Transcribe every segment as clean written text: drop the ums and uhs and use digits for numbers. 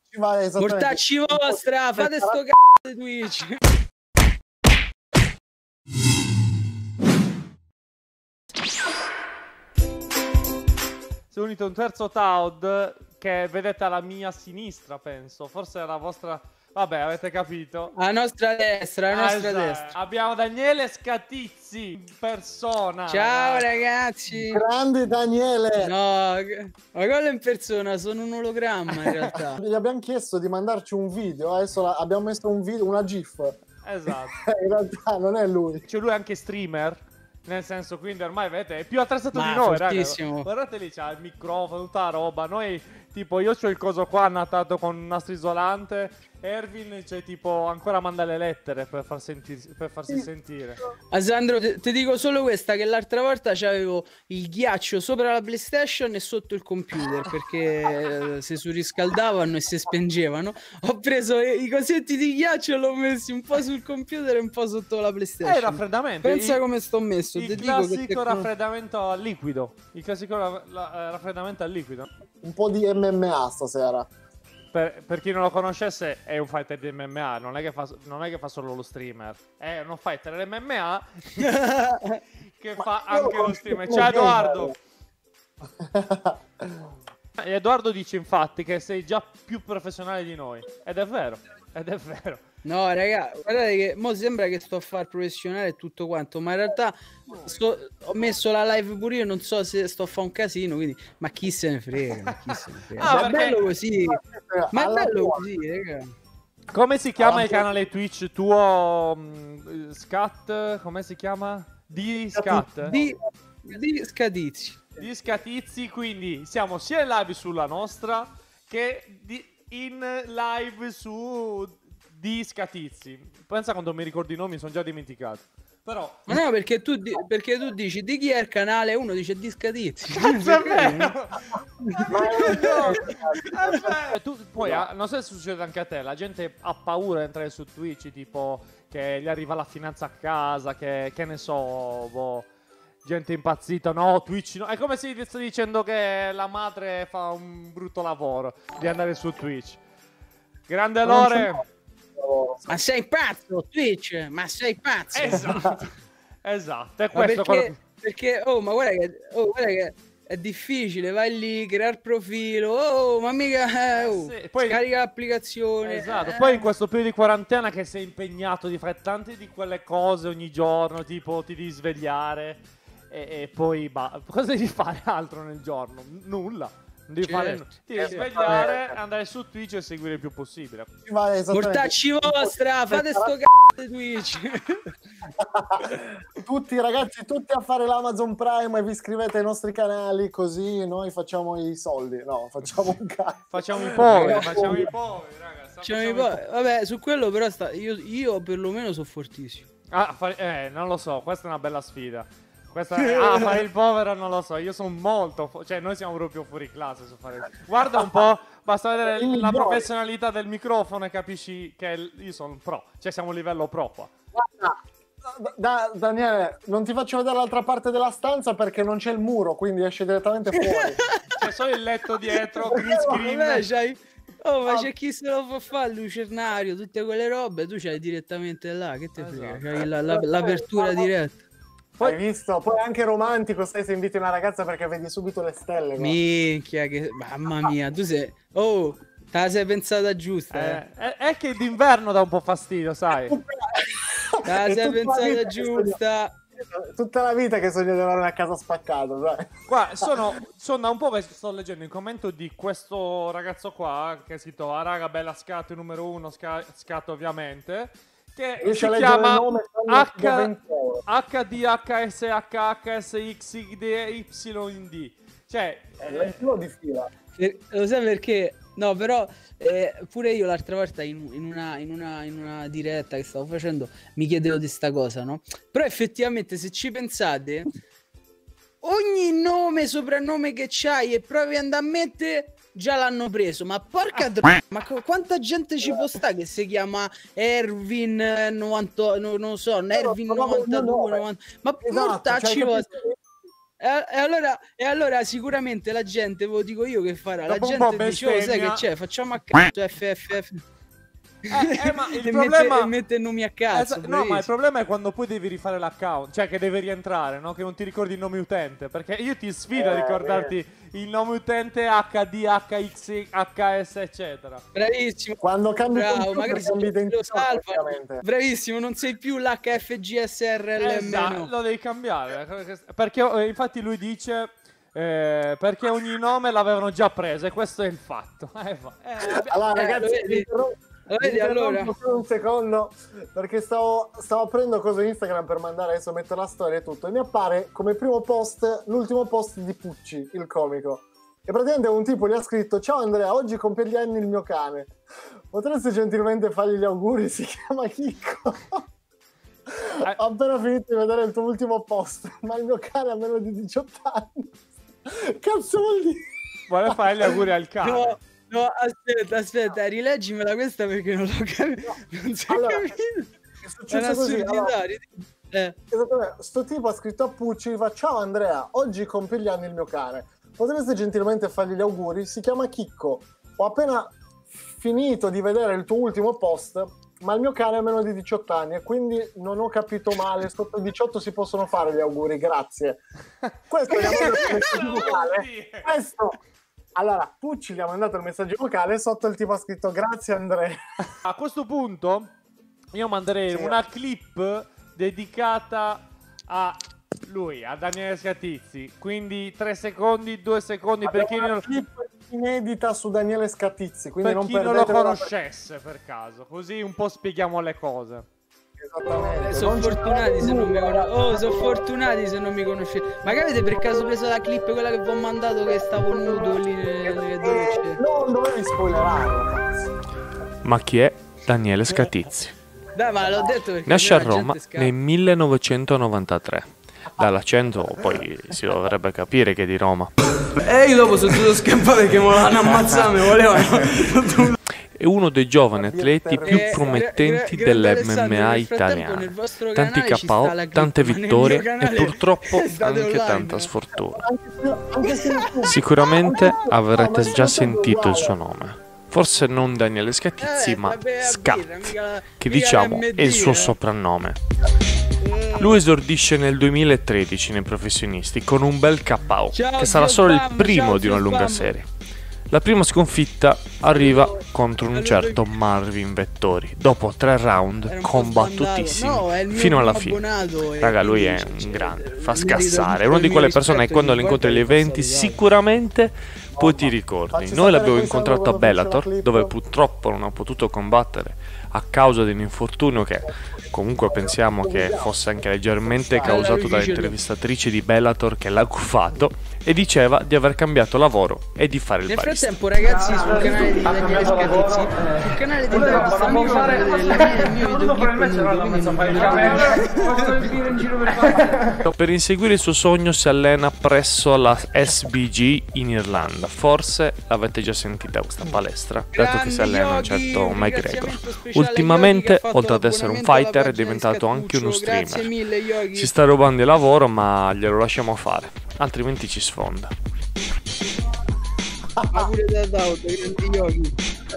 Mortacci vostra, fate sto cazzo di Twitch. Si è unito un terzo Taud che vedete alla mia sinistra, penso. Forse è la vostra... Vabbè, avete capito. A nostra destra, a nostra destra. Abbiamo Daniele Scatizzi in persona. Ciao ragazzi. Grande Daniele. No, ma quello in persona, sono un ologramma in realtà. Gli abbiamo chiesto di mandarci un video, adesso abbiamo messo un video, una GIF. Esatto. In realtà non è lui. Cioè lui è anche streamer. Nel senso, quindi ormai vedete, è più attrezzato di noi, fortissimo. raga. Guardate lì, c'ha il microfono, tutta la roba. Noi, tipo, io c'ho il coso qua annatato con un nastro isolante. Erwin, cioè, tipo, ancora manda le lettere per farsi sentire. Sandro, ti dico solo questa, che l'altra volta c'avevo il ghiaccio sopra la PlayStation e sotto il computer, perché si surriscaldavano e si spengevano. Ho preso i cosetti di ghiaccio e l'ho messi un po' sul computer e un po' sotto la PlayStation. Il raffreddamento. Pensa come sto messo. Il classico raffreddamento al liquido. Il classico raffreddamento al liquido. Un po' di MMA stasera. Per chi non lo conoscesse, è un fighter di MMA, non è che fa solo lo streamer, è uno fighter MMA che fa anche lo streamer. Ciao Edoardo! Edoardo dice infatti che sei già più professionale di noi, ed è vero, ed è vero. No raga, guardate che mo sembra che sto a far professionale e tutto quanto, ma in realtà ho messo la live pure io, non so se sto a fare un casino, quindi ma chi se ne frega, ma chi se ne frega. Ah, ma è bello così, ma è bello così, raga. Come si chiama il canale Twitch tuo, Scat? Come si chiama? Di Scat? Di Scatizzi. Di Scatizzi, quindi siamo sia in live sulla nostra che in live su di Scatizzi. Pensa quando mi ricordo i nomi, sono già dimenticato. Però... Ma no, perché tu dici di chi è il canale, uno dice di Scatizzi. Cazzo, è vero! Tu poi, non so se succede anche a te, la gente ha paura di entrare su Twitch, tipo che gli arriva la finanza a casa, che ne so, boh, gente impazzita, no, Twitch no. È come se ti sto dicendo che la madre fa un brutto lavoro di andare su Twitch. Grande Lore! Ma sei pazzo, Twitch? Ma sei pazzo? Esatto, esatto. È questo perché ma guarda che è difficile, vai lì, creare profilo, ma mica sì. Poi, scarica l'applicazione. Esatto, poi in questo periodo di quarantena che sei impegnato di fare tante di quelle cose ogni giorno, tipo ti devi svegliare e poi cosa devi fare altro nel giorno? Nulla. Devi devi svegliare, andare su Twitch e seguire il più possibile. Mortacci vostra, fate sto cazzo di Twitch. Tutti ragazzi, tutti a fare l'Amazon Prime e vi iscrivete ai nostri canali, così noi facciamo i soldi. No, facciamo un cazzo. Facciamo i poveri, ragazzi. Vabbè, su quello però io perlomeno sono fortissimo. Non lo so, questa è una bella sfida. Fare il povero non lo so, io sono molto cioè noi siamo proprio fuori classe su fare. Guarda un po', basta vedere la professionalità del microfono e capisci che io sono un pro, cioè siamo a livello pro qua. Guarda, Daniele, non ti faccio vedere l'altra parte della stanza perché non c'è il muro, quindi esce direttamente fuori. C'è solo il letto dietro, green screen. Ma c'è chi se lo può fare, il lucernario, tutte quelle robe, tu c'hai direttamente là, che te frega, c'hai l'apertura diretta. Hai visto? Poi è anche romantico, se inviti una ragazza perché vedi subito le stelle. Qua. Minchia, che... mamma mia, tu sei... Oh, te la sei pensata giusta. È che d'inverno dà un po' fastidio, sai. Te la sei pensata giusta. Tutta la vita che sogno di avere una casa spaccata, sai. Qua, sono da un po' che sto leggendo il commento di questo ragazzo qua, che è scritto "Ah raga, bella Scatto, numero 1, Scatto ovviamente", che si chiama HDHSHHSXYD. Cioè, di fila. Lo sai perché? No, però pure io l'altra volta in una diretta che stavo facendo mi chiedevo di sta cosa, no? Però effettivamente se ci pensate, ogni nome, soprannome che c'hai e provi ad andare a mettere, già l'hanno preso, ma porca ma quanta gente ci può stare che si chiama Erwin 90, non so, Erwin 92, 90, ma esatto, mortacci E allora sicuramente la gente, ve lo dico io che farà, la Dopo un po' gente dice, oh, sai che bestemmia. c'è, facciamo a cazzo FFF. Ma il E problema mette il nome a cazzo. no, ma il problema è quando poi devi rifare l'account, cioè che devi rientrare, no? Che non ti ricordi il nome utente, perché io ti sfido a ricordarti il nome utente HD, HX, HS, eccetera. Bravissimo. Quando cambi Bravo, magari cambi se lo identità, salva. praticamente. Bravissimo, non sei più l'HFGSRLM. Esatto, lo devi cambiare, perché infatti lui dice perché ogni nome l'avevano già preso e questo è il fatto. Allora, ragazzi, vedi, allora. un secondo, perché stavo aprendo cosa Instagram per mandare, adesso metto la storia e tutto, e mi appare come primo post l'ultimo post di Pucci, il comico, e praticamente un tipo gli ha scritto: ciao Andrea, oggi compie gli anni il mio cane, potresti gentilmente fargli gli auguri, si chiama Chicco. Ho appena finito di vedere il tuo ultimo post, ma il mio cane ha meno di 18 anni. Cazzo vuol dire? Vuole fare gli auguri al cane. No, aspetta, rileggimela questa perché non l'ho capito. Non si è capito. È successo così. Esattamente. Sto tipo ha scritto a Pucci, fa: ciao Andrea, oggi compie gli anni il mio cane. Potreste gentilmente fargli gli auguri? Si chiama Chicco. Ho appena finito di vedere il tuo ultimo post, ma il mio cane ha meno di 18 anni e quindi non ho capito male. Sotto 18 si possono fare gli auguri, grazie. Questo gli ha mandato il messaggio vocale. Questo. Allora, Pucci gli ha mandato il messaggio vocale e sotto il tipo ha scritto: grazie Andrea. A questo punto io manderei una clip dedicata a lui, a Daniele Scatizzi. Quindi 3 secondi, 2 secondi per chi non... clip inedita su Daniele Scatizzi, quindi per non chi non lo conoscesse per caso, così un po' spieghiamo le cose. Esattamente. Sono fortunati se non mi conoscete. Oh, sono fortunati se non mi conoscete. Magari avete per caso preso la clip, quella che vi ho mandato, che stavo nudo lì nelle docce. Non dovevi spoilerare, cazzo. Ma chi è Daniele Scatizzi? Dai, ma l'ho detto perché Nasce a la gente Roma scappa. nel 1993. Dall'accento poi si dovrebbe capire che è di Roma. E io dopo sono dovuto scappare perché me l'hanno ammazzato, mi volevano. È uno dei giovani atleti più promettenti dell'MMA nel italiano. vostro Tanti canale ci sta KO, la clip, tante ma nel vittorie mio canale e purtroppo state anche online. tanta sfortuna. Anche se Sicuramente avrete già sentito il suo nome. Forse non Daniele Scatizzi, ma vabbè, Scat, mica che diciamo l'MD, è il suo soprannome. Lui esordisce nel 2013 nei professionisti con un bel KO, Ciao, che sarà zio solo il Spam, primo ciao, di una zio lunga Spam. serie. La prima sconfitta arriva contro un certo Marvin Vettori, dopo 3 round Era un po' combattutissimi, sbandato. No, è il mio fino alla primo fine. abbonato e Raga, lui quindi, è un cioè, grande, fa merita scassare. È tutto una il di mio quelle persone che rispetto quando ogni le incontri agli volta che eventi posso salutare. sicuramente poi ti ricordi. Facci Noi sapere l'abbiamo questa incontrato a quando finisce la Bellator, clip. dove purtroppo non ha potuto combattere a causa di un infortunio che comunque pensiamo che fosse anche leggermente causato dall'intervistatrice di Bellator che l'ha gufato, e diceva di aver cambiato lavoro e di fare il Nel barista. frattempo, ragazzi, sul canale di Daniele Scatizzi, sul canale di intervista mio, il mio videoclip Per inseguire il suo sogno si allena presso la SBG in Irlanda. Forse l'avete già sentita questa palestra, dato che si allena un certo McGregor. Ultimamente, oltre ad essere un fighter, è diventato anche uno streamer. Si sta rubando il lavoro, ma glielo lasciamo fare, altrimenti ci sfonda. Ma pure da Dauto, grandi Yogi.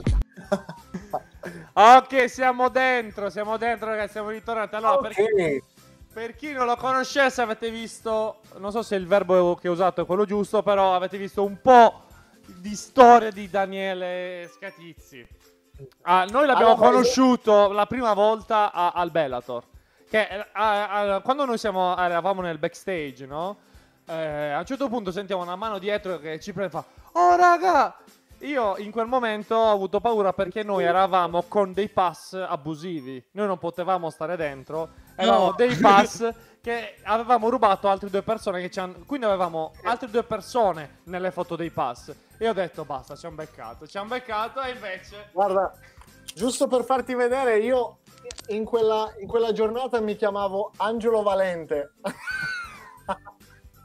Ok, siamo dentro ragazzi, siamo ritornati. Allora, Ok. per chi non lo conoscesse, avete visto, non so se il verbo che ho usato è quello giusto, però avete visto un po' di storia di Daniele Scatizzi. Noi l'abbiamo conosciuto la prima volta al Bellator, che quando noi eravamo nel backstage, no? A un certo punto sentiamo una mano dietro che ci prende e fa: oh raga! Io in quel momento ho avuto paura perché noi eravamo con dei pass abusivi. Noi non potevamo stare dentro. Avevamo dei pass che avevamo rubato a altre 2 persone quindi avevamo altre 2 persone nelle foto dei pass. E ho detto basta, ci hanno beccato e invece... Guarda, giusto per farti vedere, io in quella giornata mi chiamavo Angelo Valente.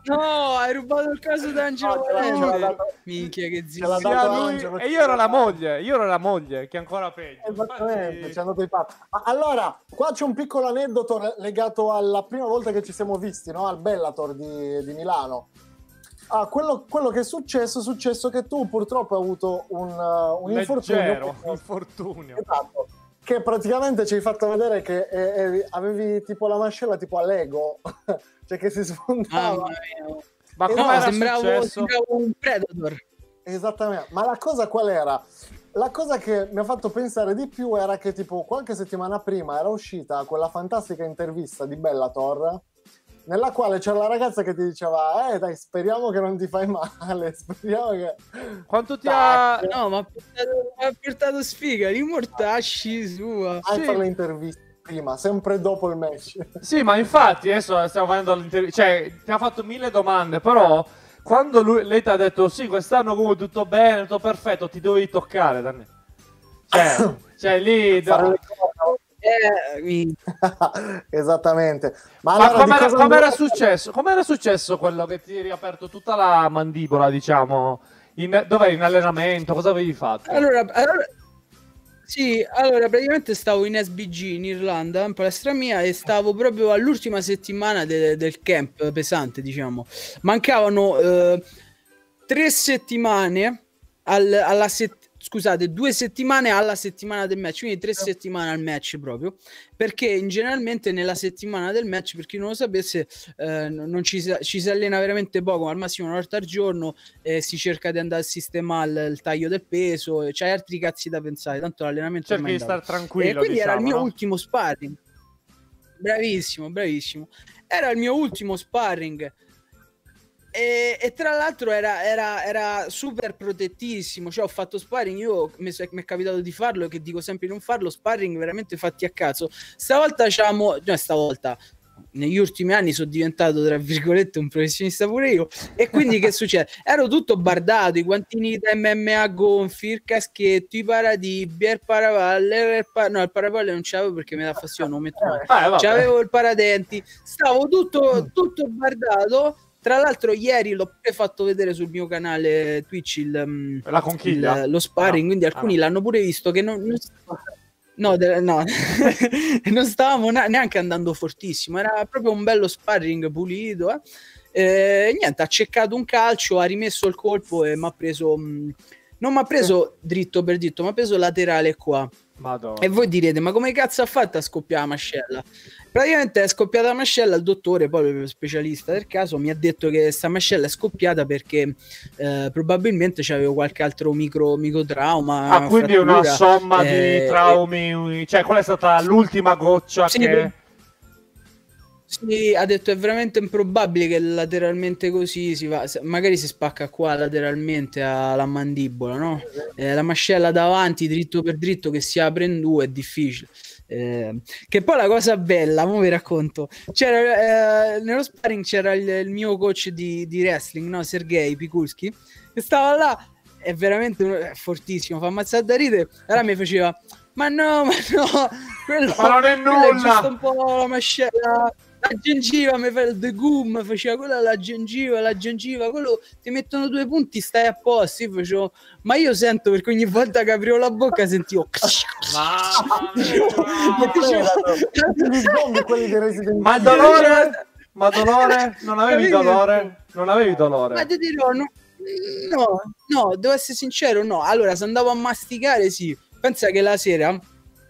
No, hai rubato il caso d'Angelo Valente. Minchia, che zio. E io ero la moglie, che è ancora peggio. Esattamente, ci hanno dato i pazzi. Allora, qua c'è un piccolo aneddoto legato alla prima volta che ci siamo visti, no? Al Bellator di Milano. Quello che è successo che tu purtroppo hai avuto un infortunio. Esatto. Che praticamente ci hai fatto vedere che avevi tipo la mascella tipo a Lego, cioè che si sfondava. Ma come sembrava un Predator. Esattamente. Ma la cosa qual era? La cosa che mi ha fatto pensare di più era che tipo qualche settimana prima era uscita quella fantastica intervista di Bellator, nella quale c'era la ragazza che ti diceva dai, speriamo che non ti fai male, speriamo che... Quanto ti ha... No, ma ha portato sfiga, li mortacci sua. Fare le interviste prima, sempre dopo il match. Sì, ma infatti adesso stiamo facendo l'intervista, cioè ti ha fatto 1000 domande, però quando lei ti ha detto sì, quest'anno comunque tutto bene, tutto perfetto, ti dovevi toccare, Danny. Cioè lì... Esattamente. Ma allora, com'era successo? Com'era successo quello che ti hai riaperto tutta la mandibola, diciamo? Dov'eri in allenamento? Cosa avevi fatto? Allora, praticamente stavo in SBG in Irlanda, in palestra mia, e stavo proprio all'ultima settimana del camp pesante, diciamo. Mancavano 3 settimane scusate, 2 settimane alla settimana del match, quindi 3 settimane al match proprio, perché generalmente nella settimana del match, per chi non lo sapesse, non ci si allena veramente poco, al massimo una volta al giorno, si cerca di andare a sistemare il taglio del peso, c'hai altri cazzi da pensare, tanto l'allenamento cerchi di stare tranquillo, e quindi era il mio ultimo sparring. Bravissimo, era il mio ultimo sparring. E tra l'altro era super protettissimo, cioè ho fatto sparring, mi è capitato di farlo, che dico sempre di non farlo, sparring veramente fatti a caso. Stavolta negli ultimi anni sono diventato tra virgolette un professionista pure io, e quindi che succede? Ero tutto bardato, i guantini da MMA gonfi, il caschetto, i paradibbi, il paravalle, no, il paravalle non c'avevo perché mi dà fastidio, non metto mai. C'avevo il paradenti, stavo tutto bardato. Tra l'altro ieri l'ho pure fatto vedere sul mio canale Twitch la conchiglia, lo sparring, quindi alcuni l'hanno pure visto che non stavamo neanche andando fortissimo, era proprio un bello sparring pulito, niente, ha ceccato un calcio, ha rimesso il colpo e mi ha preso non mi ha preso dritto per dritto, mi ha preso laterale qua. Madonna. E voi direte, ma come cazzo ha fatto a scoppiare la mascella? Praticamente è scoppiata la mascella, il dottore, poi lo specialista del caso, mi ha detto che sta mascella è scoppiata perché probabilmente c'avevo qualche altro microtrauma. Quindi una somma di traumi, cioè qual è stata l'ultima goccia che... Sì, ha detto è veramente improbabile che lateralmente così si va, magari si spacca qua lateralmente alla mandibola, no? La mascella davanti dritto per dritto che si apre in due è difficile. Che poi la cosa bella, mo vi racconto, c'era nello sparring c'era il mio coach di wrestling, no? Sergei Pikulski, che stava là, è veramente fortissimo, fa ammazzare da ridere, allora mi faceva ma no, quello, ma non è nulla, è giusto un po' la mascella. La gengiva mi fa il The Goom, faceva quella la gengiva, quello ti mettono 2 punti, stai a posto. Io facevo, ma io sento perché ogni volta che aprivo la bocca sentivo ma il dolore? Ma dolore? Non avevi dolore? Non avevi dolore? Ma ti dirò, no, devo essere sincero, no. Allora, se andavo a masticare, sì. Pensa che la sera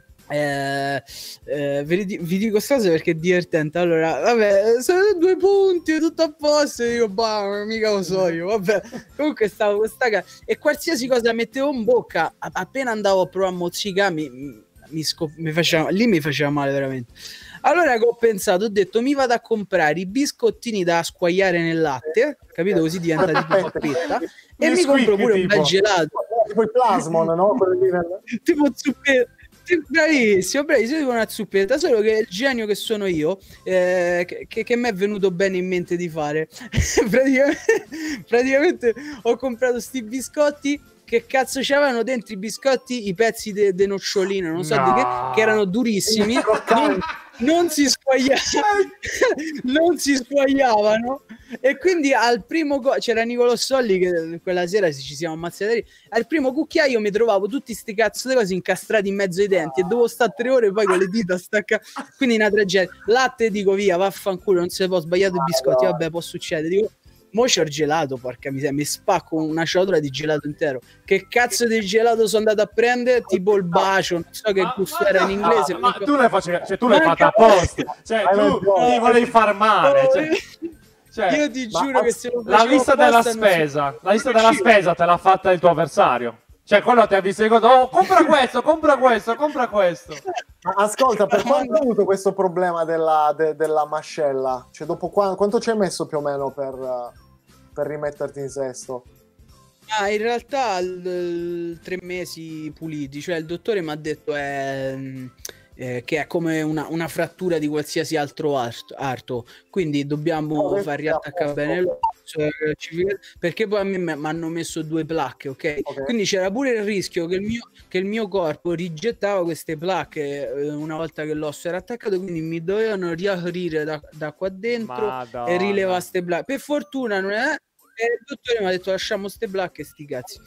vi dico questa cosa perché è divertente. Allora, vabbè, sono 2 punti, tutto a posto. E io, mica lo so io. Vabbè, comunque stavo questa e qualsiasi cosa mettevo in bocca, appena andavo a provare a mozzicare, mi faceva male veramente. Allora che ho pensato, ho detto mi vado a comprare i biscottini da squagliare nel latte, capito? Così diventa tipo pappetta. E mi compro pure un bel gelato. Tipo il plasmon, no? Tipo zucchero. Bravissimo, tipo una zuppetta, solo che il genio che sono io, che mi è venuto bene in mente di fare, praticamente ho comprato sti biscotti, che cazzo c'avevano dentro i biscotti, i pezzi de nocciolino, non so di che erano durissimi, non si squagliavano, E quindi al primo c'era Nicolò Solli che quella sera ci siamo ammazzati. Al primo cucchiaio mi trovavo tutti sti cazzo di cose incastrati in mezzo ai denti e dovevo stare 3 ore poi con le dita stacca. Quindi una tragedia. Latte dico via, vaffanculo, non se può, sbagliato i biscotti, vabbè, può succedere. Dico, mo c'ho il gelato, porca miseria, mi spacco una ciabatta di gelato intero. Che cazzo di gelato sono andato a prendere? Tipo il bacio, non so che gusto era in inglese. Ma tu l'hai fatto apposta, cioè tu ti volevi far male, cioè, io ti giuro che se lo la lista della spesa, te l'ha fatta il tuo avversario. Cioè, quello ti ha visto e dico, oh, compra questo. Ma ascolta, per quanto hai avuto questo problema della mascella? Cioè, dopo quanto ci hai messo più o meno per rimetterti in sesto? In realtà 3 mesi puliti, cioè il dottore mi ha detto che è come una frattura di qualsiasi altro arto, quindi dobbiamo far riattaccare bene l'osso, perché poi a me mi hanno messo 2 placche, ok? Quindi c'era pure il rischio che il mio corpo rigettava queste placche una volta che l'osso era attaccato, quindi mi dovevano riaprire da qua dentro. Madonna. E rilevare queste placche. Per fortuna non è. Il dottore mi ha detto lasciamo ste placche, sti cazzi.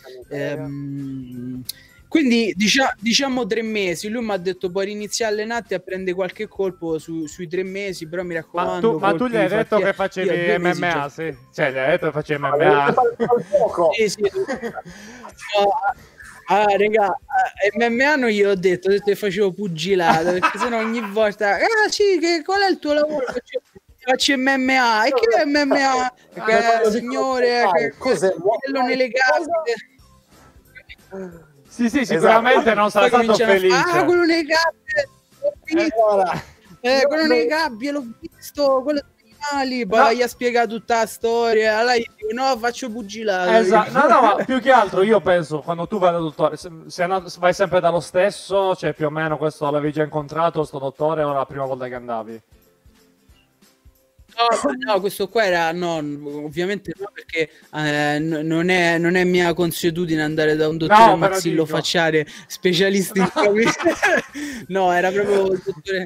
Quindi diciamo 3 mesi. Lui mi ha detto puoi riniziare a allenarti a prendere qualche colpo sui 3 mesi, però mi raccomando. Ma tu gli hai detto che facevi MMA, sì? Cioè gli hai detto che facevi MMA? Sì. Raga, MMA non gliel'ho detto, ho detto che facevo pugilato, perché sennò ogni volta sì, qual è il tuo lavoro? Faccio MMA. E che è MMA? Signore, cos'è? Quello nelle gabbie. Sì, sicuramente non sarà stato felice. Quello nei gabbie, l'ho visto. Quello nei gabbie, l'ho visto. Quello dei animali. Poi gli ha spiegato tutta la storia. Allora gli dico, no, faccio pugilato. Esatto. No, ma più che altro io penso, quando tu vai dal dottore, se vai sempre dallo stesso, cioè più o meno questo l'avevi già incontrato, sto dottore, o la prima volta che andavi? No, questo qua era ovviamente no, perché non è mia consuetudine andare da un dottore maxillofacciale specialista in no, era proprio il dottore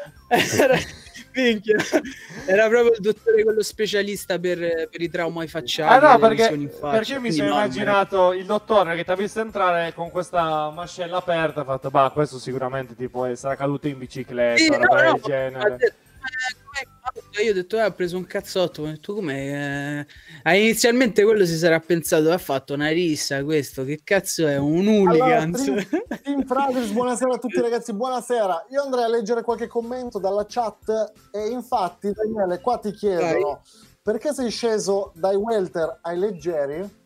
era proprio il dottore quello specialista per i traumi facciali. No, perché mi sono immaginato il dottore che ti ha visto entrare con questa mascella aperta, ha fatto, bah, questo sicuramente tipo sarà caduto in bicicletta, roba del genere. Io ho detto, ho preso un cazzotto. Ho detto, come? Inizialmente quello si sarà pensato, ha fatto una rissa questo, che cazzo è? Un hooligan. Allora, Team Fraggles, buonasera a tutti ragazzi, buonasera. Io andrei a leggere qualche commento dalla chat e infatti Daniele, qua ti chiedono perché sei sceso dai welter ai leggeri?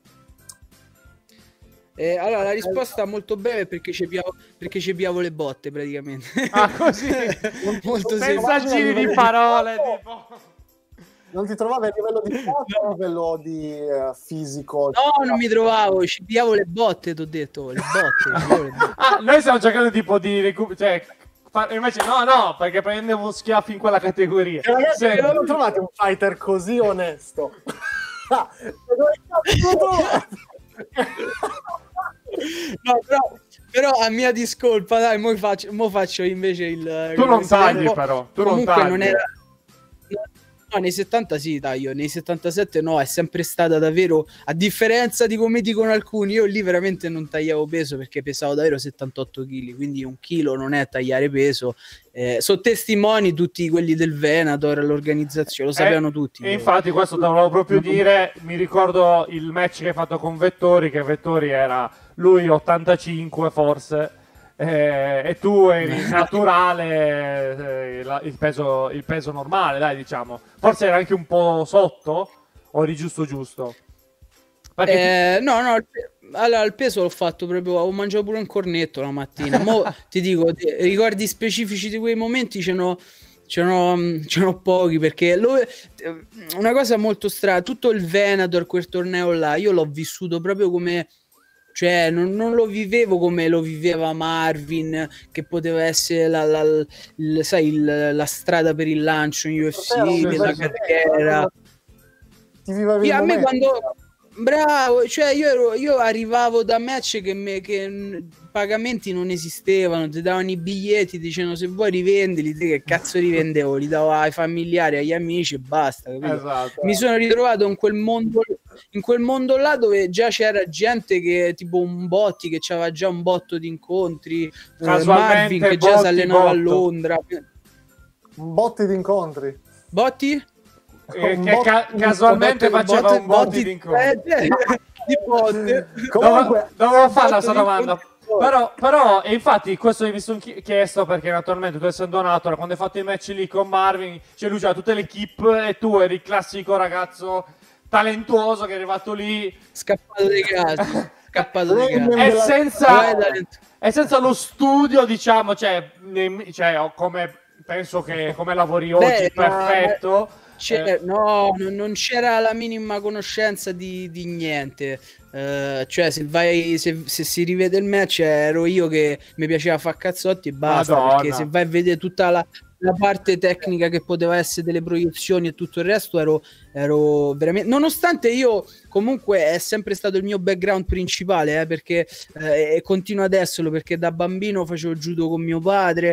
Allora la risposta molto breve perché ci piavo le botte praticamente. Così? Molto senza giri di parole tipo. Non ti trovavi a livello di foto o a livello di fisico? No, non mi trovavo, ci piavo le botte, ti ho detto, le botte. Noi stiamo cercando tipo di cioè invece no, perché prendevo schiaffi in quella categoria. Ragazzi, non trovate un fighter così onesto? No, però a mia discolpa, dai, mo faccio invece il. Tu non tagli, però. Tu non tagli. Non era. No, nei 70 sì, taglio, nei 77 no, è sempre stata davvero, a differenza di come dicono alcuni, io lì veramente non tagliavo peso perché pesavo davvero 78 kg, quindi 1 chilo non è tagliare peso. Sono testimoni tutti quelli del Venator, l'organizzazione, lo sapevano tutti. E infatti questo te lo volevo proprio dire, mi ricordo il match che hai fatto con Vettori, che Vettori era lui 85 forse, e tu eri naturale, il peso normale, dai, diciamo. Forse era anche un po' sotto, o eri giusto? No, allora il peso l'ho fatto proprio, ho mangiato pure un cornetto la mattina. Mo ti dico, ricordi specifici di quei momenti c'erano pochi, perché una cosa molto strana, tutto il Venator, quel torneo là, io l'ho vissuto proprio come, cioè non lo vivevo come lo viveva Marvin, che poteva essere la strada per il lancio in UFC, della carriera. Ti vivevi il momento. Bravo, cioè io arrivavo da match che pagamenti non esistevano, ti davano i biglietti, dicevano se vuoi rivendili, che cazzo rivendevo, li davo ai familiari, agli amici e basta, capito? Esatto. Mi sono ritrovato in quel mondo là dove già c'era gente che tipo un Botti che aveva già un botto di incontri, Marvin che già si allenava a Londra. Un botti di incontri. Botti? Casualmente faceva un botti di incontri. Comunque, dovevo fare la sua domanda. Però, e infatti, questo mi sono chiesto perché, naturalmente, tu essendo nato, quando hai fatto i match lì con Marvin, cioè lui c'era tutte le keep e tu eri il classico ragazzo talentuoso che è arrivato lì, scappato di casa, e senza lo studio, diciamo, cioè come penso che come lavori oggi, perfetto. No, non c'era la minima conoscenza di niente. Cioè, se si rivede il match, ero io che mi piaceva fare cazzotti e basta. Madonna. Perché se vai a vedere tutta la parte tecnica che poteva essere delle proiezioni e tutto il resto, ero veramente, nonostante io comunque è sempre stato il mio background principale, perché e continuo ad esserlo, perché da bambino facevo judo con mio padre,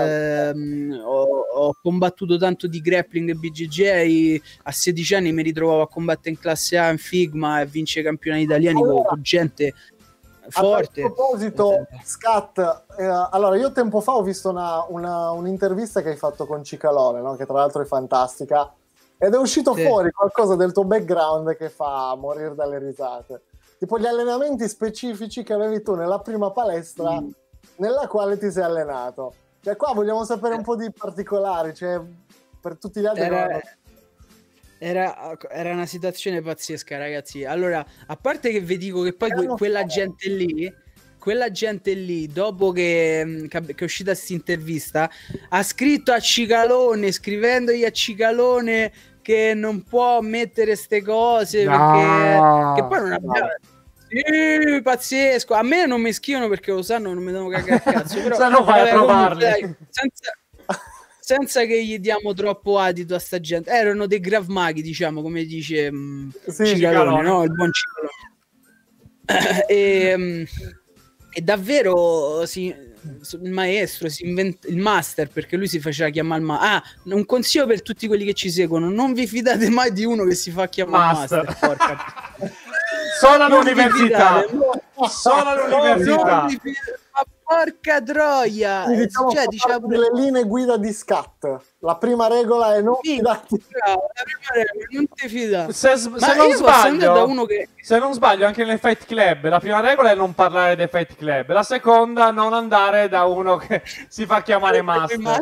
ho combattuto tanto di grappling e BJJ, a 16 anni mi ritrovavo a combattere in classe A in Figma e vincere campionati italiani con gente forte. A proposito, Scat, allora io tempo fa ho visto un'intervista che hai fatto con Cicalone, no? Che tra l'altro è fantastica, ed è uscito fuori qualcosa del tuo background che fa morire dalle risate, tipo gli allenamenti specifici che avevi tu nella prima palestra nella quale ti sei allenato. Cioè qua vogliamo sapere un po' di particolari, cioè per tutti gli altri era una situazione pazzesca, ragazzi. Allora, a parte che vi dico che poi quella gente lì, dopo che è uscita questa intervista, ha scritto a Cicalone, scrivendogli a Cicalone che non può mettere ste cose, perché che poi non abbiamo... Sì, pazzesco. A me non mi scrivono perché lo sanno, non mi devono cagare il cazzo, però se no vai a trovarli. Senza che gli diamo troppo adito a sta gente. Erano dei Krav Maghi, diciamo, come dice Cicalone, no? Il buon Cicalone. E davvero il maestro si inventa il master, perché lui si faceva chiamare un consiglio per tutti quelli che ci seguono: non vi fidate mai di uno che si fa chiamare master. Porca. Solo all'università. Ma porca troia! Diciamo delle linee guida di Scat. La prima regola è non fidarti. La prima regola, non ti fidare. Se non sbaglio, anche nel Fight Club, la prima regola è non parlare dei Fight Club. La seconda, non andare da uno che si fa chiamare master. Ma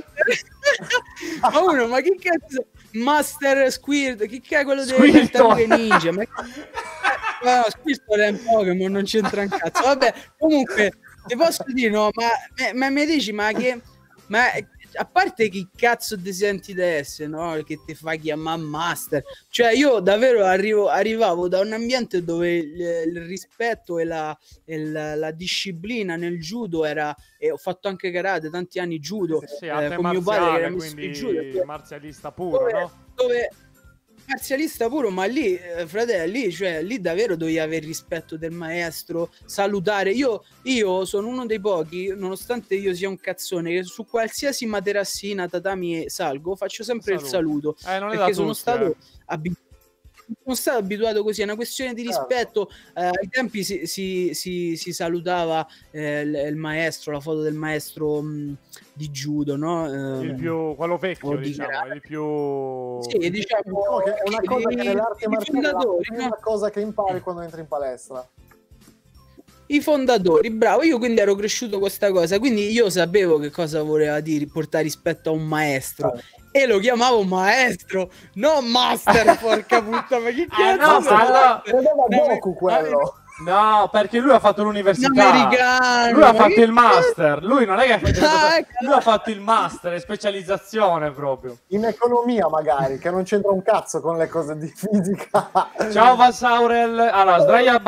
che cazzo? Master Squirt, che è quello delle tartarughe ninja? No, Squirtle è un Pokémon, non c'entra un cazzo. Vabbè, comunque ti posso dire, no, ma mi dici, ma a parte che cazzo ti senti da essere, no? Che ti fa chiamare master. Cioè io davvero arrivavo da un ambiente dove il rispetto e la disciplina nel judo era, e ho fatto anche karate, tanti anni judo, con mio padre che era quindi judo, marzialista puro, no? Marzialista puro, ma lì, fratelli, cioè lì davvero dovevi avere rispetto del maestro, salutare. Io sono uno dei pochi, nonostante io sia un cazzone, che su qualsiasi materassina, tatami salgo, faccio sempre il saluto, perché sono stato abituato così, è una questione di rispetto. Ai tempi si salutava il maestro, la foto del maestro di judo, no? Quello vecchio, diciamo, il più... Sì, diciamo che è una cosa che nell'arte marziale è la prima cosa che impari quando entri in palestra. I fondatori, bravo. Io quindi ero cresciuto con questa cosa, quindi io sapevo che cosa voleva dire portare rispetto a un maestro, e lo chiamavo maestro, non master. Porca puttana, ma che cazzo? Quello. No, perché lui ha fatto l'università, lui ha fatto il master, lui non è che ha fatto lui ha fatto il master, è specializzazione proprio in economia, magari, che non c'entra un cazzo con le cose di fisica. Ciao Valsaurel. Allora, Sdraia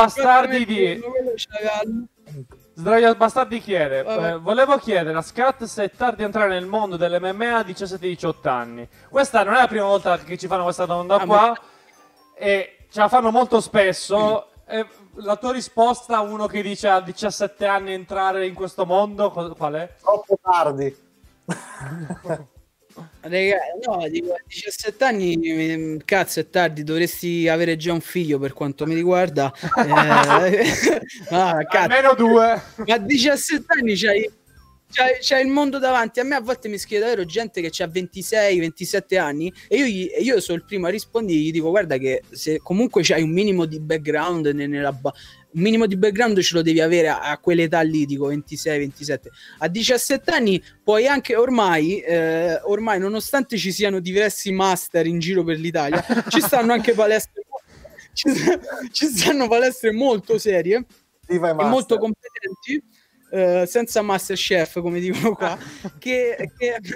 Bastardi chiede volevo chiedere a Scat se è tardi entrare nel mondo dell'MMA a 17-18 anni. Questa non è la prima volta che ci fanno questa domanda qua, e ce la fanno molto spesso. La tua risposta a uno che dice a 17 anni entrare in questo mondo, qual è? Troppo tardi. Raga, no, dico, a 17 anni, cazzo, è tardi, dovresti avere già un figlio per quanto mi riguarda. Almeno 2. Ma a 17 anni c'hai il mondo davanti. A me a volte mi scrive davvero gente che ha 26-27 anni e io sono il primo a rispondere, gli dico guarda che se comunque c'hai un minimo di background un minimo di background ce lo devi avere a quell'età lì, dico 26-27. A 17 anni puoi anche ormai nonostante ci siano diversi master in giro per l'Italia, ci stanno anche palestre ci stanno palestre molto serie e molto competenti, senza Masterchef come dicono qua, che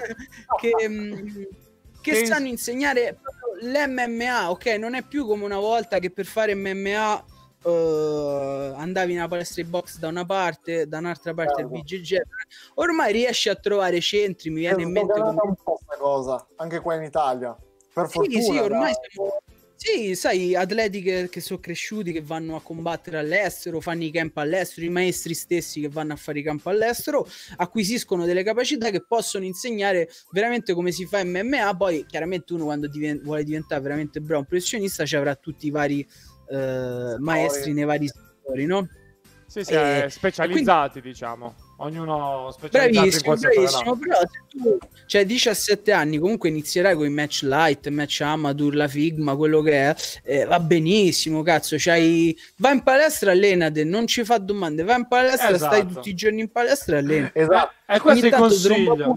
sanno insegnare l'MMA, ok? Non è più come una volta che per fare MMA andavi in una palestra di box da una parte, da un'altra parte il BJJ. Ormai riesci a trovare centri, mi viene in mente un po' questa cosa anche qua in Italia, per fortuna. Sì, ormai siamo... Sì, sai, atleti che sono cresciuti, che vanno a combattere all'estero, fanno i camp all'estero, i maestri stessi che vanno a fare i camp all'estero, acquisiscono delle capacità che possono insegnare veramente come si fa MMA. Poi chiaramente uno quando vuole diventare veramente bravo, un professionista, ci avrà tutti i vari maestri nei vari settori, no? Sì, specializzati, diciamo. Ognuno specializzato bravissimo, però se tu c'hai 17 anni comunque inizierai con i match light, match amateur, la Figma, quello che è, va benissimo, cazzo, vai in palestra, allenate, non ci fa domande, vai in palestra, stai tutti i giorni in palestra, allenati. Esatto. E questo è il consiglio.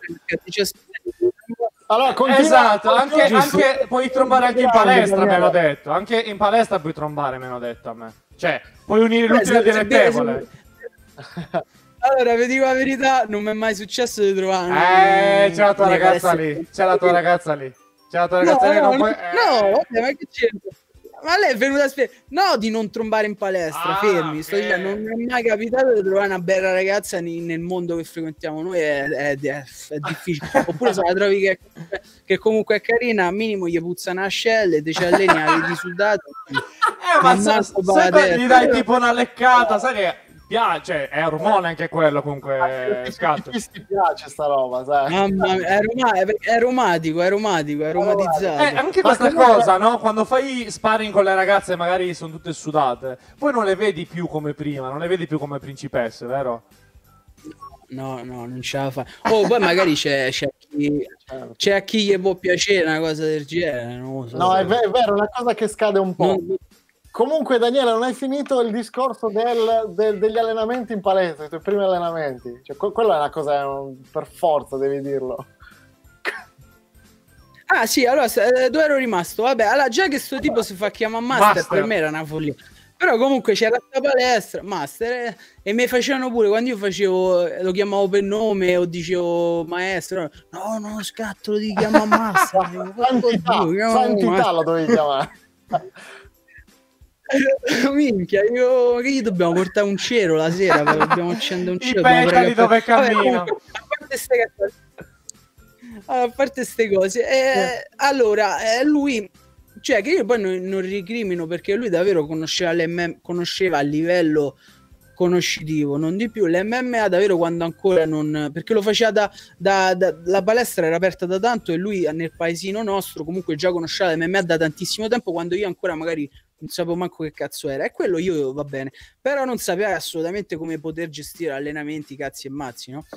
Allora, esatto, anche puoi trombare anche in palestra, me l'ho detto. Anche in palestra puoi trombare, me l'ho detto a me. Cioè, puoi unire l'utile al dilettevole. Allora, vi dico la verità, non mi è mai successo di trovare... c'è la tua ragazza lì. C'è la tua ragazza lì. C'è la tua ragazza lì. No, vabbè, ma che c'entra? Ma lei è venuta a spiegare, no, di non trombare in palestra, fermi, sto dicendo, non mi è mai capitato di trovare una bella ragazza nel mondo che frequentiamo noi, è difficile. Oppure se la trovi che comunque è carina, al minimo gli puzza una ascelle, te ci alleni, avevi sudato. Ma sai, gli dai tipo una leccata, sai che piace, è ormone anche quello comunque, scatto. Ti piace sta roba, sai? Mamma mia, è aromatico, è aromatizzato. Anche questa cosa, no? Quando fai sparring con le ragazze magari sono tutte sudate, poi non le vedi più come prima, non le vedi più come principesse, vero? No, non ce la fa. Oh, poi magari c'è a chi gli può piacere una cosa del genere, non lo so. No, è vero, è una cosa che scade un po'. Comunque, Daniele, non hai finito il discorso degli allenamenti in palestra, i tuoi primi allenamenti. Cioè, quella è una cosa, per forza, devi dirlo. Ah, sì, allora, dove ero rimasto? Vabbè, allora, già che sto tipo si fa chiamare master, per me era una follia. Però comunque c'era questa palestra, master, e mi facevano pure, quando io facevo, lo chiamavo per nome o dicevo maestro, no, scatto, lo devi chiamare master. Santità lo dovevi chiamare. Minchia, che gli dobbiamo portare un cero la sera, dobbiamo accendere un cero. I petali dove cammina. A parte ste cose, allora lui, cioè che io poi non ricrimino, perché lui davvero conosceva a livello conoscitivo, non di più l'MMA davvero, quando ancora non, perché lo faceva la palestra era aperta da tanto e lui nel paesino nostro comunque già conosceva l'MMA da tantissimo tempo, quando io ancora magari non sapevo manco che cazzo era, e quello io va bene, però non sapeva assolutamente come poter gestire allenamenti, cazzi e mazzi, no?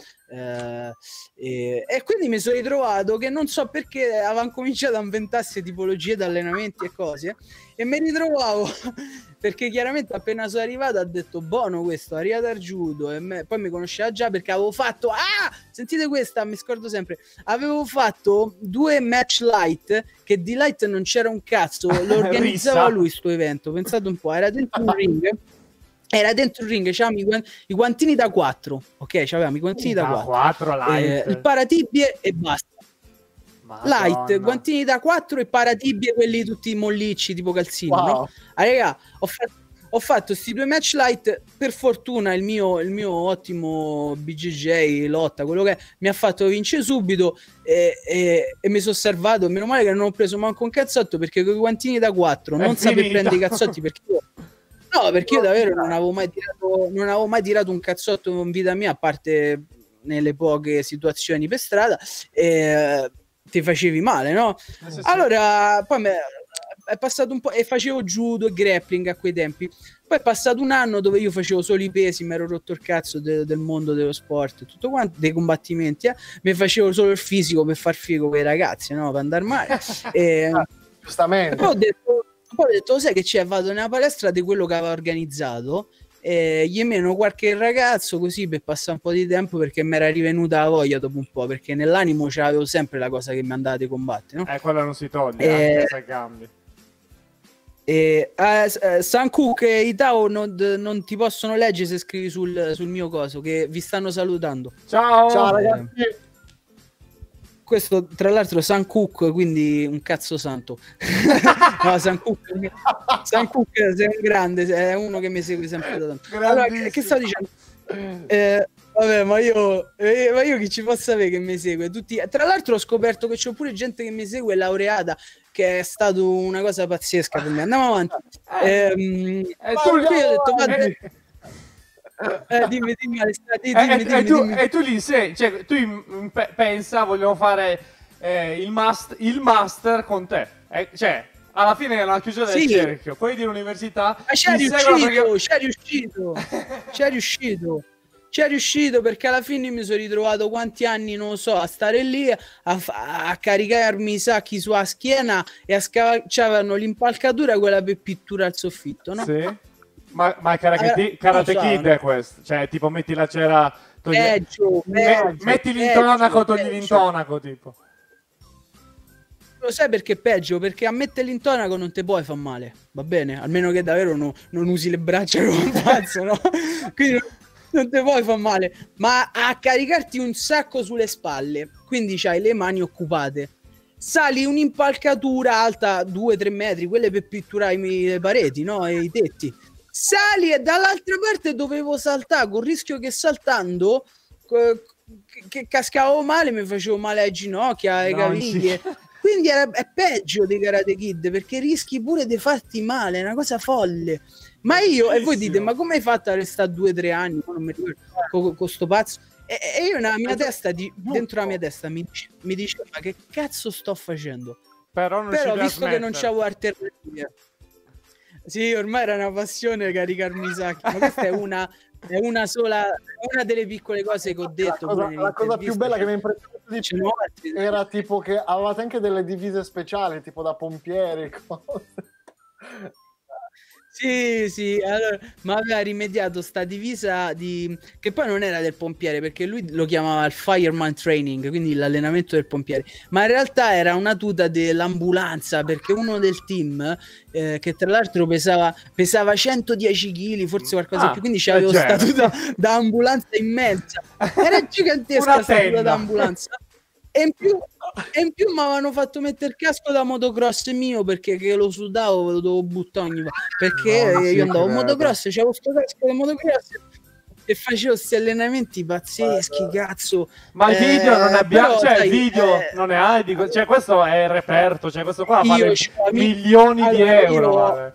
E quindi mi sono ritrovato che non so perché avevano cominciato a inventarsi tipologie di allenamenti e cose, e mi ritrovavo perché chiaramente appena sono arrivato ha detto buono questo, è arrivato al judo, e poi mi conosceva già perché avevo fatto, sentite questa, mi scordo sempre, avevo fatto 2 match light, che di light non c'era un cazzo, lo organizzava lui sto evento, pensate un po', era dentro un ring, c'avevamo i guantini da 4, ok, c'avevamo i guantini da 4 light. Il paratibie e basta. Madonna. Light, guantini da 4 e paratibie, quelli tutti mollicci tipo calzino, no? Raga, ho fatto questi 2 match light. Per fortuna il mio ottimo BJJ lotta, quello che mi ha fatto vincere subito, e mi sono salvato. Meno male che non ho preso manco un cazzotto, perché con i guantini da 4 non sapevo prendere i cazzotti, perché io davvero non avevo mai tirato un cazzotto in vita mia, a parte nelle poche situazioni per strada, ti facevi male, no? Allora poi è passato un po', e facevo judo e grappling a quei tempi. Poi è passato un anno dove io facevo solo i pesi, mi ero rotto il cazzo del mondo dello sport, tutto quanto, dei combattimenti, mi facevo solo il fisico per far figo con i ragazzi, no? Per andare male. Giustamente. Poi ho detto, sai che c'è? Vado nella palestra di quello che aveva organizzato, gli meno qualche ragazzo così per passare un po' di tempo, perché mi era rivenuta la voglia dopo un po', perché nell'animo c'avevo sempre la cosa che mi andava di combattere, no? Quella non si toglie, anche se cambi. Sam Cook e Itao non ti possono leggere se scrivi sul mio coso, che vi stanno salutando. Ciao ragazzi. Questo tra l'altro Sam Cook, quindi un cazzo santo. No, Sam Cook sei un grande, è uno che mi segue sempre da tanto. Allora, che sto dicendo? Vabbè, ma io chi ci possa sapere che mi segue? Tra l'altro ho scoperto che c'ho pure gente che mi segue laureata, che è stato una cosa pazzesca per me. Andiamo avanti. Dimmi, e tu lì sei, cioè, tu pensa vogliono fare il master con te, cioè alla fine è una chiusura del cerchio, quelli di università c'è riuscito perché alla fine mi sono ritrovato quanti anni, non lo so, a stare lì a caricarmi i sacchi sulla schiena e c'avevano l'impalcatura quella per pittura al soffitto, no? Sì. Ma Karate Kid è questo, cioè tipo metti la cera, metti l'intonaco, togli l'intonaco, tipo. Lo sai perché è peggio? Perché a mettere l'intonaco non ti puoi far male, va bene? Almeno che davvero non usi le braccia come un pazzo, no? Quindi non ti puoi far male, ma a caricarti un sacco sulle spalle, quindi c'hai le mani occupate. Sali un'impalcatura alta 2-3 metri, quelle per pitturare le pareti, no? E i tetti. Sali e dall'altra parte dovevo saltare, con il rischio che saltando che cascavo male, mi facevo male ai ginocchia, alle caviglie. Quindi è peggio di Karate Kid, perché rischi pure di farti male, è una cosa folle. Ma io, e voi dite, ma come hai fatto a restare 2-3 anni? Non mi ricordo, con sto pazzo. E io nella mia testa, dentro la mia testa mi dicevo, ma che cazzo sto facendo? Però visto che non c'avevo alternative. Sì, ormai era una passione caricarmi i sacchi, ma questa è una delle piccole cose che ho detto. La cosa più bella che mi ha impressionato di più era tipo che avevate anche delle divise speciali, tipo da pompieri, cose. Sì, allora, ma aveva rimediato sta divisa che poi non era del pompiere, perché lui lo chiamava il fireman training, quindi l'allenamento del pompiere, ma in realtà era una tuta dell'ambulanza, perché uno del team che tra l'altro pesava 110 kg, forse qualcosa di più, quindi c'avevo sta tuta da ambulanza immensa, era gigantesca sta tuta da ambulanza. E in più mi avevano fatto mettere il casco da motocross mio, perché che lo sudavo lo dovevo buttare ogni volta, perché io andavo in motocross, c'avevo sto casco da motocross e facevo questi allenamenti pazzeschi, cazzo. Ma il video non abbiamo, però, cioè il video non ne hai, cioè questo è il reperto, cioè questo qua vale milioni di euro, vale.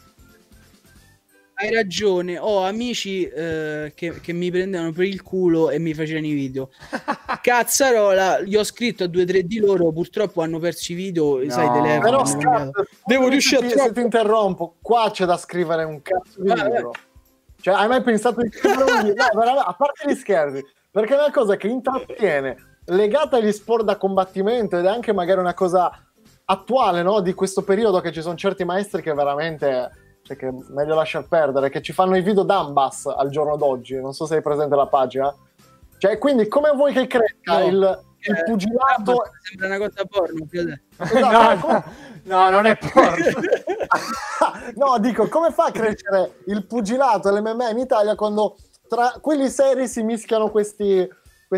Hai ragione, ho amici che mi prendevano per il culo e mi facevano i video. Cazzarola, gli ho scritto a 2-3 di loro, purtroppo hanno perso i video, sai, telefono. Però devo riuscire se ti interrompo, qua c'è da scrivere un cazzo di libro. Cioè, hai mai pensato di scrivere un libro? No, a parte gli scherzi, perché è una cosa che intrattiene, legata agli sport da combattimento, ed è anche magari una cosa attuale, no? Di questo periodo, che ci sono certi maestri che veramente... che meglio lasciar perdere, che ci fanno i video Dambas al giorno d'oggi, non so se hai presente la pagina, cioè quindi come vuoi che cresca il pugilato? Sembra una cosa porno, esatto, no, non è porno. No, dico, come fa a crescere il pugilato e l'MMA in Italia quando tra quelli seri si mischiano questi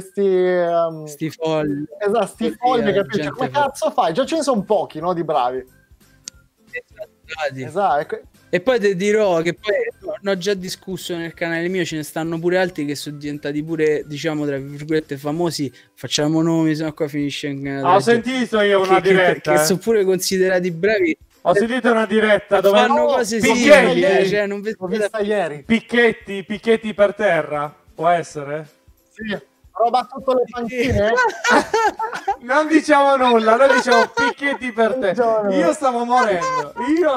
folli, esatto, sti folli, capisci? Come cazzo fai? Già ce ne sono pochi, no, di bravi. Esatto. E poi ti dirò che poi ne ho già discusso nel canale mio, ce ne stanno pure altri che sono diventati pure, diciamo, tra virgolette famosi, facciamo nomi, sennò qua finisce in... Ho sentito io una diretta. Che sono pure considerati bravi. Ho sentito una diretta dove fanno cose simili, cioè, non l'ho vista ieri. Picchetti per terra, può essere? Sì. Roba sotto le panchine. Non diciamo nulla, noi diciamo picchetti per te. Io stavo morendo.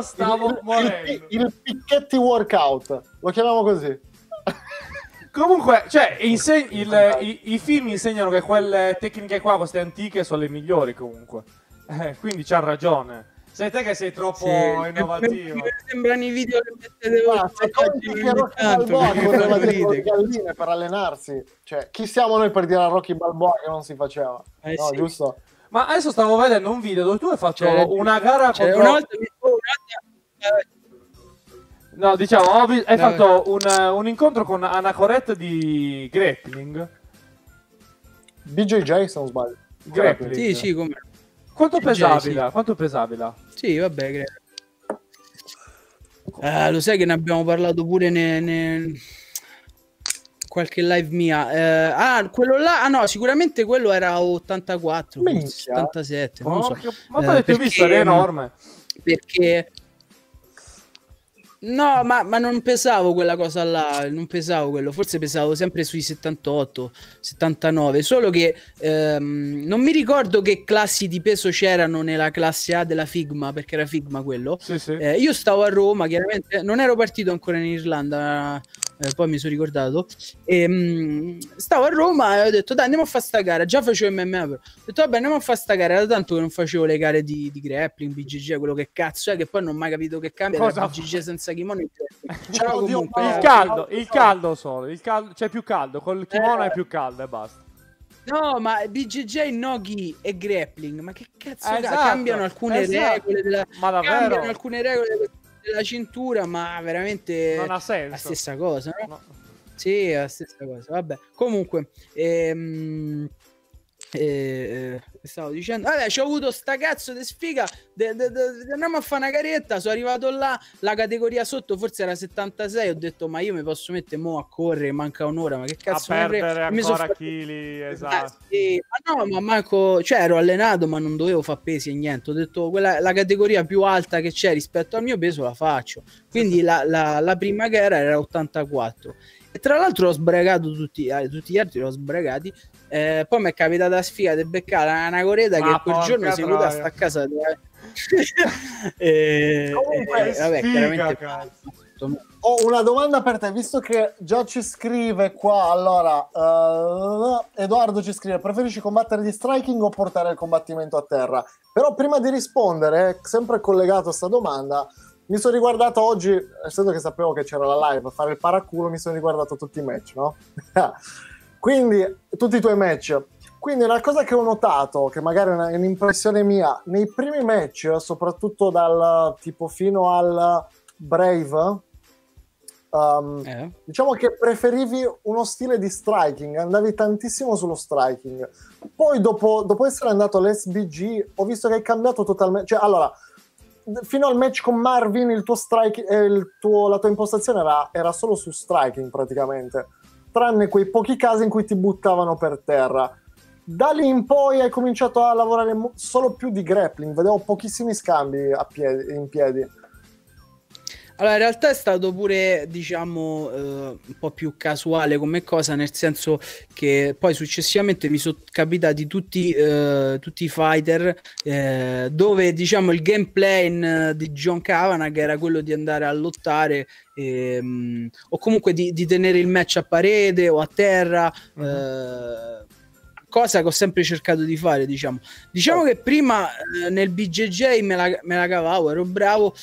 Il picchetti workout, lo chiamiamo così. Comunque, cioè, i film insegnano che quelle tecniche qua, queste antiche, sono le migliori comunque. Quindi c'ha ragione. Sei te che sei troppo innovativo. Mi sembrano i video che mettete voi. Le galline per allenarsi. Cioè, chi siamo noi per dire a Rocky Balboa che non si faceva? No, sì. Giusto? Ma adesso stavo vedendo un video dove tu hai fatto una gara contro... Una volta... No, diciamo, hai fatto un incontro con Anacorette di grappling. BJJ, se non sbaglio. Grappling. Sì, come... Quanto pesavi là? Quanto pesavi là? Sì, vabbè, lo sai che ne abbiamo parlato pure qualche live mia. Quello là, no, sicuramente quello era 84, 77, non lo so. Ma poi ti ho visto, è enorme. Perché no, ma non pesavo quella cosa là, non pesavo quello, forse pesavo sempre sui 78, 79, solo che non mi ricordo che classi di peso c'erano nella classe A della Figma, perché era Figma quello. Sì, sì. Io stavo a Roma, chiaramente, non ero partito ancora in Irlanda, poi mi sono ricordato, stavo a Roma e ho detto dai andiamo a fare sta gara, già facevo MMA però. Ho detto vabbè andiamo a fare sta gara, era tanto che non facevo le gare di grappling, BJJ, quello che cazzo è, che poi non ho mai capito che cambia tra BJJ senza kimono. Però comunque, il caldo solo, c'è più caldo, col kimono è più caldo e basta. No, ma BJJ, no-gi e grappling, ma che cazzo cambiano alcune regole cambiano alcune regole della cintura, ma veramente non ha senso. La stessa cosa, no? Sì, è la stessa cosa. Vabbè, comunque stavo dicendo, vabbè, c'ho avuto sta cazzo di sfiga andiamo a fare una garetta, sono arrivato là, la categoria sotto forse era 76, ho detto ma io mi posso mettere mo a correre, manca un'ora, ma che cazzo, a perdere ancora chili, esatto. Sì. Ma no, ma manco, cioè ero allenato ma non dovevo fare pesi e niente, ho detto la categoria più alta che c'è rispetto al mio peso la faccio, quindi la prima gara era 84 e tra l'altro ho sbragato tutti gli altri, l'ho sbragati. Poi mi è capitata la sfiga di beccare una coreta che quel giorno si è venuta sta a casa vabbè, chiaramente ho una domanda per te, visto che già ci scrive qua, allora Edoardo ci scrive: preferisci combattere di striking o portare il combattimento a terra? Però prima di rispondere, sempre collegato a sta domanda, mi sono riguardato oggi, essendo che sapevo che c'era la live a fare il paraculo, mi sono riguardato tutti i match, no? Quindi, tutti i tuoi match. Quindi una cosa che ho notato, che magari è un'impressione mia, nei primi match, soprattutto dal tipo fino al Brave, diciamo che preferivi uno stile di striking, andavi tantissimo sullo striking. Poi dopo essere andato all'SBG, ho visto che hai cambiato totalmente. Cioè, allora, fino al match con Marvin, il tuo strike, la tua impostazione era solo su striking praticamente, tranne quei pochi casi in cui ti buttavano per terra. Da lì in poi hai cominciato a lavorare solo più di grappling, vedevo pochissimi scambi in piedi. Allora, in realtà è stato pure, diciamo, un po' più casuale come cosa, nel senso che poi successivamente mi sono capitati tutti i fighter dove, diciamo, il game plan di John Kavanagh era quello di andare a lottare o comunque di tenere il match a parete o a terra, cosa che ho sempre cercato di fare, diciamo che prima nel BJJ me la cavavo, ero bravo,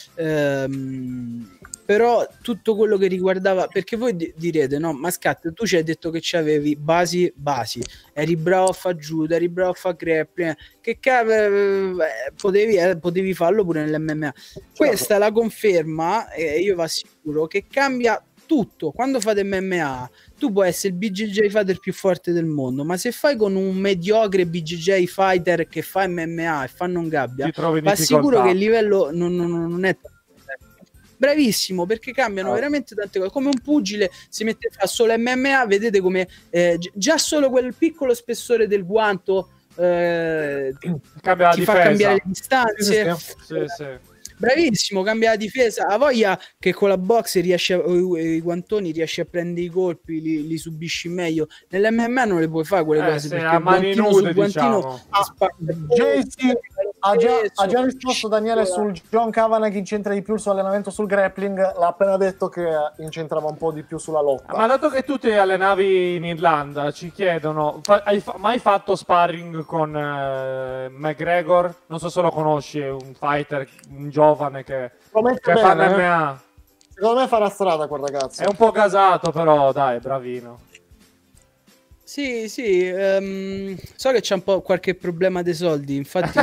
però tutto quello che riguardava, perché voi direte no, ma Scat, tu ci hai detto che c'avevi basi, eri bravo a fare judo, eri bravo a fare grappling, che potevi farlo pure nell'MMA. Questa è la conferma, e io vi assicuro che cambia tutto. Quando fate MMA tu puoi essere il BJJ fighter più forte del mondo, ma se fai con un mediocre BJJ fighter che fa MMA e fa non gabbia, vi assicuro che il livello non è bravissimo, perché cambiano veramente tante cose. Come un pugile si mette a solo MMA, vedete come già solo quel piccolo spessore del guanto ti fa cambiare le distanze. Sì. Bravissimo, cambia la difesa. Ha voglia che con la box riesce i guantoni riesce a prendere i colpi, li subisci meglio. Nell'MMA non le puoi fare quelle cose, perché a mani nude, diciamo. Ha già risposto Daniele sul John Kavanagh incentra di più il suo allenamento sul grappling, l'ha appena detto che incentrava un po' di più sulla lotta. Ma dato che tu ti allenavi in Irlanda, ci chiedono, hai mai fatto sparring con McGregor? Non so se lo conosci, è un fighter, un giovane che fa MMA. Secondo me farà strada quel ragazzo. È un po' gasato, però dai, è bravino. Sì, so che c'è un po' qualche problema dei soldi, infatti.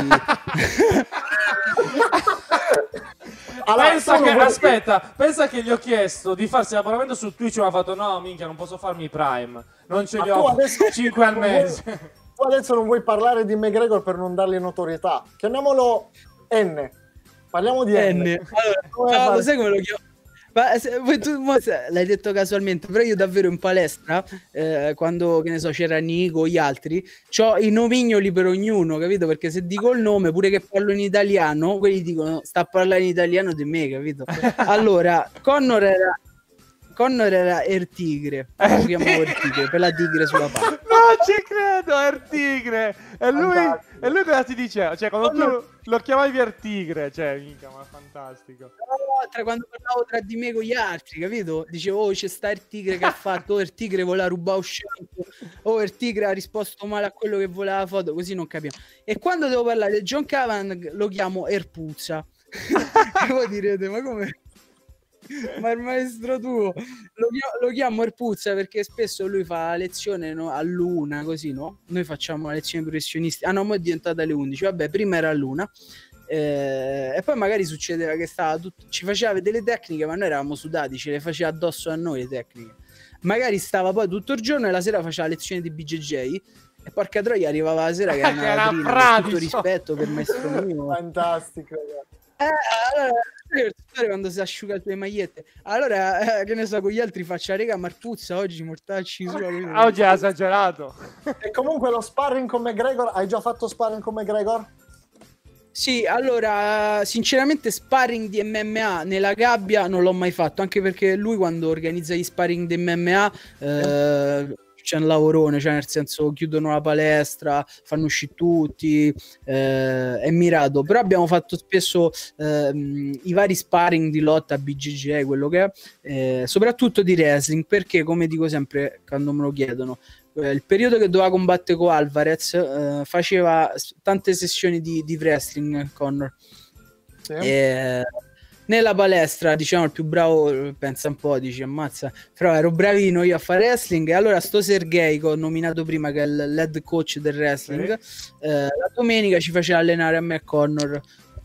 Pensa che gli ho chiesto di farsi l'abbonamento su Twitch e mi ha fatto no, minchia, non posso farmi i Prime, non ce li ho, 5 al mese. Tu adesso non vuoi parlare di McGregor per non dargli notorietà, chiamiamolo N, parliamo di N. Allora, lo sai come lo chiamo? Tu l'hai detto casualmente, però io davvero in palestra quando, che ne so, c'era Nico, gli altri, c'ho i nomignoli per ognuno, capito? Perché se dico il nome, pure che parlo in italiano, quelli dicono sta a parlare in italiano di me, capito? Allora, Connor era Ertigre, lo chiamavo Ertigre, per la tigre sulla palla. Non ci credo, Ertigre! E lui cosa ti diceva? Cioè, quando tu lo chiamavi Ertigre, cioè, mica, ma fantastico. Quando parlavo tra di me con gli altri, capito? Dicevo, oh, c'è sta il tigre che ha fatto, oh, il tigre voleva rubare un shampoo, oh, il tigre ha risposto male a quello che voleva la foto, così non capiamo. E quando devo parlare di John Kavanagh lo chiamo Erpuzza. E voi direte, ma come? Ma il maestro tuo lo chiamo Erpuzza perché spesso lui fa la lezione, no, all'1, così, no? Noi facciamo la lezione professionisti. Ah no, ma è diventata alle 11. Vabbè, prima era all'1. E poi magari succedeva che ci faceva vedere le tecniche, ma noi eravamo sudati, ce le faceva addosso a noi le tecniche. Magari stava poi tutto il giorno e la sera faceva lezione di BJJ. E porca troia, arrivava la sera che era una latrina, con tutto rispetto per maestro mio. Fantastico. Allora, quando si asciuga le magliette, allora che ne so, con gli altri faccia rega Marpuzza oggi mortacci su. Oggi ha esagerato. E comunque lo sparring con McGregor, hai già fatto sparring con McGregor? Sì, allora sinceramente sparring di MMA nella gabbia non l'ho mai fatto, anche perché lui quando organizza gli sparring di MMA c'è un lavorone, cioè nel senso chiudono la palestra, fanno uscire tutti, è mirato. Però abbiamo fatto spesso i vari sparring di lotta BJJ, quello che è, soprattutto di wrestling, perché come dico sempre quando me lo chiedono, il periodo che doveva combattere con Alvarez faceva tante sessioni di wrestling Connor. Sì. Nella palestra, diciamo, il più bravo pensa un po', dice ammazza, però ero bravino io a fare wrestling. E allora sto Sergei che ho nominato prima, che è l'head coach del wrestling, la domenica ci faceva allenare a me e Connor,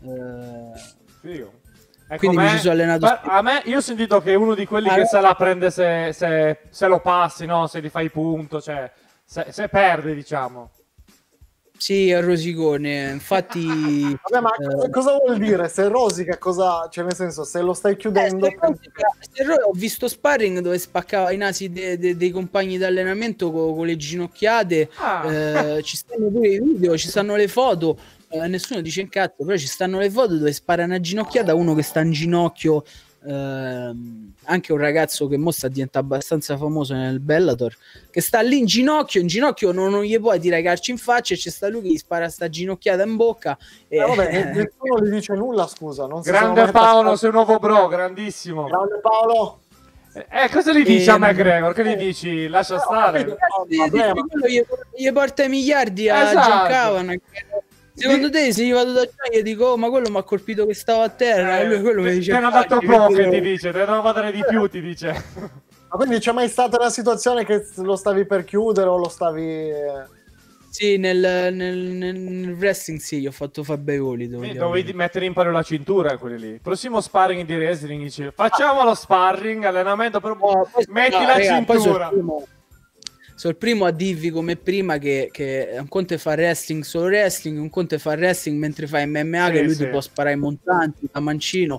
quindi mi ci sono allenato. A me, io ho sentito che è uno di quelli che se la prende se lo passi, no? Se gli fai punto, cioè se perde, diciamo. Sì, è rosicone, infatti. Vabbè, ma cosa vuol dire? Se rosica, cosa? Cioè, nel senso, se lo stai chiudendo. Ho visto sparring dove spaccava i nasi dei compagni di allenamento con le ginocchiate. Ci stanno pure i video, ci stanno le foto. Nessuno dice un cazzo, però ci stanno le foto dove spara una ginocchiata a uno che sta in ginocchio. Anche un ragazzo che mo sta diventando abbastanza famoso nel Bellator, che sta lì in ginocchio non gli puoi tirare calci in faccia, e c'è sta lui che gli spara sta ginocchiata in bocca vabbè, nessuno gli dice nulla, scusa, non grande Paolo, sei un nuovo bro, grandissimo, grande Paolo. Cosa gli dici a McGregor? Che gli dici? Lascia stare. Gli porta i miliardi a John Kavanagh. Secondo te se io vado da Gianni e dico ma quello mi ha colpito che stavo a terra, e lui quello mi dice te ne ha dato poco, ti dice, te ne devo dare di più, ti dice. Ma quindi c'è mai stata una situazione che lo stavi per chiudere o lo stavi... Sì, nel wrestling sì, gli ho fatto fare bei voli. Dovevi mettere in paro la cintura quelli lì. Prossimo sparring di wrestling dice facciamo lo sparring, allenamento, però metti la cintura. Sono il primo a dirvi come prima che un conto è fare wrestling solo wrestling, un conto è fare wrestling mentre fai MMA, che lui ti può sparare i montanti, da mancino,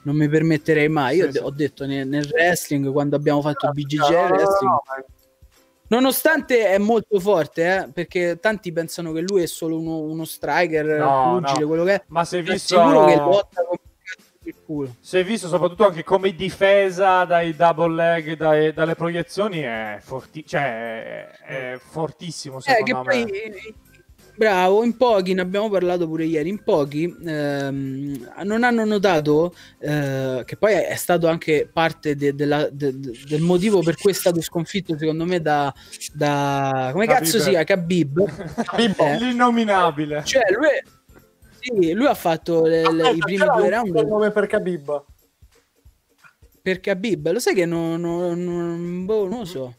mi permetterei mai. Io ho detto nel wrestling, quando abbiamo fatto il BJJ wrestling, nonostante è molto forte, perché tanti pensano che lui è solo uno striker, pugile, quello che è. Ma sei visto sicuro che lotta come il culo. Si è visto soprattutto anche come difesa dai double leg, dalle proiezioni è fortissimo, secondo me. Poi, bravo, in pochi, ne abbiamo parlato pure ieri, in pochi non hanno notato che poi è stato anche parte del motivo per cui è stato sconfitto, secondo me, da come Khabib. cazzo sia, Khabib. L'innominabile. Cioè, lui ha fatto i primi 2 round. Il nome per Khabib? Per Khabib, lo sai che non lo so.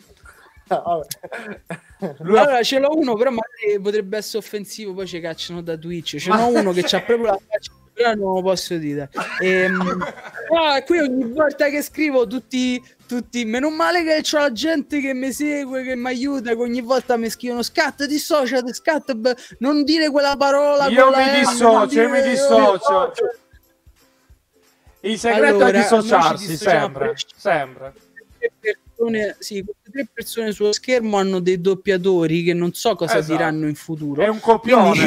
Allora ce l'ho uno, però magari potrebbe essere offensivo, poi ci cacciano da Twitch. Ce n'ho uno che c'ha proprio la faccia, però non lo posso dire. Qui ogni volta che scrivo tutti meno male che c'ho la gente che mi segue, che mi aiuta, che ogni volta mi scrivono scat, dissociati, scat, non dire quella parola. Io mi dissocio. Il segreto è dissociarsi sempre. Queste 3 persone sullo schermo hanno dei doppiatori che non so cosa diranno in futuro. È un copione.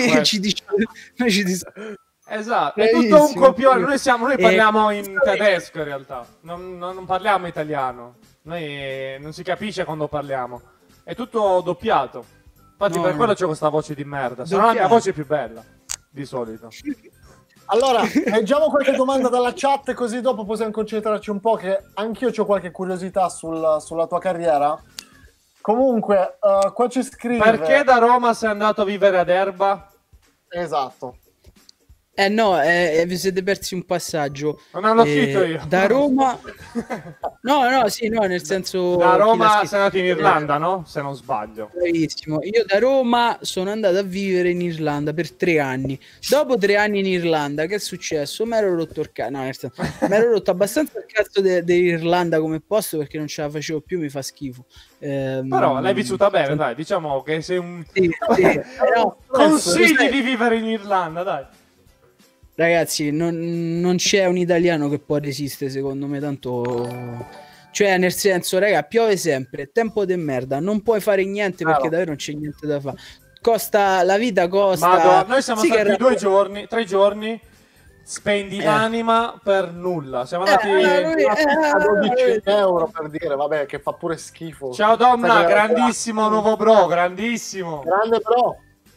Esatto, è tutto un copione. Noi parliamo in tedesco in realtà, non parliamo italiano. Noi non si capisce quando parliamo. È tutto doppiato. Infatti per quello c'è questa voce di merda. Se no la mia voce è più bella, di solito. Allora, leggiamo qualche domanda dalla chat, così dopo possiamo concentrarci un po', che anch'io ho qualche curiosità sulla tua carriera. Comunque, qua ci scrive... Perché da Roma sei andato a vivere ad Erba? Esatto. No, vi siete persi un passaggio. Non l'ho scritto io. Da Roma... No, nel senso... Da Roma sei andato in Irlanda, no? Se non sbaglio. Bravissimo. Io da Roma sono andato a vivere in Irlanda per 3 anni. Dopo 3 anni in Irlanda, che è successo? Mi ero rotto il cazzo. No, mi ero rotto abbastanza il cazzo dell'Irlanda come posto, perché non ce la facevo più, mi fa schifo. Però l'hai vissuta bene, dai. Diciamo che sei un... Consigli di vivere in Irlanda, dai. Ragazzi, non c'è un italiano che può resistere, secondo me, tanto... Cioè, nel senso, raga, piove sempre, tempo de merda, non puoi fare niente perché davvero non c'è niente da fare. La vita costa... Ma noi siamo stati 2 giorni, 3 giorni, spendi l'anima per nulla. Siamo andati a 12 euro, per dire, vabbè, che fa pure schifo. Ciao Domna, grandissimo nuovo bro, grandissimo. Grande bro.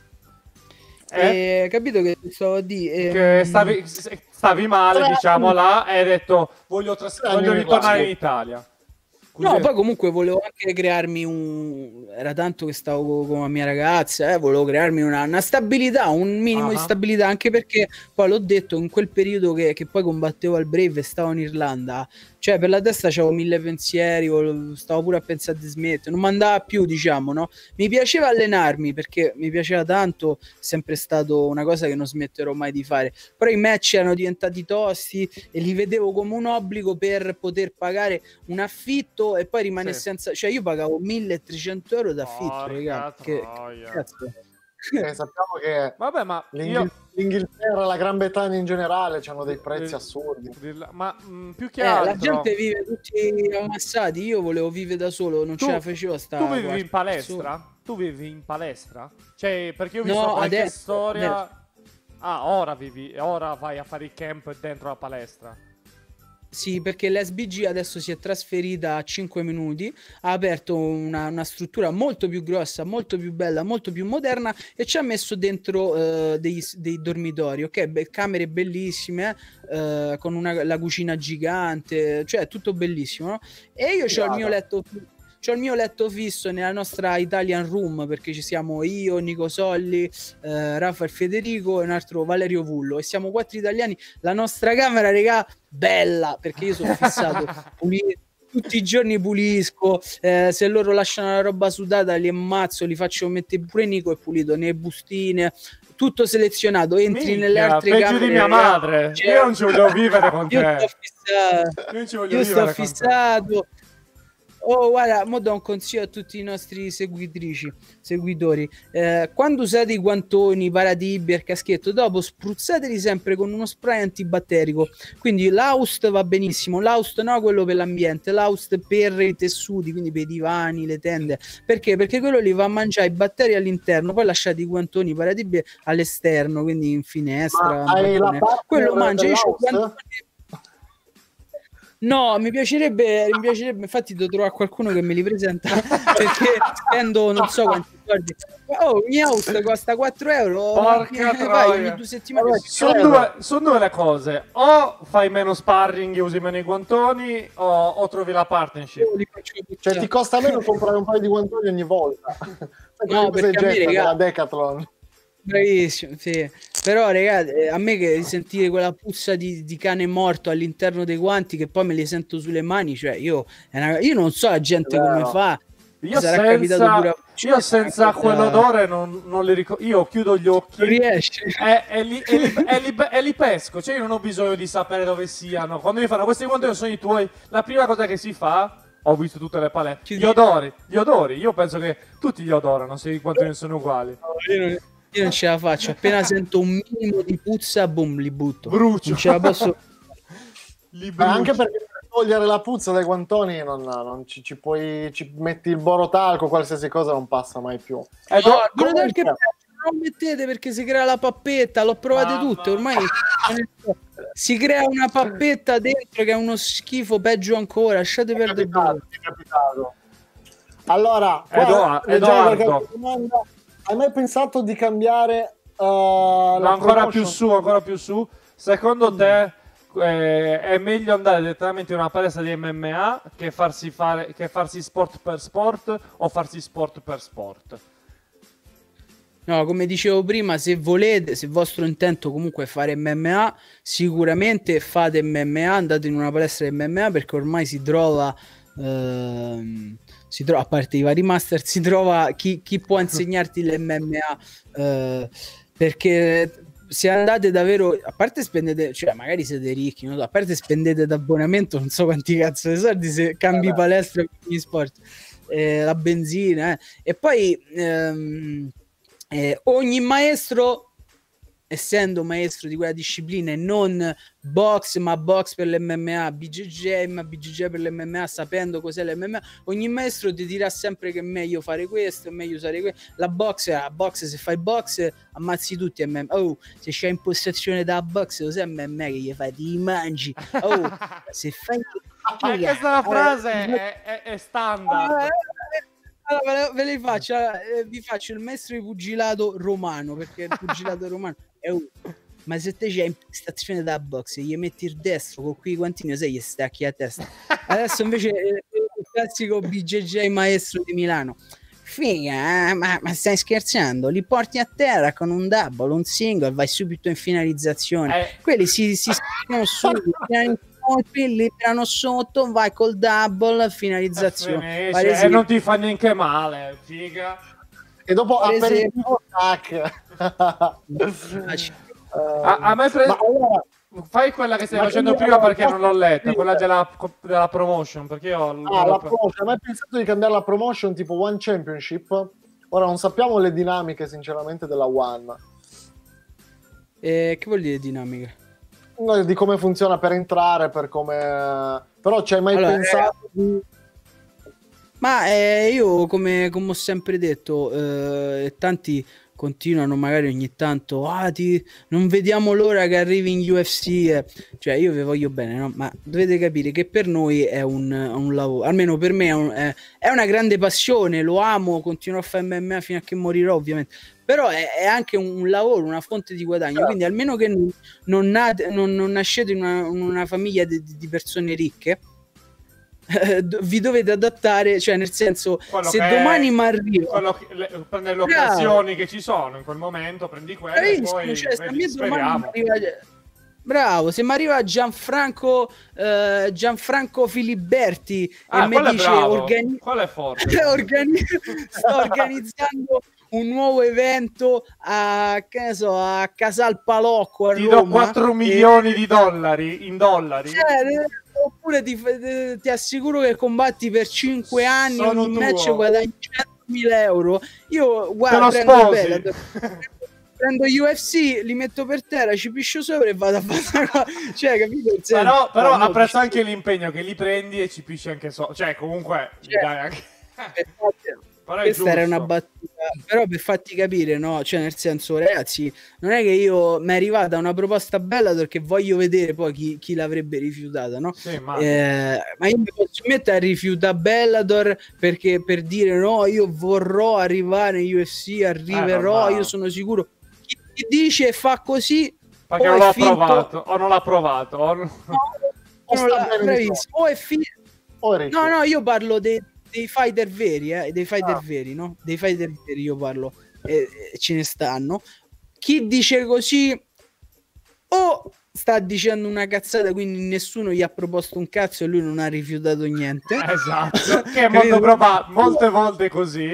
Capito che stavo a dire? Che stavi male, diciamo, là, e hai detto voglio ritornare in Italia. No, poi comunque volevo anche crearmi era tanto che stavo con la mia ragazza, volevo crearmi una stabilità, un minimo di stabilità, anche perché poi l'ho detto, in quel periodo che poi combattevo al Brave e stavo in Irlanda, cioè per la testa c'avevo 1000 pensieri, stavo pure a pensare di smettere, non mi andava più, diciamo, no? Mi piaceva allenarmi perché mi piaceva tanto, è sempre stato una cosa che non smetterò mai di fare, però i match erano diventati tosti e li vedevo come un obbligo per poter pagare un affitto e poi rimane senza, cioè io pagavo 1300 euro d'affitto, ragazzi, che cazzo. Sappiamo che vabbè, ma l'Inghilterra, la Gran Bretagna in generale hanno dei prezzi assurdi, ma più che altro la gente vive tutti ammassati, io volevo vivere da solo, non ce la facevo tu vivi in palestra? Tu vivi in palestra? Cioè, perché io ho visto qualche storia ora vai a fare il camp dentro la palestra. Sì, perché l'SBG adesso si è trasferita a 5 minuti, ha aperto una struttura molto più grossa, molto più bella, molto più moderna e ci ha messo dentro dei dormitori, ok? Camere bellissime, con la cucina gigante, cioè tutto bellissimo, no? E io c'ho il mio letto... C'ho il mio letto fisso nella nostra Italian Room, perché ci siamo io, Nico Solli, Rafa e Federico e un altro Valerio Vullo, e siamo 4 italiani. La nostra camera, regà, bella, perché io sono fissato, tutti i giorni pulisco, se loro lasciano la roba sudata li ammazzo, li faccio mettere pure Nico è pulito, nelle bustine, tutto selezionato, entri nelle altre peggio camere. Di mia madre, io non ci voglio vivere con te. Io sto fissato. Oh, guarda, mo do un consiglio a tutti i nostri seguitori. Quando usate i guantoni, paratibia, il caschetto, dopo spruzzateli sempre con uno spray antibatterico. Quindi l'Aust va benissimo, l'Aust no, quello per l'ambiente, l'Aust per i tessuti, quindi per i divani, le tende. Perché? Perché quello li va a mangiare i batteri all'interno, poi lasciate i guantoni, paratibia all'esterno, quindi in finestra. Quello mangia. Io c'ho guantoni. No, mi piacerebbe, infatti devo trovare qualcuno che me li presenta perché spendo non so quanti soldi. Oh, il mio house costa 4 euro. Porca troia. Ogni 2 settimane. Sono due le cose: o fai meno sparring e usi meno i guantoni, o trovi la partnership. Cioè ti costa meno comprare un paio di guantoni ogni volta. No, perché la Decathlon. Bravissimo, sì. Però ragazzi, a me che sentire quella puzza di cane morto all'interno dei guanti che poi me li sento sulle mani, cioè io non so la gente come fa. Io senza quell'odore non li ricordo. Io chiudo gli occhi e li pesco. Cioè io non ho bisogno di sapere dove siano. Quando mi fanno questi guantoni sono i tuoi, la prima cosa che si fa, ho visto tutte le palette, gli odori. Io penso che tutti gli odorano se i guantoni sono uguali. Io non ce la faccio, appena sento un minimo di puzza, boom, li butto. Brucio. Non ce la posso. Anche perché per togliere la puzza dai guantoni non ci metti il borotalco, qualsiasi cosa non passa mai più. Non mettete perché si crea la pappetta, l'ho provate tutte, ormai si crea una pappetta dentro che è uno schifo, peggio ancora, lasciate perdere. Allora, Edoardo, hai mai pensato di cambiare ancora più su? Secondo te è meglio andare direttamente in una palestra di MMA che farsi sport per sport o farsi sport per sport? No, come dicevo prima, se volete, se il vostro intento comunque è fare MMA, sicuramente fate MMA, andate in una palestra di MMA perché ormai si trova, a parte i vari master, si trova chi può insegnarti l'MMA, perché se andate davvero, a parte spendete, cioè magari siete ricchi, no? A parte spendete d'abbonamento non so quanti cazzo di soldi se cambi palestra per gli sport, la benzina, e poi ogni maestro, essendo maestro di quella disciplina e non box, ma box per l'MMA, BJJ, ma BJJ per l'MMA, sapendo cos'è l'MMA, ogni maestro ti dirà sempre che è meglio fare questo, è meglio usare questo. La box, se fai box ammazzi tutti MMA. Oh, se c'hai in possessione da box, cos'è MMA che gli fai? Ti mangi. Oh, se fai questa frase è standard. Allora, ve le faccio, vi faccio il maestro di pugilato romano, perché il pugilato romano è ma se te c'hai impostazione da box gli metti il destro con quei guantini, sai, gli stacchi a testa. Adesso invece il classico BJJ maestro di Milano, figa, ma stai scherzando? Li porti a terra con un double, un single, vai subito in finalizzazione. Quelli si scrivono subito, li tirano sotto, vai col double, finalizzazione, e non ti fa neanche male, figa. E dopo aperitivo, tac. A me fai quella che stai facendo prima perché non l'ho letta, quella della promotion, perché io la promotion. Ma hai pensato di cambiare la promotion tipo One Championship? Ora non sappiamo le dinamiche sinceramente della One. Che vuol dire dinamiche? Di come funziona per entrare, per come... Però ci hai mai pensato di... Ma io come ho sempre detto, tanti continuano magari ogni tanto, non vediamo l'ora che arrivi in UFC, cioè io vi voglio bene, no? Ma dovete capire che per noi è un lavoro, almeno per me è una grande passione, lo amo, continuo a fare MMA fino a che morirò ovviamente, però è anche un lavoro, una fonte di guadagno, quindi almeno che non nascete in una famiglia di persone ricche, vi dovete adattare, cioè nel senso, se domani mi arriva prendere le occasioni che ci sono in quel momento, prendi quelle e poi speriamo. Bravo, se mi arriva Gianfranco Filiberti e mi dice qual è forte? sto organizzando un nuovo evento a Casal Palocco a Roma, ti do 4 milioni di dollari in dollari. oppure ti assicuro che combatti per 5 anni, ogni match guadagni 100.000 euro. Io guarda, prendo UFC, li metto per terra, ci piscio sopra e vado a fare cioè, capito? Però apprezzo anche l'impegno che li prendi e ci pisci anche cioè comunque dai anche... Questa era una battuta, però per farti capire, no? Cioè, nel senso, ragazzi, non è che io mi è arrivata una proposta bella perché voglio vedere poi chi l'avrebbe rifiutata, no? Sì, ma io mi posso mettere a rifiutare Bellator perché per dire no, io vorrò arrivare in UFC, arriverò, io sono sicuro. Chi dice e fa così perché non l'ha provato o non l'ha provato bravissimo, o è finto. No, io parlo dei fighter veri, dei fighter veri, no? Dei fighter veri io parlo, ce ne stanno. Chi dice così o sta dicendo una cazzata, quindi nessuno gli ha proposto un cazzo e lui non ha rifiutato niente. Esatto, che è molto probabile, molte volte così.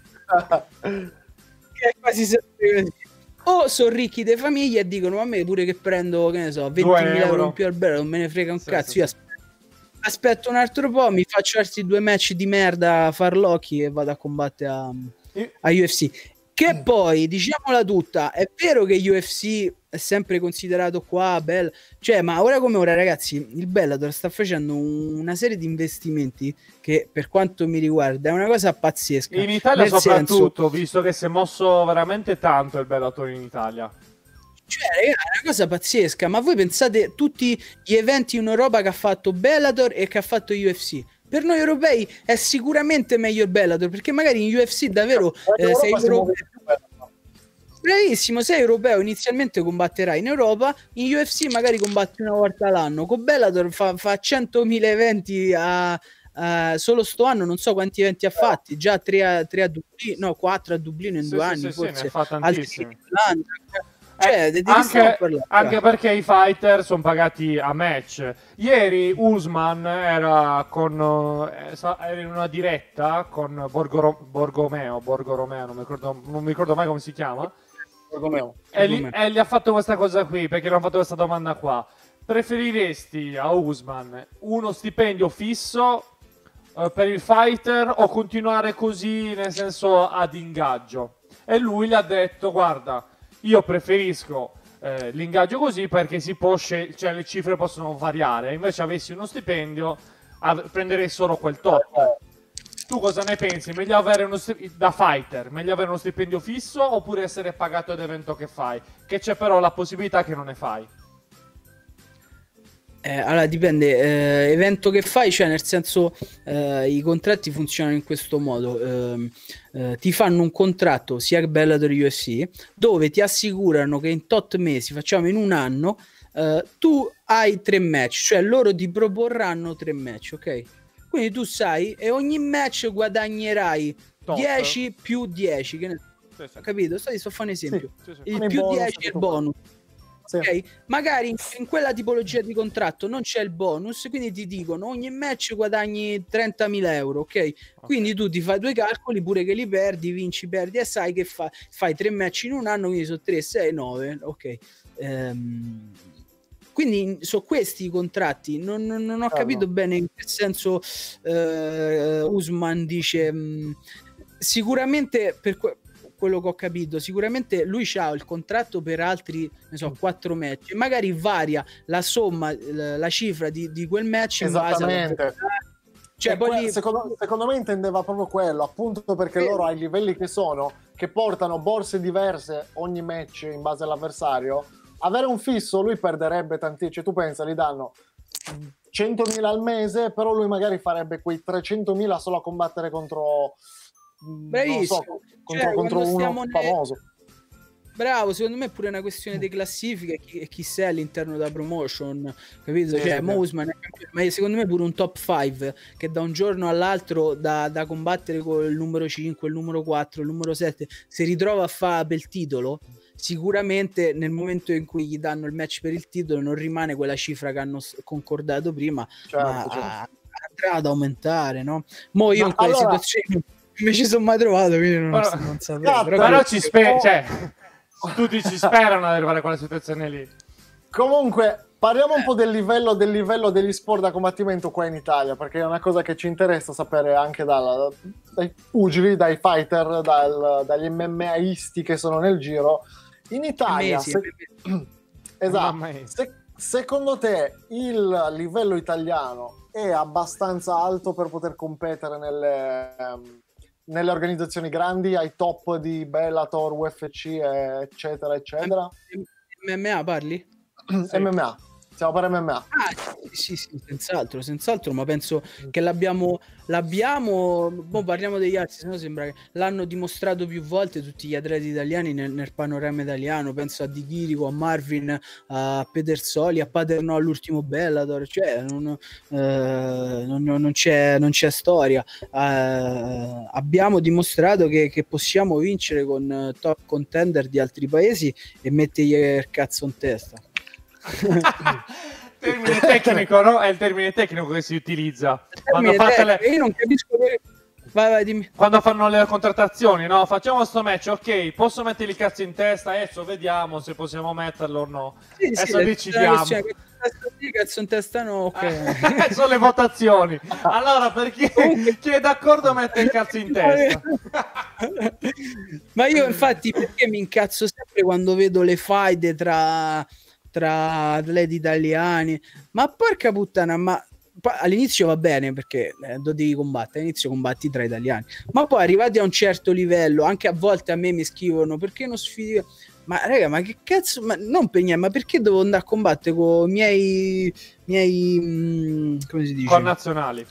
Che è quasi sempre così. O sono ricchi di famiglia e dicono a me pure che prendo, che ne so, 20.000 euro in più al bello, non me ne frega un cazzo, io aspetto un altro po', mi faccio altri 2 match di merda a farlocchi e vado a combattere a UFC. Che poi, diciamola tutta, è vero che UFC è sempre considerato qua bello, cioè, ma ora come ora, ragazzi, il Bellator sta facendo una serie di investimenti che, per quanto mi riguarda, è una cosa pazzesca. In Italia soprattutto, visto che si è mosso veramente tanto il Bellator in Italia. Cioè, ragazzi, è una cosa pazzesca, ma voi pensate tutti gli eventi in Europa che ha fatto Bellator e che ha fatto UFC? Per noi europei è sicuramente meglio il Bellator, perché magari in UFC davvero sei europeo. Bravissimo, sei europeo, inizialmente combatterai in Europa, in UFC magari combatti una volta l'anno, con Bellator fa 100.000 eventi solo sto anno, non so quanti eventi ha fatti, già 3 a Dublino, no 4 a Dublino in 2 anni, forse ne fa tantissimi. Cioè, anche perché i fighter sono pagati a match. Ieri Usman era in una diretta con Borgomeo, non mi ricordo mai come si chiama. E gli ha fatto questa cosa qui, perché gli hanno fatto questa domanda qua. Preferiresti a Usman uno stipendio fisso per il fighter o continuare così, nel senso ad ingaggio? E lui gli ha detto: guarda, io preferisco l'ingaggio così perché si può cioè le cifre possono variare. Invece avessi uno stipendio prenderei solo quel tot. Tu cosa ne pensi? Meglio avere da fighter, meglio avere uno stipendio fisso oppure essere pagato ad evento che fai? Che c'è però la possibilità che non ne fai. Allora dipende, evento che fai, cioè nel senso i contratti funzionano in questo modo, ti fanno un contratto sia Bellator UFC dove ti assicurano che in tot mesi, facciamo in un anno, tu hai 3 match, cioè loro ti proporranno 3 match, ok? Quindi tu sai, e ogni match guadagnerai 10 più 10, che ne... capito? Sto fare un esempio, il più 10 è il bonus. Okay? Magari in quella tipologia di contratto non c'è il bonus, quindi ti dicono ogni match guadagni 30.000 euro, ok? Quindi tu ti fai 2 calcoli, pure che li perdi, vinci, perdi, e sai che fai 3 match in un anno, quindi sono 3, 6, 9, ok? Quindi sono questi i contratti, non ho capito bene in che senso Usman dice sicuramente per quello che ho capito, sicuramente lui c'ha il contratto per altri, ne so, 4 match, e magari varia la somma, la cifra di quel match in base alla... Cioè, poi secondo me intendeva proprio quello, appunto perché loro ai livelli che sono, che portano borse diverse ogni match in base all'avversario, avere un fisso lui perderebbe tantissimo. Cioè, tu pensa, gli danno 100.000 al mese, però lui magari farebbe quei 300.000 solo a combattere contro... Bravissimo, contro uno famoso. Bravo, secondo me è pure una questione di classifica e chi sei all'interno della promotion, capito? Sì, cioè, Usman, ma secondo me è pure un top 5 che da un giorno all'altro da combattere con il numero 5, il numero 4, il numero 7 si ritrova a fare per il titolo. Sicuramente nel momento in cui gli danno il match per il titolo non rimane quella cifra che hanno concordato prima, ma andrà ad aumentare, no? Mo io in quelle situazioni non ci sono mai trovato, quindi non sapevo. Però cioè, tutti ci sperano ad arrivare a quella situazione lì. Comunque, Parliamo un po' del livello degli sport da combattimento qua in Italia, perché è una cosa che ci interessa sapere anche dai pugili, dai fighter, dagli MMAisti che sono nel giro. In Italia, secondo te il livello italiano è abbastanza alto per poter competere nelle organizzazioni grandi, ai top di Bellator, UFC, eccetera, eccetera? MMA parli? Sì. MMA. Stiamo per MMA. Ah, sì, senz'altro, ma penso che l'abbiamo, parliamo degli altri, se no sembra che l'hanno dimostrato più volte tutti gli atleti italiani nel panorama italiano, penso a Di Chirico, a Marvin, a Pedersoli, a Paternò all'ultimo Bellator, cioè non c'è storia. Abbiamo dimostrato che possiamo vincere con top contender di altri paesi e mettergli il cazzo in testa. Termine tecnico, no? È il termine tecnico che si utilizza quando io non capisco vai, dimmi. Quando fanno le contrattazioni, no? Facciamo sto match, ok, posso mettere il cazzo in testa, adesso vediamo se possiamo metterlo o no. Adesso decidiamo. Cazzo in testa no, ok. Sono le votazioni. Allora, per chi è d'accordo mette il cazzo in testa. Ma io infatti perché mi incazzo sempre quando vedo le faide tra atleti italiani, ma porca puttana, ma all'inizio va bene perché lo devi combattere, all'inizio combatti tra italiani, ma poi arrivati a un certo livello, anche a volte a me mi scrivono perché non sfidi, ma raga, ma che cazzo, ma non per niente, ma perché devo andare a combattere con miei come si dice? Connazionali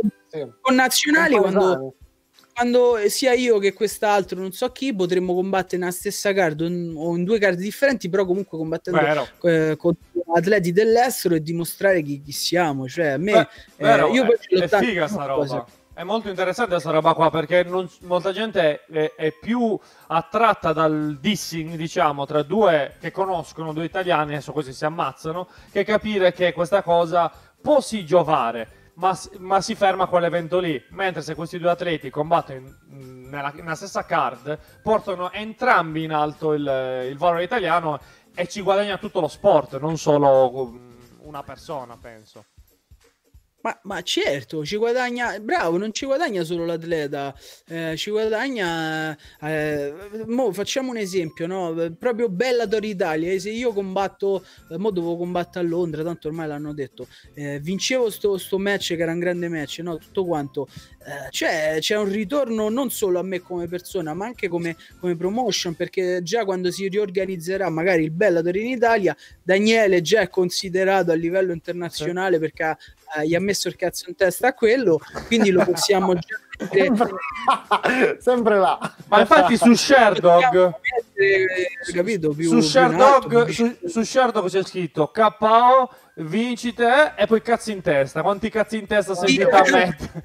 quando sia io che quest'altro, non so chi, potremmo combattere nella stessa card o in due card differenti, però comunque combattendo con atleti dell'estero e dimostrare chi siamo. Cioè, a me io è figa sta roba. È molto interessante questa roba qua, perché molta gente è più attratta dal dissing, diciamo, tra due che conoscono, due italiani, adesso così si ammazzano, che capire che questa cosa può sì giovare. Ma si ferma a quell'evento lì, mentre se questi due atleti combattono nella stessa card, portano entrambi in alto il valore italiano e ci guadagna tutto lo sport, non solo una persona, penso. Ma certo, ci guadagna, bravo, non ci guadagna solo l'atleta, ci guadagna, facciamo un esempio, no? Proprio Bellator Italia, se io combatto, mo dovevo combattere a Londra, tanto ormai l'hanno detto, vincevo sto match che era un grande match, no? Tutto quanto, c'è un ritorno non solo a me come persona, ma anche come promotion, perché già quando si riorganizzerà magari il Bellator in Italia, Daniele già è considerato a livello internazionale perché gli ha messo il cazzo in testa a quello, quindi lo possiamo già sempre là. Ma infatti su Sherdog capito, su Sherdog c'è scritto KO, vincite e poi cazzo in testa. Quanti cazzi in testa sei riuscito a mettere?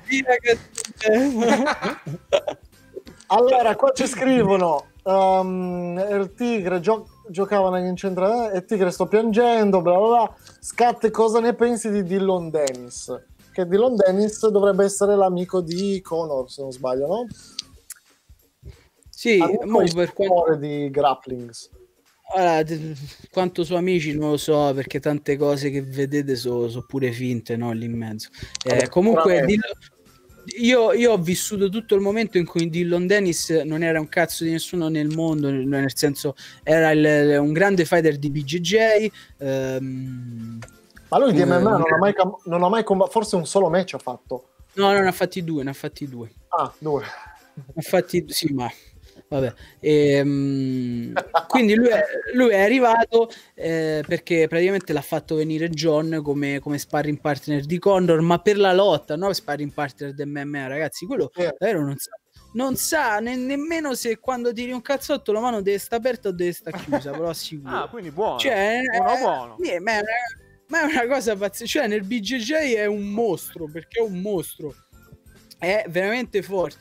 Allora qua ci scrivono il Tigre giocavano in centro e Tigre sto piangendo, bla bla bla. Scatte, cosa ne pensi di Dillon Dennis? Che Dillon Dennis dovrebbe essere l'amico di Conor, se non sbaglio, no? Sì, per quanto di grapplings. Allora, quanto sono amici non lo so, perché tante cose che vedete sono pure finte, no? Lì in mezzo. Comunque io ho vissuto tutto il momento in cui Dillon Dennis non era un cazzo di nessuno nel mondo, nel senso era un grande fighter di BJJ. Ma lui di MMA non ha mai combattuto, forse un solo match ha fatto. No, ne ha fatti due. Ah, due. Sì, ma vabbè. Quindi lui è arrivato perché praticamente l'ha fatto venire John come sparring partner di Conor, ma per la lotta, no? Sparring partner del MMA, ragazzi, quello davvero non sa nemmeno se quando tiri un cazzotto la mano deve stare aperta o deve stare chiusa, però sicuro. Ah, quindi buono. Cioè, buono. Ma è una cosa pazzesca, cioè nel BJJ è un mostro, perché è un mostro, è veramente forte,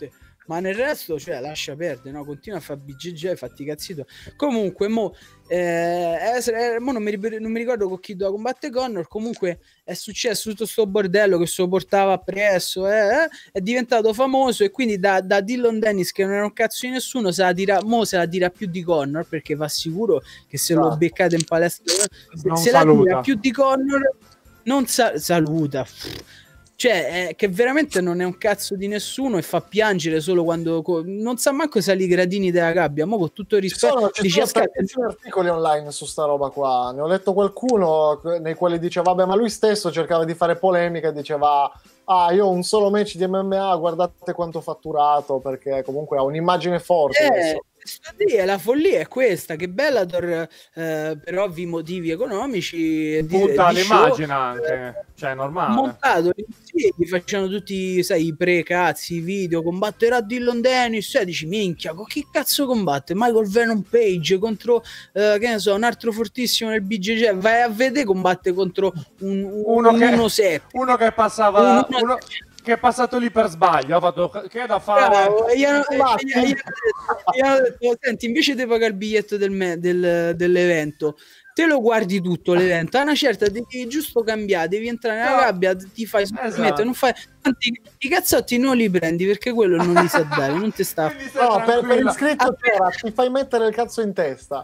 ma nel resto, cioè, lascia perdere, no? Continua a fare BJJ, fatti cazzito. Comunque, mo non mi ricordo con chi doveva combattere Conor. Comunque è successo tutto sto bordello che se lo portava appresso, è diventato famoso, e quindi da Dillon Dennis, che non era un cazzo di nessuno, se la tira più di Conor, perché va sicuro che se lo beccate in palestra se la tira più di Conor, non saluta. Cioè, che veramente non è un cazzo di nessuno e fa piangere solo quando non sa manco sali i gradini della gabbia. Mo con tutto il rispetto, ci sono tantissimi articoli online su sta roba qua. Ne ho letto qualcuno nei quali diceva, vabbè, ma lui stesso cercava di fare polemica e diceva, io ho un solo match di MMA, guardate quanto ho fatturato, perché comunque ha un'immagine forte. La follia è questa, che Bellator per ovvi motivi economici punta l'immagine anche, cioè normale, montato, gli facevano tutti, sai, i pre-cazzi, i video, combatterà Dillon Dennis, dici minchia, con chi cazzo combatte? Michael Venom Page contro che ne so, un altro fortissimo nel BJJ, vai a vedere, combatte contro uno che passava che è passato lì per sbaglio, ha fatto che è da fare. Gli hanno detto, senti, invece di pagare il biglietto dell'evento, te lo guardi tutto l'evento, a una certa devi giusto cambiare, devi entrare nella gabbia, ti fai non fai i cazzotti, non li prendi, perché quello non li sa dare, non ti sta. No, per iscritto ti fai mettere il cazzo in testa.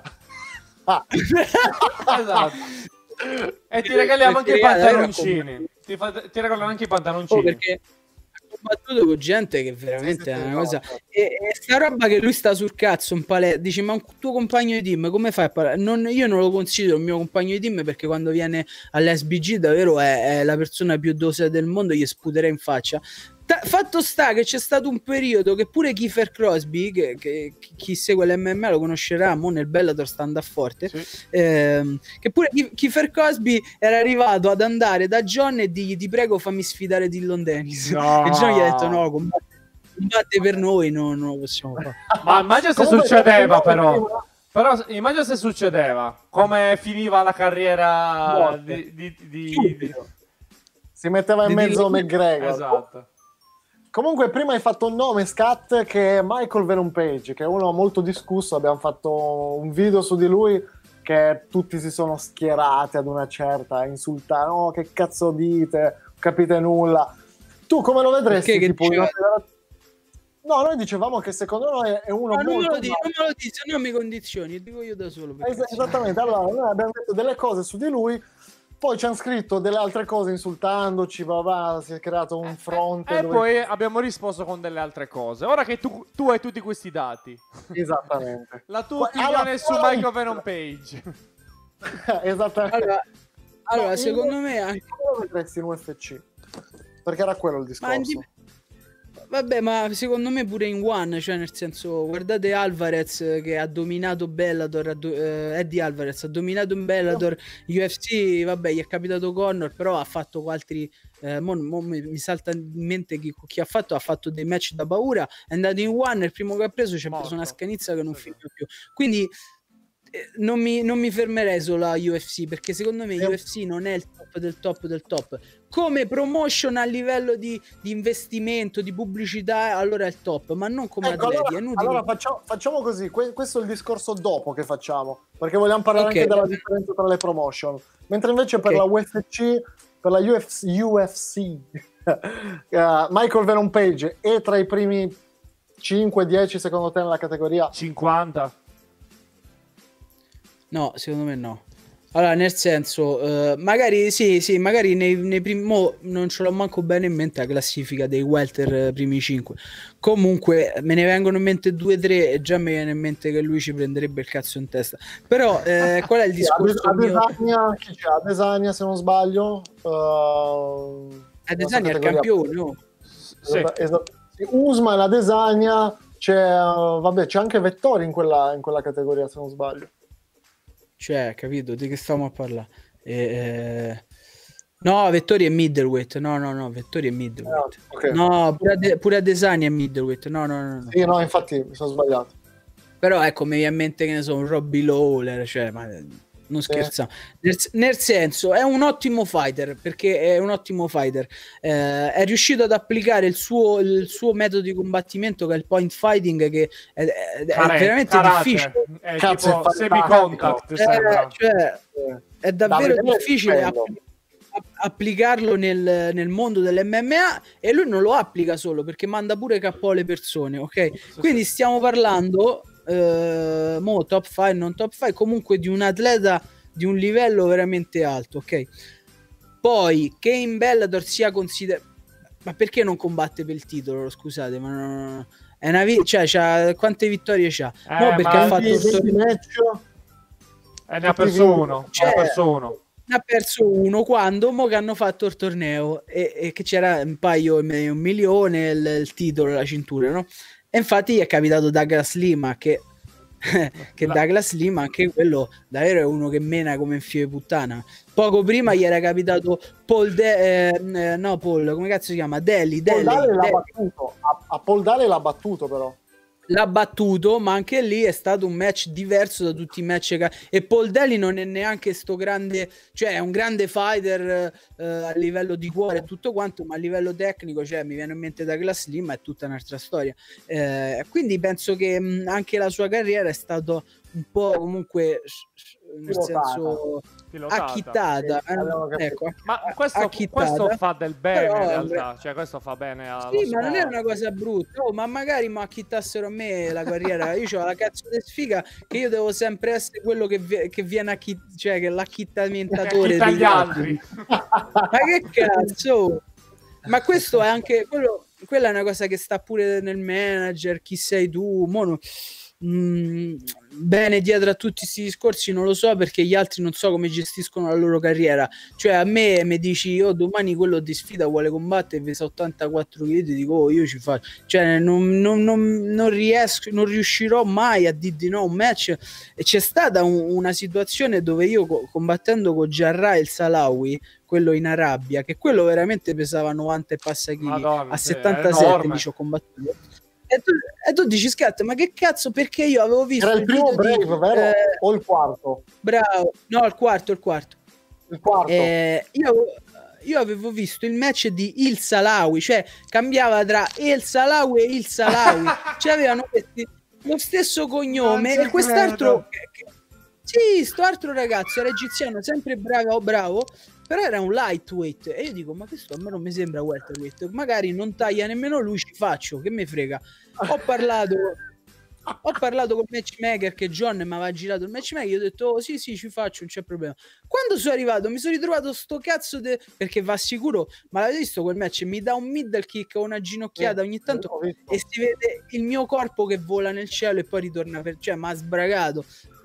Esatto. E ti regaliamo anche i pantaloncini. Ti regalano anche i pantaloncini. Perché ho combattuto con gente che veramente è una cosa. E sta roba che lui sta sul cazzo in palestra, dice, ma un tuo compagno di team come fai a parlare? Io non lo considero il mio compagno di team, perché quando viene all'SBG davvero è la persona più dosa del mondo, gli sputerei in faccia. Fatto sta che c'è stato un periodo che pure Kiefer Crosby, che chi segue l'MMA lo conoscerà, mo nel Bellator sta andando forte, che pure Kiefer Crosby era arrivato ad andare da John e dirgli, ti prego fammi sfidare Dillon Dennis, e John gli ha detto no, combatte per noi, non lo possiamo fare. Ma immagina se succedeva, però immagina se succedeva, come finiva la carriera si metteva in mezzo McGregor. Esatto. Comunque prima hai fatto un nome, Scat, che è Michael Venom Page, che è uno molto discusso. Abbiamo fatto un video su di lui che tutti si sono schierati ad una certa, insultare, oh, che cazzo dite, non capite nulla. Tu come lo vedresti? Tipo, no, noi dicevamo che secondo noi è uno molto... Non me lo dici, non mi condizioni, dico io da solo. Esattamente, allora noi abbiamo detto delle cose su di lui, poi ci hanno scritto delle altre cose insultandoci, si è creato un fronte. E poi abbiamo risposto con delle altre cose. Ora che tu hai tutti questi dati. Esattamente. La tua opinione su Michael Venom Page. Esattamente. Allora secondo me... Come lo vedresti in UFC? Perché era quello il discorso. Vabbè, ma secondo me pure in One, cioè nel senso, guardate Alvarez che ha dominato Bellator, Eddie Alvarez ha dominato in Bellator, UFC, vabbè, gli è capitato Conor, però ha fatto altri, mi salta in mente chi ha fatto dei match da paura, è andato in One, il primo che ha preso ci ha preso una scanizza che non finisce più, quindi non mi fermerei solo a UFC, perché secondo me UFC non è il top del top del top. Come promotion a livello di investimento, di pubblicità, allora è il top, ma non come atleti. Allora facciamo così, questo è il discorso dopo che facciamo, perché vogliamo parlare anche della differenza tra le promotion. Mentre invece per la UFC, per la UFC Michael Venom Page è tra i primi 5-10 secondo te nella categoria? 50? No, secondo me no. Allora, nel senso, magari sì, magari nei primi... non ce l'ho manco bene in mente la classifica dei welter primi 5. Comunque me ne vengono in mente 2-3 e già mi viene in mente che lui ci prenderebbe il cazzo in testa. Però qual è il discorso chi c'è? Adesanya, se non sbaglio. Adesanya è il campione, no? Sì. Esatto. Usman, Adesanya, c'è anche Vettori in quella categoria, se non sbaglio. Cioè, capito di che stiamo a parlare? No, Vettori è middleweight. No, Vettori è middleweight. Okay. No, pure Adesanya è middleweight. No. Sì, no, infatti mi sono sbagliato. Però ecco, mi viene in mente che ne so, un Robbie Lawler, cioè, ma non scherziamo. Nel senso, è un ottimo fighter, perché è un ottimo fighter. È riuscito ad applicare il suo metodo di combattimento, che è il point fighting, che è veramente difficile. È tipo semi-contact, cioè, è davvero difficile applicarlo nel mondo dell'MMA, e lui non lo applica solo perché manda pure KO le persone, ok? Quindi stiamo parlando top 5, non top 5, comunque di un atleta di un livello veramente alto, ok? Poi che in Bellator sia considerato, ma perché non combatte per il titolo? Scusate, ma no, è una cioè, quante vittorie c'ha? No, perché ha fatto il match e ne ha perso uno, ne ha perso uno quando mo che hanno fatto il torneo e che c'era un paio, 1 milione il titolo, la cintura, no? E infatti gli è capitato Douglas Lima, che Douglas Lima, anche quello davvero è uno che mena come un figlio di puttana. Poco prima gli era capitato Paul, come cazzo si chiama? Daly. A Paul Daly l'ha battuto, però. L'ha battuto, ma anche lì è stato un match diverso da tutti i match e Paul Daly non è neanche sto grande, cioè è un grande fighter a livello di cuore e tutto quanto, ma a livello tecnico, cioè mi viene in mente Douglas Lima, è tutta un'altra storia, quindi penso che anche la sua carriera è stato un po' comunque nel senso acchittata, ecco, ma questo fa del bene, però, in realtà, cioè questo fa bene sì, ma non è una cosa brutta, ma magari mi acchittassero a me la carriera, io ho la cazzo di sfiga che io devo sempre essere quello che viene cioè che l'acchittamentatore degli altri. Ma che cazzo, ma questo è anche quella è una cosa che sta pure nel manager, chi sei tu, bene dietro a tutti questi discorsi non lo so, perché gli altri non so come gestiscono la loro carriera, cioè a me mi dici domani quello di sfida vuole combattere e pesa 84 kg, ti dico io ci faccio, cioè non riuscirò mai a dire di no a un match. E c'è stata una situazione dove io combattendo con Jarrah El Salawi, quello in Arabia, che quello veramente pesava 90 e passa chili, a 77 mi ci ho combattuto. E tu dici Scat, ma che cazzo, perché io avevo visto era il primo Brave, vero? O il quarto? Bravo, no, il quarto. Io avevo visto il match di Il Salawi, cioè cambiava tra El Salawi e Il Salawi, cioè avevano lo stesso cognome e quest'altro sì, sto altro ragazzo era egiziano, sempre bravo, però era un lightweight e io dico ma questo a me non mi sembra welterweight, magari non taglia nemmeno lui, ci faccio, che me frega. Ho parlato col matchmaker, che John mi aveva girato il matchmaker, io ho detto sì ci faccio, non c'è problema. Quando sono arrivato mi sono ritrovato sto cazzo perché va sicuro, ma l'avete visto quel match, mi dà un middle kick o una ginocchiata ogni tanto e si vede il mio corpo che vola nel cielo e poi ritorna cioè mi ha sbragato.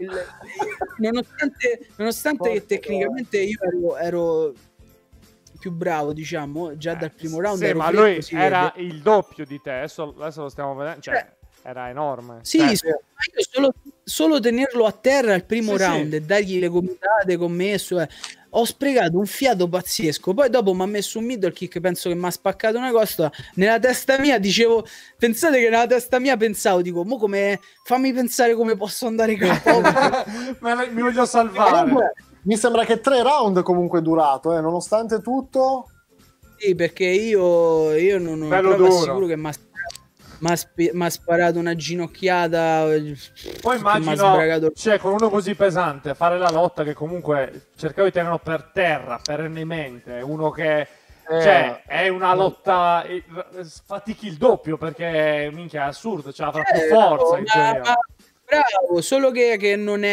Nonostante che tecnicamente io ero più bravo, diciamo, già dal primo round. Sì, ma lui era il doppio di te, adesso lo stiamo vedendo, cioè era enorme. Sì, io solo tenerlo a terra al primo round e dargli le gomitate commesso, ho sprecato un fiato pazzesco. Poi dopo mi ha messo un middle kick, penso che mi ha spaccato una costa. Nella testa mia pensate che nella testa mia pensavo, dico, mo come, fammi pensare come posso andare capo. Mi voglio salvare. Mi sembra che 3 round comunque è durato, nonostante tutto. Sì, perché io non ero sicuro che mi ha sparato una ginocchiata. Poi immagino, cioè, con uno così pesante fare la lotta, che comunque cercavo di tenerlo per terra perennemente, uno che cioè è una lotta, fatichi il doppio perché minchia è assurdo, cioè avrà più forza in teoria. Bravo, solo che non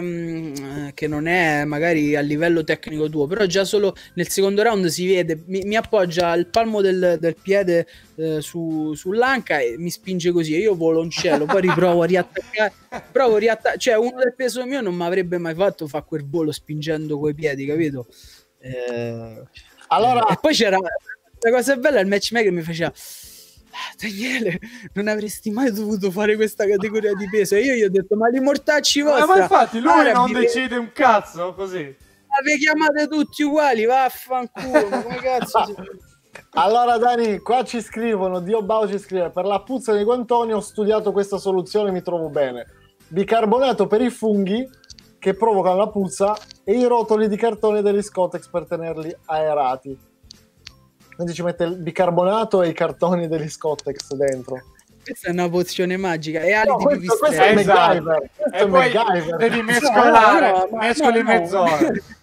è magari a livello tecnico tuo, però già solo nel secondo round si vede, mi appoggia il palmo del piede sull'anca e mi spinge così, e io volo in cielo, poi riprovo a riattaccare, cioè uno del peso mio non mi avrebbe mai fatto fare quel volo spingendo coi piedi, capito? Allora... E poi c'era la cosa bella, il matchmaker mi faceva Daniele, non avresti mai dovuto fare questa categoria di peso, e io gli ho detto ma li mortacci vostra, ma infatti lui non decide un cazzo così, vi chiamate tutti uguali, vaffanculo. Ma come cazzo Allora Dani, qua ci scrivono, Dio Bao ci scrive, per la puzza di Guantonio ho studiato questa soluzione, mi trovo bene, bicarbonato per i funghi che provocano la puzza e i rotoli di cartone degli Scottex per tenerli aerati. Quindi ci mette il bicarbonato e i cartoni degli Scottex dentro. Questa è una pozione magica. E ali di questo è MacGyver. E poi devi mescolare, mescoli in mezz'ora.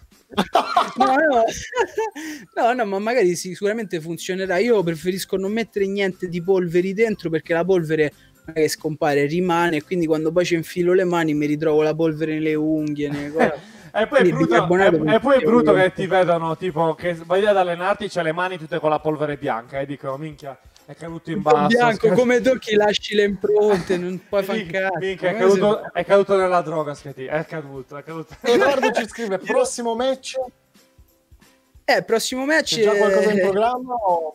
No, ma magari sicuramente funzionerà. Io preferisco non mettere niente di polveri dentro, perché la polvere che scompare rimane, quindi quando poi ci infilo le mani mi ritrovo la polvere nelle unghie, nelle cose. E poi è brutto che ti vedono tipo che vai ad allenarti, c'è le mani tutte con la polvere bianca e dicono minchia è caduto in basso, bianco, come tocchi lasci le impronte, non puoi fare cazzo. Minchia, è caduto nella droga, è caduto. Edoardo ci scrive prossimo match. Prossimo match c'è già qualcosa in programma o...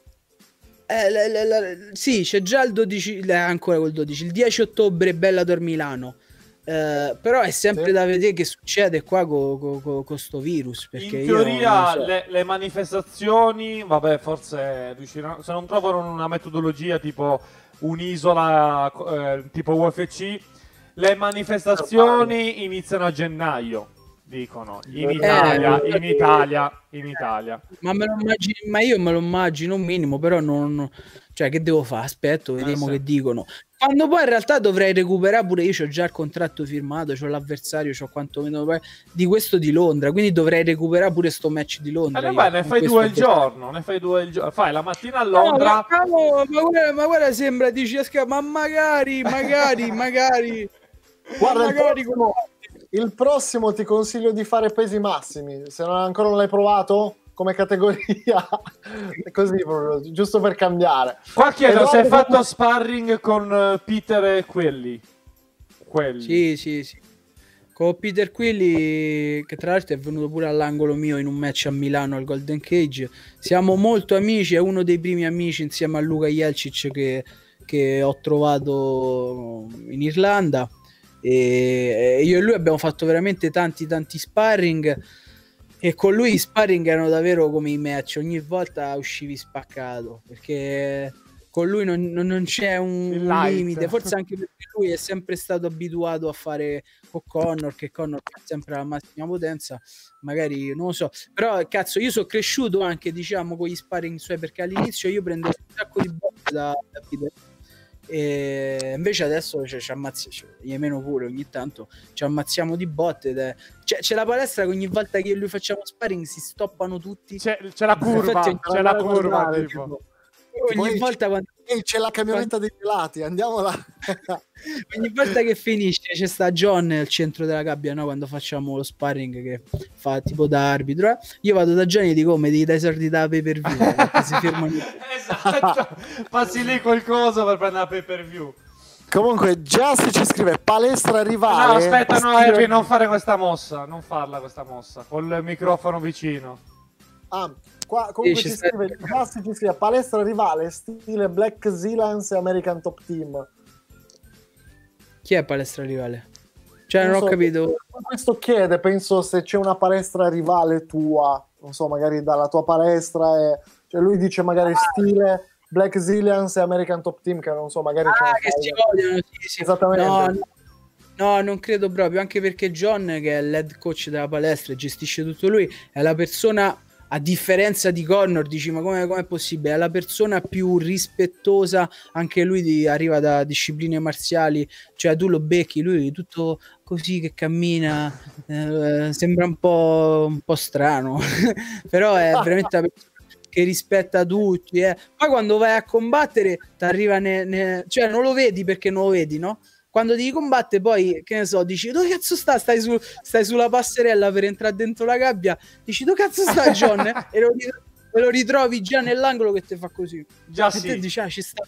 sì, c'è già il 12, ancora col 12, il 10 ottobre Bellator Milano. Però è sempre da vedere che succede qua con sto virus, perché in teoria so. le manifestazioni, vabbè, forse riusciranno, se non trovano una metodologia tipo un'isola tipo UFC, le manifestazioni iniziano a gennaio, dicono, in Italia. Ma io me lo immagino un minimo, però non, cioè che devo fare? Aspetto, vediamo che dicono. Quando poi in realtà dovrei recuperare pure io, c'ho già il contratto firmato, c'ho l'avversario, c'ho quantomeno di questo di Londra, quindi dovrei recuperare pure sto match di Londra. Ne fai due il giorno, fai la mattina a Londra. Ma guarda, sembra, dici, ma magari. Guarda, il prossimo ti consiglio di fare pesi massimi, se ancora non l'hai provato come categoria, così proprio, giusto per cambiare. Qua chiedo se hai fatto sparring con Peter e quelli. Sì. Con Peter Quilly, che tra l'altro è venuto pure all'angolo mio in un match a Milano al Golden Cage. Siamo molto amici, è uno dei primi amici insieme a Luka Jelcic che ho trovato in Irlanda. E io e lui abbiamo fatto veramente tanti sparring, e con lui i sparring erano davvero come i match, ogni volta uscivi spaccato, perché con lui non c'è un limite, forse anche perché lui è sempre stato abituato a fare con Conor, che Conor è sempre alla massima potenza, magari non lo so, però cazzo io sono cresciuto anche, diciamo, con gli sparring suoi, perché all'inizio io prendevo un sacco di botte da Peter. E invece adesso ci ammazziamo, io meno pure, ogni tanto ci ammazziamo di botte. C'è la palestra che ogni volta che lui facciamo sparring si stoppano tutti, c'è la curva, tipo. Ogni volta quando c'è la camionetta dei gelati, andiamo là. Ogni volta che finisce c'è sta John al centro della gabbia, no? Quando facciamo lo sparring che fa tipo da arbitro, io vado da John e gli dico mi devi dai soldi da pay per view, si fermano. Esatto, passi lì qualcosa per prendere la pay per view. Comunque Just ci scrive palestra rivale. No, aspetta, no, Harry, non fare questa mossa, non farla questa mossa col microfono vicino. Qua comunque ci scrive palestra rivale stile Black Zealands e American Top Team. Chi è palestra rivale? Cioè non ho capito. Questo chiede, penso, se c'è una palestra rivale tua, non so, magari dalla tua palestra, cioè lui dice magari stile Black Zealands e American Top Team, che non so, magari che si odiano, sì. Esattamente. No, non credo proprio, anche perché John, che è l'head coach della palestra e gestisce tutto lui, è la persona, a differenza di Conor, dici ma com'è possibile, è la persona più rispettosa, anche lui arriva da discipline marziali, cioè tu lo becchi, lui tutto così che cammina, sembra un po' strano però è veramente la persona che rispetta tutti, Poi quando vai a combattere t'arriva cioè non lo vedi perché non lo vedi, no? Quando ti combatte poi, che ne so, dici dove cazzo stai sulla passerella per entrare dentro la gabbia, dici dove cazzo sta John? E lo ritrovi già nell'angolo che ti fa così, già, e sì. te dici ci sta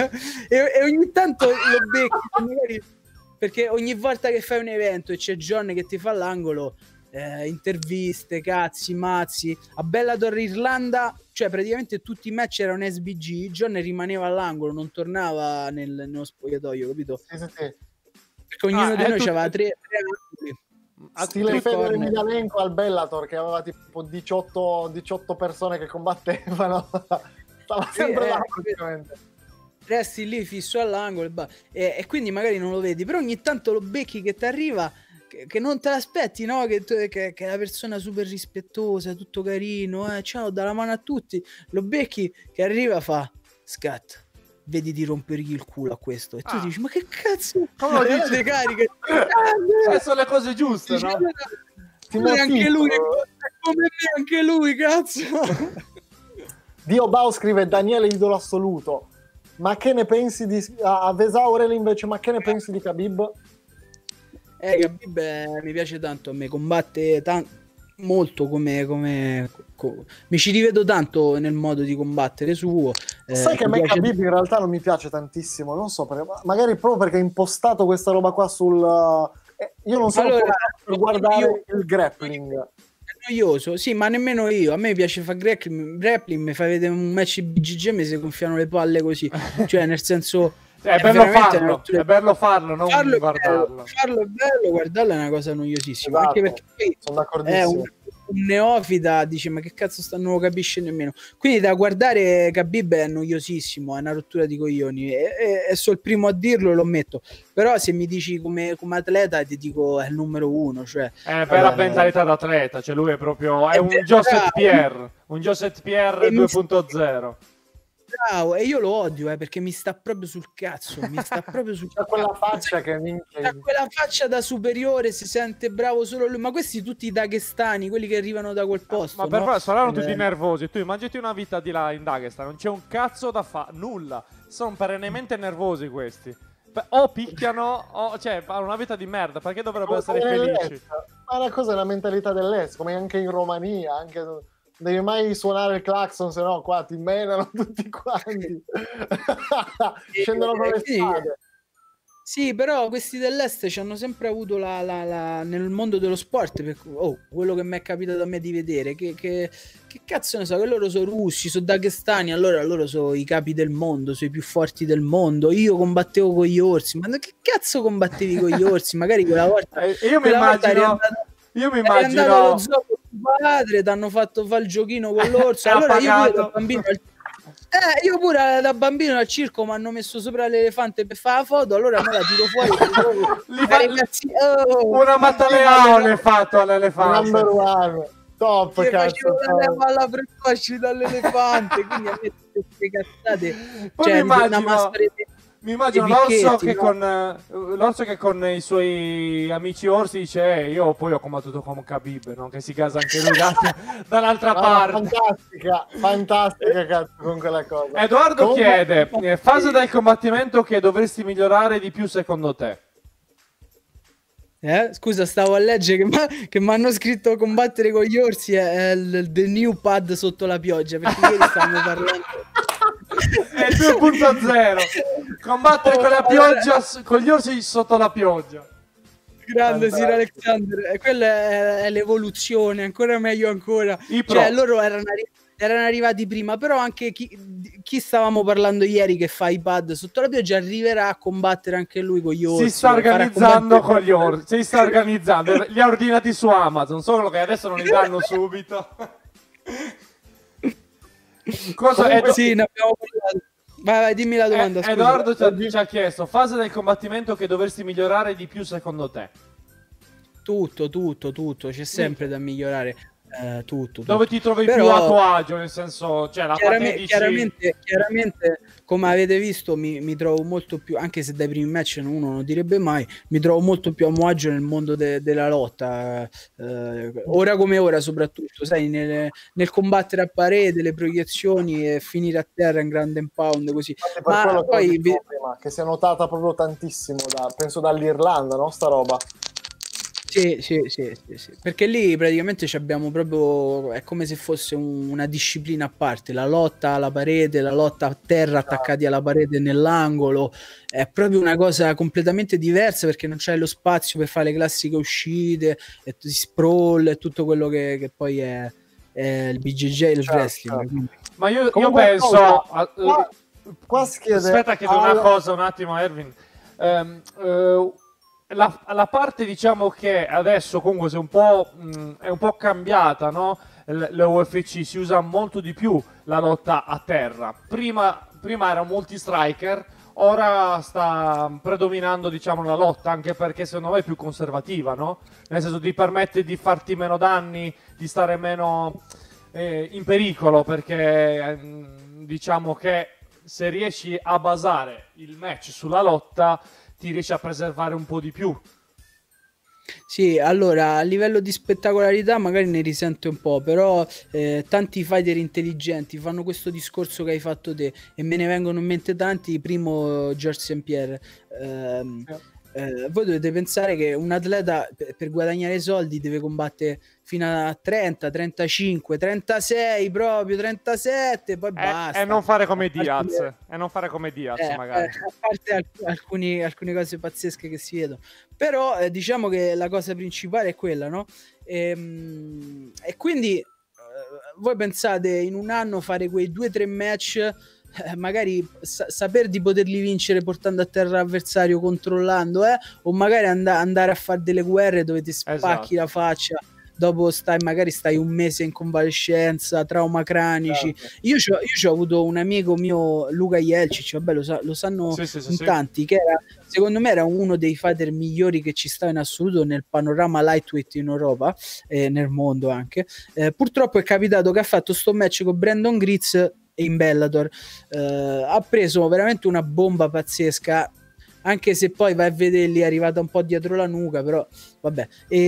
e ogni tanto lo becchi magari, perché ogni volta che fai un evento e c'è John che ti fa l'angolo, interviste, cazzi, mazzi. A Bellator Irlanda, cioè praticamente tutti i match erano SBG, John rimaneva all'angolo, non tornava nello spogliatoio, capito? Sì. Perché ognuno di noi aveva tre angoli. Stile Fedor Emelianenko al Bellator, che aveva tipo 18 persone che combattevano. Stava sempre là praticamente. Resti lì fisso all'angolo e quindi magari non lo vedi, però ogni tanto lo becchi che ti arriva, che non te l'aspetti, no? Che è una persona super rispettosa, tutto carino, ciao, dà la mano a tutti, lo becchi che arriva, fa scat, vedi di rompergli il culo a questo e tu dici ma che cazzo, come lo dici? Cariche? Sono le cose giuste, no? Anche lui, come me, anche lui, cazzo. Dio Bao scrive Daniele idolo assoluto. Ma che ne pensi di a Vesaurel invece? Ma che ne pensi di Khabib? Khabib mi piace tanto, a me combatte molto mi ci rivedo tanto nel modo di combattere suo. Sai che a me Khabib in realtà non mi piace tantissimo, non so perché, magari proprio perché ha impostato questa roba qua sul io non sono per guardare il grappling. Noioso, sì, ma nemmeno io. A me piace fare grappling, mi fai vedere un match BGG e mi si gonfiano le palle così. Cioè, nel senso, è bello farlo, è bello farlo, non guardarlo. Farlo è bello, guardarlo è una cosa noiosissima. Esatto, anche perché poi sono d'accordissimo. Un neofita dice ma che cazzo non lo capisce nemmeno, quindi da guardare Khabib è noiosissimo, è una rottura di coglioni e sono il primo a dirlo, lo ammetto, però se mi dici come atleta ti dico è il numero uno, cioè per la mentalità d'atleta, cioè lui è proprio un Joseph Pierre 2.0. Bravo, e io lo odio perché mi sta proprio sul cazzo, C'ha quella faccia che c'ha quella faccia da superiore, si sente bravo solo lui, ma questi tutti i daghestani, quelli che arrivano da quel posto, ma per forza saranno tutti nervosi. Tu immaginati una vita di là in Daghestan, non c'è un cazzo da fare, nulla, sono perennemente nervosi questi, o picchiano o cioè hanno una vita di merda, perché dovrebbero essere felici? Ma la cosa è la mentalità dell'est, come anche in Romania, anche devi mai suonare il clacson, se no qua ti menano tutti quanti. Scendono con le spade. Sì, però questi dell'est ci hanno sempre avuto nel mondo dello sport, quello che mi è capitato a me di vedere, che cazzo ne so, che loro sono russi, sono daghestani, allora loro sono i capi del mondo, sono i più forti del mondo. Io combattevo con gli orsi, ma che cazzo combattevi con gli orsi? Magari quella volta io mi immagino padre, ti hanno fatto fare il giochino con l'orso. Allora io pure da bambino al circo mi hanno messo sopra l'elefante per fare la foto, allora me la tiro fuori. Una mattaleone fatto all'elefante. Number one. Top, cazzo. La precoce dall'elefante, quindi a me queste cazzate. Poi mi immagino l'orso che con i suoi amici orsi dice io poi ho combattuto con Khabib, no? Che si casa anche lui dall'altra parte. Fantastica cazzo con quella cosa. Edoardo chiede fase del combattimento che dovresti migliorare di più secondo te. Scusa, stavo a leggere che mi hanno scritto combattere con gli orsi è the new pad sotto la pioggia, perché ieri stavamo parlando è il 2.0 combattere con la pioggia, con gli orsi sotto la pioggia. Grande Sir Alexander, quella è l'evoluzione, ancora meglio ancora. Cioè loro erano arrivati prima, però anche chi stavamo parlando ieri che fa i pad sotto la pioggia arriverà a combattere anche lui con gli orsi. Si sta organizzando con gli orsi, li ha ordinati su Amazon, solo che adesso non li danno subito. Sì, ne abbiamo parlato. Vai, dimmi la domanda. Edoardo ci ha chiesto fase del combattimento che dovresti migliorare di più secondo te. Tutto, c'è sempre da migliorare. Tutto. Dove ti trovi più a tuo agio, nel senso, cioè la chiaramente, come avete visto, mi trovo molto più, anche se dai primi match uno non direbbe mai, mi trovo molto più a mio agio nel mondo della lotta, ora come ora soprattutto, sai, nel combattere a parete, le proiezioni e finire a terra in grande pound così. Ma poi prima, che si è notata proprio tantissimo penso dall'Irlanda, no, sta roba. Sì, perché lì praticamente abbiamo proprio, è come se fosse una disciplina a parte, la lotta alla parete, la lotta a terra attaccati alla parete nell'angolo, è proprio una cosa completamente diversa perché non c'è lo spazio per fare le classiche uscite, e sprawl e tutto quello che poi è il BJJ e il wrestling. Ma io penso... Qua si chiede... Aspetta, chiedo una cosa un attimo, Erwin. La parte, diciamo, che adesso comunque è un po' cambiata, no? Le UFC si usa molto di più la lotta a terra. Prima erano molti striker, ora sta predominando, diciamo, la lotta, anche perché secondo me è più conservativa, no? Nel senso ti permette di farti meno danni, di stare meno in pericolo, perché diciamo che se riesci a basare il match sulla lotta ti riesci a preservare un po' di più. Sì, allora a livello di spettacolarità magari ne risente un po', però tanti fighter intelligenti fanno questo discorso che hai fatto te e me ne vengono in mente tanti. Primo Georges St. Pierre. Voi dovete pensare che un atleta per guadagnare soldi deve combattere fino a 30, 35, 36, proprio 37, poi basta. E non fare come Diaz, magari. A parte alcune cose pazzesche che si vedono. Però diciamo che la cosa principale è quella, no? E quindi voi pensate in un anno fare quei 2-3 match, magari saper di poterli vincere portando a terra l'avversario, controllando, o magari andare a fare delle guerre dove ti spacchi la faccia, dopo magari stai un mese in convalescenza, trauma cranici. Io c'ho avuto un amico mio, Luka Jelcic, vabbè, lo sanno in tanti, che secondo me era uno dei fighter migliori che ci stava in assoluto nel panorama lightweight in Europa e nel mondo anche. Purtroppo è capitato che ha fatto sto match con Brandon Gritz in Bellator, ha preso veramente una bomba pazzesca, anche se poi vai a vederli è arrivata un po' dietro la nuca, però vabbè.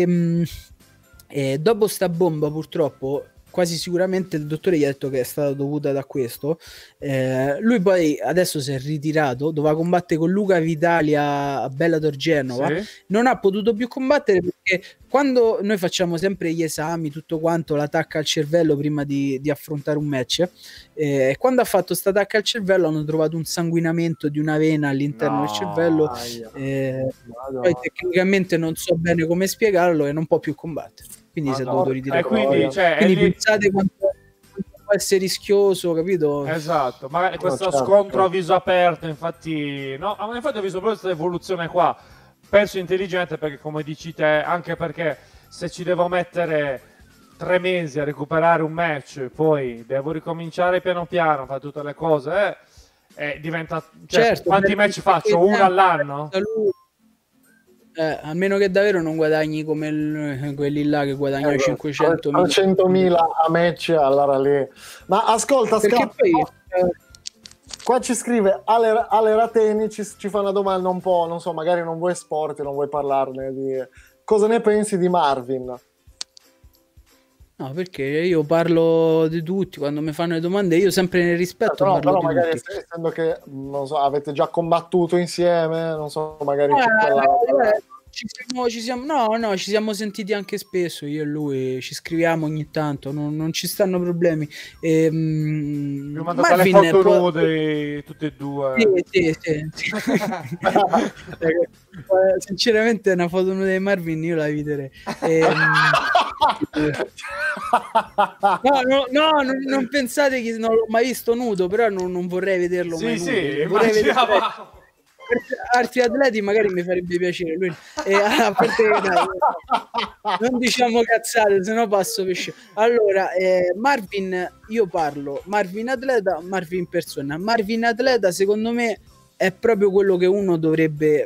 E dopo sta bomba purtroppo quasi sicuramente il dottore gli ha detto che è stata dovuta da questo. Lui poi adesso si è ritirato, doveva combattere con Luca Vitali a Bellator Genova, non ha potuto più combattere perché quando noi facciamo sempre gli esami, tutto quanto, l'attacco al cervello prima di affrontare un match, quando ha fatto sta attacco al cervello hanno trovato un sanguinamento di una vena all'interno del cervello, poi tecnicamente non so bene come spiegarlo e non può più combattere, quindi si è dovuto ritirare. Quindi pensate quanto può essere rischioso, capito? Esatto, magari questo scontro a viso aperto, infatti ho visto proprio questa evoluzione qua. Penso intelligente, perché come dici te, anche perché se ci devo mettere 3 mesi a recuperare un match, poi devo ricominciare piano piano, fare tutte le cose, diventa... Certo, quanti match faccio? Uno all'anno? Almeno che davvero non guadagni come quelli là che guadagnano 500.000 100.000 a match, allora lì. Ma ascolta, qua ci scrive Ale Rateni, ci fa una domanda un po', non so, magari non vuoi sport, non vuoi parlarne, cosa ne pensi di Marvin? No, perché io parlo di tutti, quando mi fanno le domande io sempre nel rispetto parlo però di magari tutti. Essendo che, non so, avete già combattuto insieme, non so, magari ci siamo sentiti anche spesso, io e lui ci scriviamo ogni tanto, non ci stanno problemi. Mi ho mandato le foto nude tutte e due. Sì. Sinceramente una foto nuda di Marvin io la eviterei. Non pensate che non l'ho mai visto nudo, però non vorrei vederlo mai nudo. Vorrei vedere altri atleti, magari mi farebbe piacere lui. A parte non diciamo cazzate, se no passo pesce. Allora, Marvin, io parlo Marvin atleta, Marvin persona. Marvin atleta secondo me è proprio quello che uno dovrebbe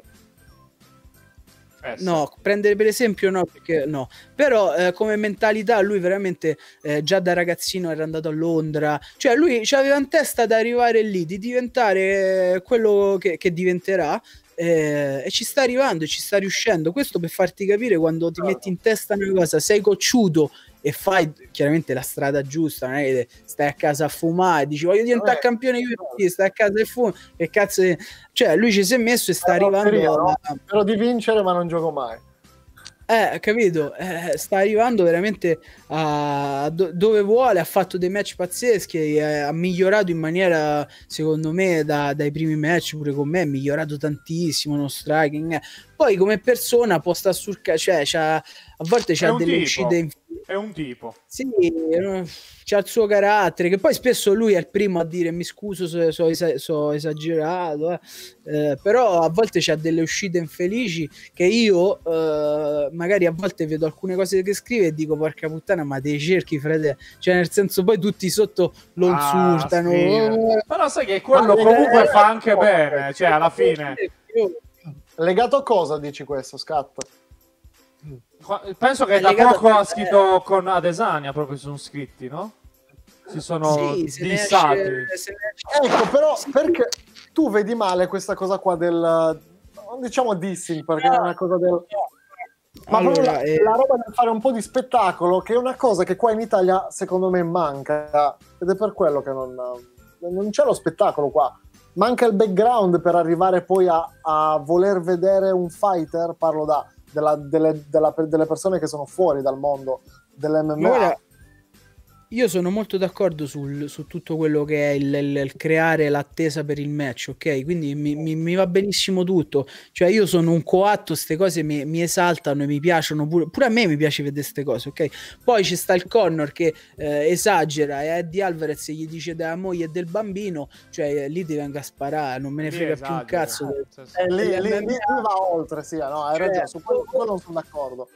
prendere per esempio, perché no, però come mentalità lui veramente già da ragazzino era andato a Londra, cioè lui aveva in testa ad arrivare lì, di diventare quello che diventerà, e ci sta arrivando, ci sta riuscendo. Questo per farti capire, quando ti metti in testa una cosa, sei cocciuto e fai chiaramente la strada giusta, non è che stai a casa a fumare e dici voglio diventare campione UFC, stai a casa e fumi, che cazzo è? Cioè lui ci si è messo e sta arrivando spero di vincere, ma non gioco mai. Capito? Sta arrivando veramente a dove vuole, ha fatto dei match pazzeschi, ha migliorato in maniera, secondo me, dai primi match, pure con me, è migliorato tantissimo, uno striking. Poi come persona può stare sul a volte c'ha delle uscite è un tipo. Sì, c'ha il suo carattere, che poi spesso lui è il primo a dire mi scuso se so esagerato, però a volte c'ha delle uscite infelici che io magari a volte vedo alcune cose che scrive e dico porca puttana, ma te cerchi, frate, cioè nel senso poi tutti sotto lo insultano. Però sai che quello comunque fa anche bene, cioè alla fine. Legato a cosa dici questo, Scat? Penso che da poco ha scritto con Adesanya, proprio sono scritti, no? Si sono dissati. Ecco, però perché tu vedi male questa cosa qua del, non diciamo dissing, perché è una cosa del... Ma allora, la roba del fare un po' di spettacolo, che è una cosa che qua in Italia secondo me manca, ed è per quello che non c'è lo spettacolo qua. Manca il background per arrivare poi a voler vedere un fighter, parlo delle persone che sono fuori dal mondo dell'MMA. Io sono molto d'accordo su tutto quello che è il creare l'attesa per il match, ok? Quindi mi va benissimo tutto. Cioè io sono un coatto, queste cose mi esaltano e mi piacciono pure a me mi piace vedere queste cose, ok? Poi ci sta il Connor che esagera e Eddie Alvarez gli dice della moglie e del bambino, cioè lì ti venga a sparare, non me ne frega più un cazzo. Lì va oltre, sì, no, hai ragione, su quello non sono d'accordo.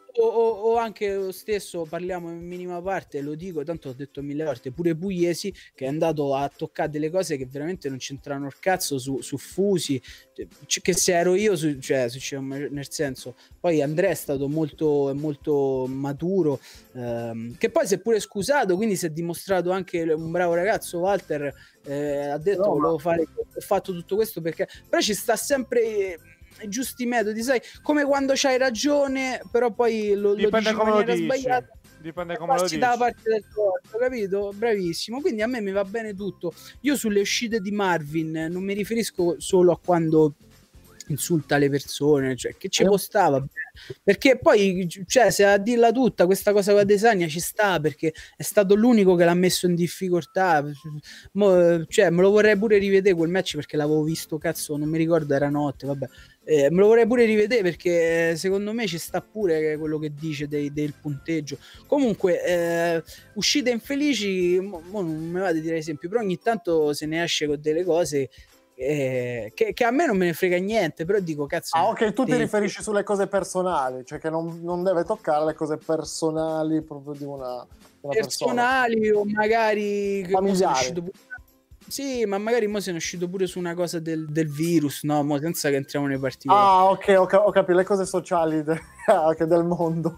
O anche lo stesso, parliamo in minima parte, lo dico, tanto ho detto 1000 volte, pure Pugliesi che è andato a toccare delle cose che veramente non c'entrano il cazzo su Fusi, che se ero io, nel senso, poi Andrea è stato molto maturo, che poi si è pure scusato, quindi si è dimostrato anche un bravo ragazzo. Walter ha detto volevo fare, ho fatto tutto questo perché, però ci sta sempre i giusti metodi, sai, come quando c'hai ragione però poi lo dici in maniera sbagliata, dipende come lo dici, dalla parte del corpo, capito? Bravissimo, quindi a me mi va bene tutto. Io sulle uscite di Marvin non mi riferisco solo a quando insulta le persone, cioè che ci può stare, perché poi, cioè, se a dirla tutta questa cosa con Adesanya ci sta, perché è stato l'unico che l'ha messo in difficoltà. Cioè me lo vorrei pure rivedere quel match, perché l'avevo visto, cazzo, non mi ricordo, era notte, vabbè. Me lo vorrei pure rivedere, perché secondo me ci sta pure quello che dice del punteggio. Comunque uscite infelici, non mi vado a dire esempio, però ogni tanto se ne esce con delle cose che a me non me ne frega niente, però dico cazzo. Ok, tu ti riferisci sulle cose personali, cioè che non deve toccare le cose personali proprio di una personali persona. O magari familiari. Sì, ma magari mo se ne è uscito pure su una cosa del virus, no? Mo senza che entriamo nei particolari. Ok, ho capito, le cose sociali del mondo.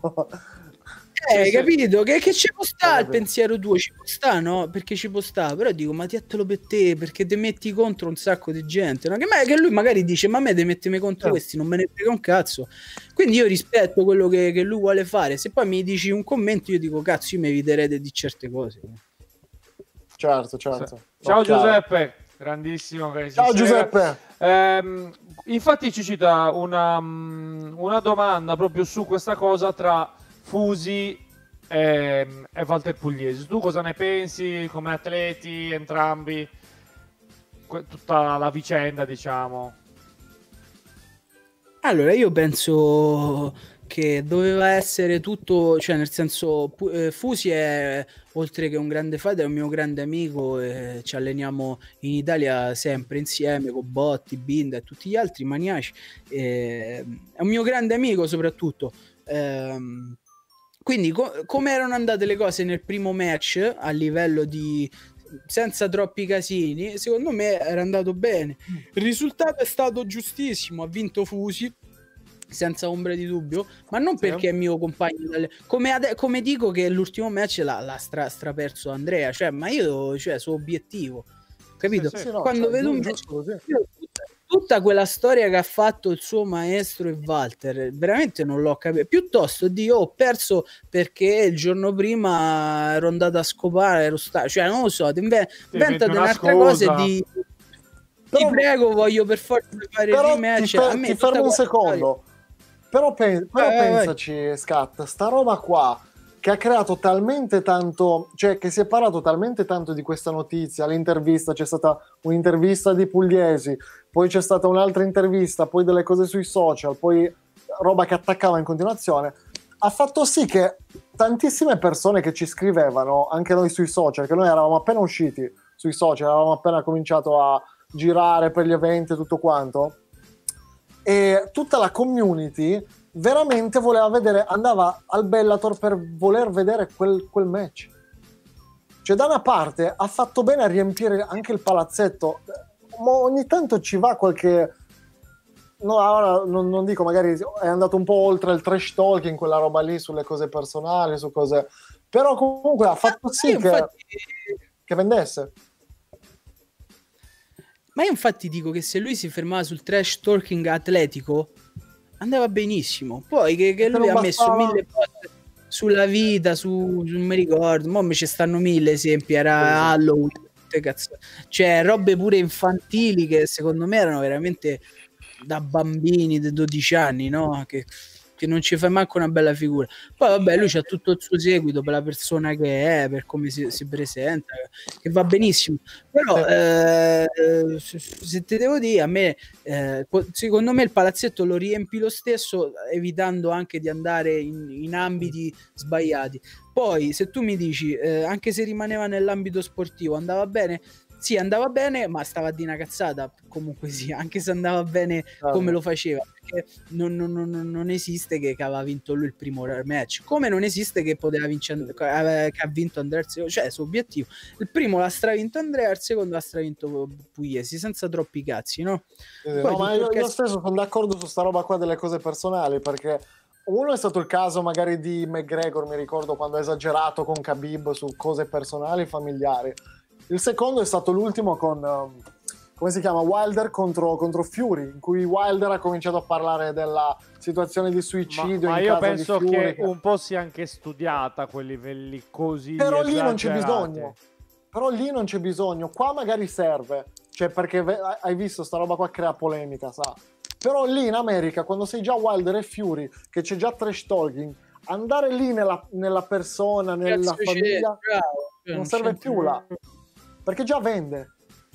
Capito? Che ci può stare il pensiero tuo, ci può stare, no? Perché ci può stare, però dico, ma tientelo per te, perché ti metti contro un sacco di gente, no? Che lui magari dice, ma a me ti mettimi contro questi, non me ne frega un cazzo. Quindi io rispetto quello che lui vuole fare. Se poi mi dici un commento, io dico, cazzo, io mi eviterete di certe cose. Certo. Ciao Giuseppe, grandissimo. Ciao Giuseppe. Infatti ci cita una domanda proprio su questa cosa tra Fusi e Walter Pugliese. Tu cosa ne pensi come atleti entrambi, tutta la vicenda, diciamo? Allora, io penso che doveva essere tutto, cioè nel senso, Fusi è, oltre che un grande fighter, è un mio grande amico, ci alleniamo in Italia sempre insieme con Botti, Binda e tutti gli altri maniaci, è un mio grande amico soprattutto. Quindi come erano andate le cose nel primo match a livello di, senza troppi casini, secondo me era andato bene, il risultato è stato giustissimo, ha vinto Fusi senza ombra di dubbio, ma non perché è mio compagno come dico che l'ultimo match l'ha straperso Andrea, cioè, ma io, cioè, sono obiettivo, capito? No, quando vedo un match, tutta quella storia che ha fatto il suo maestro e Walter, veramente non l'ho capito. Piuttosto ho perso perché il giorno prima ero andato a scopare, cioè non lo so, inventa un'altra cosa ti prego, voglio per forza fare il rematch. Ti fermo un secondo. Però pensaci, Scat, sta roba qua che ha creato talmente tanto, cioè che si è parlato talmente tanto di questa notizia, l'intervista, c'è stata un'intervista di Pugliesi, poi c'è stata un'altra intervista, poi delle cose sui social, poi roba che attaccava in continuazione, ha fatto sì che tantissime persone che ci scrivevano, anche noi sui social, che noi eravamo appena usciti sui social, avevamo appena cominciato a girare per gli eventi e tutto quanto, e tutta la community veramente voleva vedere, andava al Bellator per voler vedere quel match. Cioè, da una parte ha fatto bene a riempire anche il palazzetto, ma ogni tanto ci va qualche... No, ora non dico, magari è andato un po' oltre il trash talking, quella roba lì sulle cose personali, su cose... Però comunque ha fatto sì che vendesse. Ma io infatti dico che se lui si fermava sul trash talking atletico andava benissimo. Poi che lui ha messo 1000 cose sulla vita, non mi ricordo, mo ci stanno 1000 esempi, era Halloween, cioè robe pure infantili che secondo me erano veramente da bambini di 12 anni, no? Che non ci fai manco una bella figura. Poi vabbè, lui c'ha tutto il suo seguito per la persona che è, per come si presenta, che va benissimo. Però se te devo dire, a me secondo me il palazzetto lo riempi lo stesso, evitando anche di andare in ambiti sbagliati. Poi se tu mi dici anche se rimaneva nell'ambito sportivo andava bene, sì, andava bene, ma stava di una cazzata comunque sì, anche se andava bene come lo faceva, perché non esiste che aveva vinto lui il primo match, come non esiste che poteva vincere, che ha vinto Andrea, cioè suo obiettivo, il primo l'ha stravinto Andrea, il secondo l'ha stravinto Pugliesi, senza troppi cazzi, no? No, ma io stesso sono d'accordo su sta roba qua delle cose personali, perché uno è stato il caso magari di McGregor, mi ricordo quando ha esagerato con Khabib su cose personali familiari. Il secondo è stato l'ultimo con, come si chiama, Wilder contro Fury, in cui Wilder ha cominciato a parlare della situazione di suicidio. Ma io penso che un po' sia anche studiata a quei livelli così. Però lì non c'è bisogno. Però lì non c'è bisogno. Qua magari serve, cioè perché hai visto sta roba qua crea polemica, sa. Però lì in America, quando sei già Wilder e Fury, che c'è già trash talking, andare lì nella persona, nella famiglia, non serve più là. Perché già vende.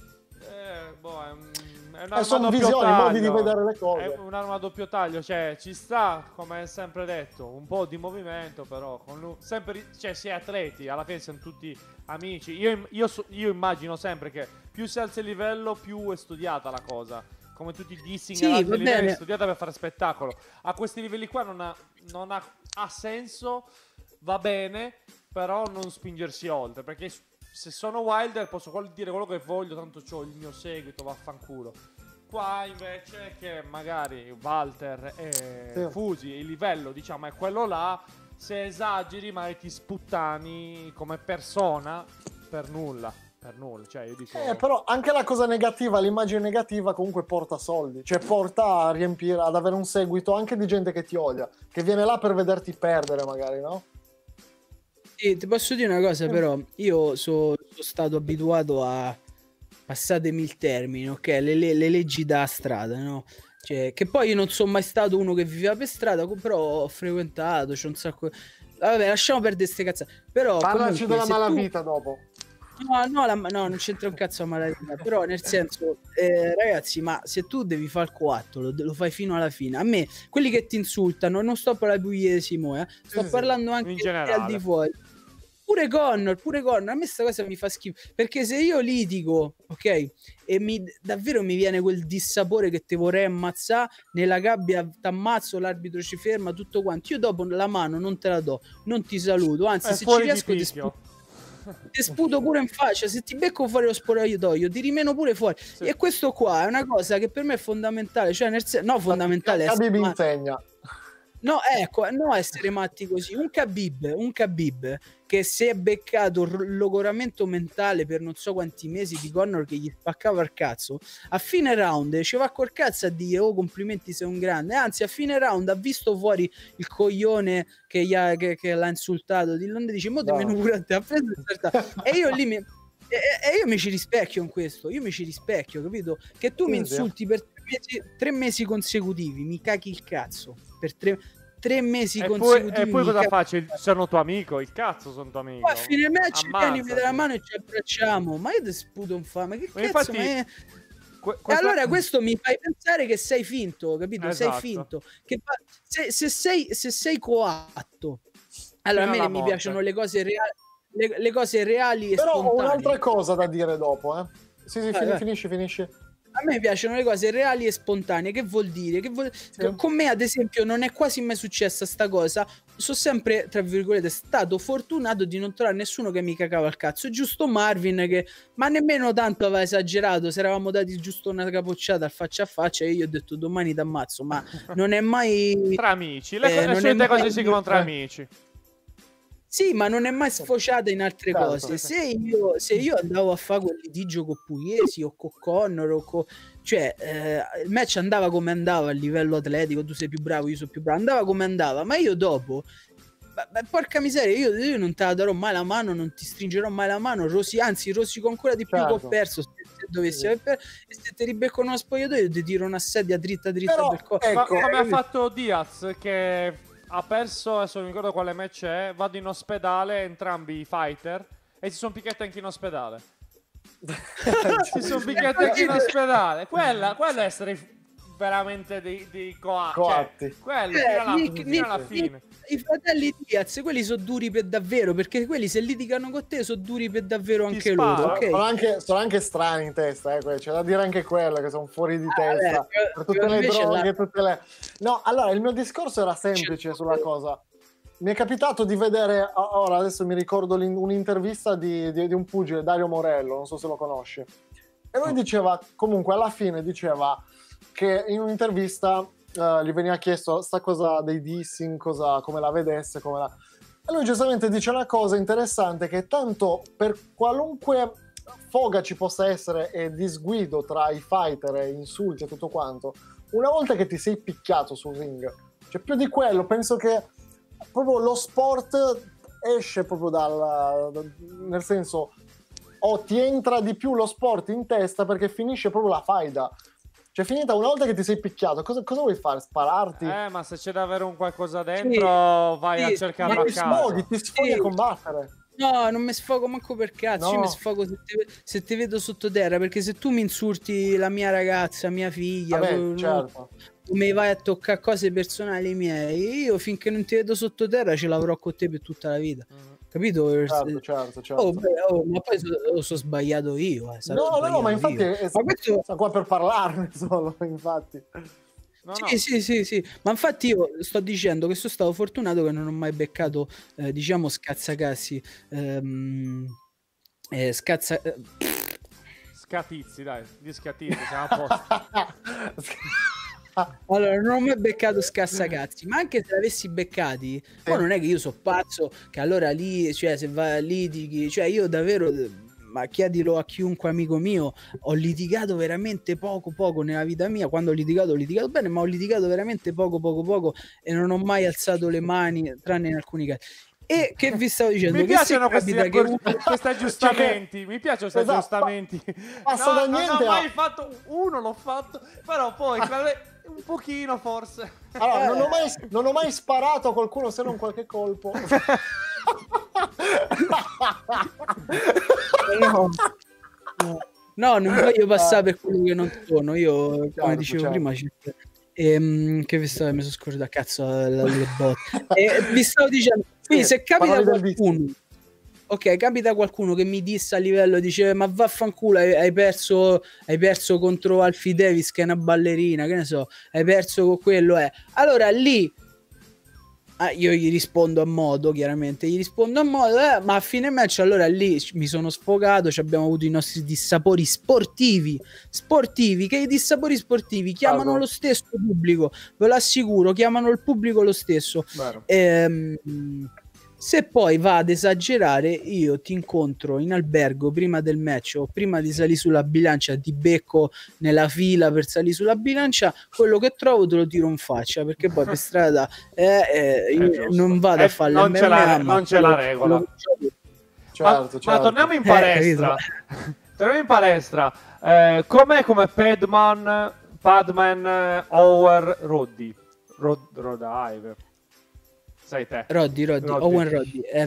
Sono visioni, modi di vedere le cose. È un'arma a doppio taglio, cioè ci sta, come è sempre detto, un po' di movimento, però con lui, sempre, cioè si è atleti, alla fine siamo tutti amici. Io immagino sempre che più si alza il livello, più è studiata la cosa. Come tutti i dissing ad altri livelli, è studiata per fare spettacolo. A questi livelli qua non ha senso, va bene, però non spingersi oltre, perché se sono Wilder posso dire quello che voglio, tanto c'ho il mio seguito, vaffanculo. Qua invece che magari Walter e Fusi, il livello diciamo è quello là, se esageri magari ti sputtani come persona per nulla, cioè io dico... però anche la cosa negativa, l'immagine negativa comunque porta soldi, cioè porta a riempire, ad avere un seguito anche di gente che ti odia, che viene là per vederti perdere magari, no? Sì, ti posso dire una cosa però, io sono stato abituato a, passatemi il termine, ok, le leggi da strada, no? Cioè, che poi io non sono mai stato uno che viveva per strada, però ho frequentato, c'è un sacco... Vabbè, lasciamo perdere ste cazzate. Però parlaci della malavita dopo. No, non c'entra un cazzo a malavita, però nel senso, ragazzi, ma se tu devi fare il coatto, lo fai fino alla fine. A me, quelli che ti insultano, non sto parlando di Pugliese, sto parlando anche di al di fuori. Pure Connor, a me sta cosa mi fa schifo, perché se io litigo, ok, e davvero mi viene quel dissapore che te vorrei ammazzare, nella gabbia t'ammazzo, l'arbitro ci ferma, tutto quanto, io dopo la mano non te la do, non ti saluto, anzi se ci riesco ti sputo pure in faccia, se ti becco fuori lo spogliatoio ti rimeno pure fuori, sì. E questo qua è una cosa che per me è fondamentale, cioè fondamentale Khabib insegna. No, ecco, no essere matti così. Un Khabib che si è beccato il logoramento mentale per non so quanti mesi di Connor che gli spaccava il cazzo, a fine round ci va col cazzo a dire oh complimenti sei un grande, anzi a fine round ha visto fuori il coglione che l'ha insultato di Londra, dice mo te meno pure a te, ha preso e io lì io mi ci rispecchio in questo, capito? Che tu mi insulti per 3 mesi consecutivi, mi caghi il cazzo per 3 mesi consecutivi. E poi cosa faccio? Sono tuo amico, il cazzo sono tuo amico. Poi a fine match vieni della mano e ci abbracciamo, ma io ti sputo un ma che cazzo, infatti, e allora questo mi fai pensare che sei finto, capito? Esatto. Sei finto. Che se sei coatto Allora, a me mi piacciono le cose reali, le cose reali e però spontanee. Però ho un'altra cosa da dire dopo, Sì, finisci. A me piacciono le cose reali e spontanee. Che vuol dire? Con me, ad esempio, non è quasi mai successa sta cosa. Sono sempre, tra virgolette, stato fortunato di non trovare nessuno che mi cagava il cazzo. È giusto Marvin che, ma nemmeno tanto aveva esagerato. Se eravamo dati giusto una capocciata al faccia a faccia, e io ho detto domani t'ammazzo. Ma non è mai tra amici. Le solite cose si dicono tra amici. Sì, ma non è mai sfociata in altre cose. Se io andavo a fare quel litigio con Pugliesi o con Connor cioè il match andava come andava a livello atletico, tu sei più bravo, io sono più bravo, andava come andava, ma io dopo porca miseria, io non te la darò mai la mano, non ti stringerò mai la mano, anzi rosico ancora di più che ho perso, se dovessi aver perso, e se ti ribecco uno spogliatoio ti tiro una sedia dritta però, per collo. Ecco, come ha fatto Diaz, che ha perso, adesso non ricordo quale match è, vado in ospedale, entrambi i fighter, e si sono picchiati anche in ospedale. Si sono picchiati anche in ospedale. Quella è essere veramente dei coatti. Cioè, quello, fino alla fine. I fratelli Diaz, quelli sono duri per davvero, perché quelli se litigano con te sono duri per davvero anche loro, okay? Sono anche strani in testa, c'è da dire anche quello, che sono fuori di testa per tutte le droghe, tutte le... No, allora il mio discorso era semplice sulla cosa. Mi è capitato di vedere, ora adesso mi ricordo un'intervista di un pugile, Dario Morello, non so se lo conosci, e lui diceva, comunque alla fine diceva che in un'intervista gli veniva chiesto sta cosa dei dissing, come la vedesse, e lui giustamente dice una cosa interessante, che tanto per qualunque foga ci possa essere e disguido tra i fighter e insulti e tutto quanto, una volta che ti sei picchiato sul ring, cioè più di quello, penso che proprio lo sport esce proprio nel senso, ti entra di più lo sport in testa, perché finisce proprio la faida. Cioè, finita una volta che ti sei picchiato, cosa vuoi fare? Spararti? Ma se c'è davvero un qualcosa dentro, vai a cercarlo a casa. Ti sfoghi a combattere. No, non mi sfogo manco per cazzo. Io mi sfogo se ti vedo sottoterra, perché se tu mi insulti la mia ragazza, mia figlia, certo, mi vai a toccare cose personali miei, io finché non ti vedo sottoterra ce l'avrò con te per tutta la vita. Capito? Certo. Ma poi sono sbagliato io. No, ma infatti ma questo sta qua per parlarne solo, infatti. Sì, ma infatti io sto dicendo che sono stato fortunato che non ho mai beccato, diciamo, scazzacassi, scatizzi, dai, gli scatizzi, siamo a posto. Allora, non ho mai beccato scassacazzi, ma anche se l'avessi beccati, poi non è che io sono pazzo, che allora lì, cioè se vai litighi, cioè io davvero, ma chiedilo a chiunque amico mio, ho litigato veramente poco nella vita mia. Quando ho litigato bene, ma ho litigato veramente poco e non ho mai alzato le mani, tranne in alcuni casi. E che vi stavo dicendo? Mi piacciono questi aggiustamenti. Mi piacciono questi aggiustamenti. Non ho mai fatto uno, l'ho fatto, però poi un pochino forse. Allora, non ho mai sparato a qualcuno se non qualche colpo. No, non voglio passare per quello che non sono. Io, come dicevo prima, che vi stavo, mi sono scordato, cazzo, le botte. Vi stavo dicendo, quindi se capita qualcuno, capita qualcuno che mi dissa a livello, dice ma vaffanculo, hai perso contro Alfie Davis che è una ballerina, che ne so, hai perso con quello, allora lì io gli rispondo a modo, ma a fine match allora lì mi sono sfogato, abbiamo avuto i nostri dissapori sportivi, che i dissapori sportivi chiamano lo stesso pubblico, ve lo assicuro, chiamano il pubblico lo stesso. Se poi va ad esagerare, io ti incontro in albergo prima del match o prima di salire sulla bilancia, ti becco nella fila per salire sulla bilancia, quello che trovo te lo tiro in faccia, perché poi per strada io non vado a fare non c'è la regola. Certo. Ma torniamo in palestra. Torniamo in palestra. Com'è come Padman, Owen, Roddy? Sai te. Roddy. Owen Roddy è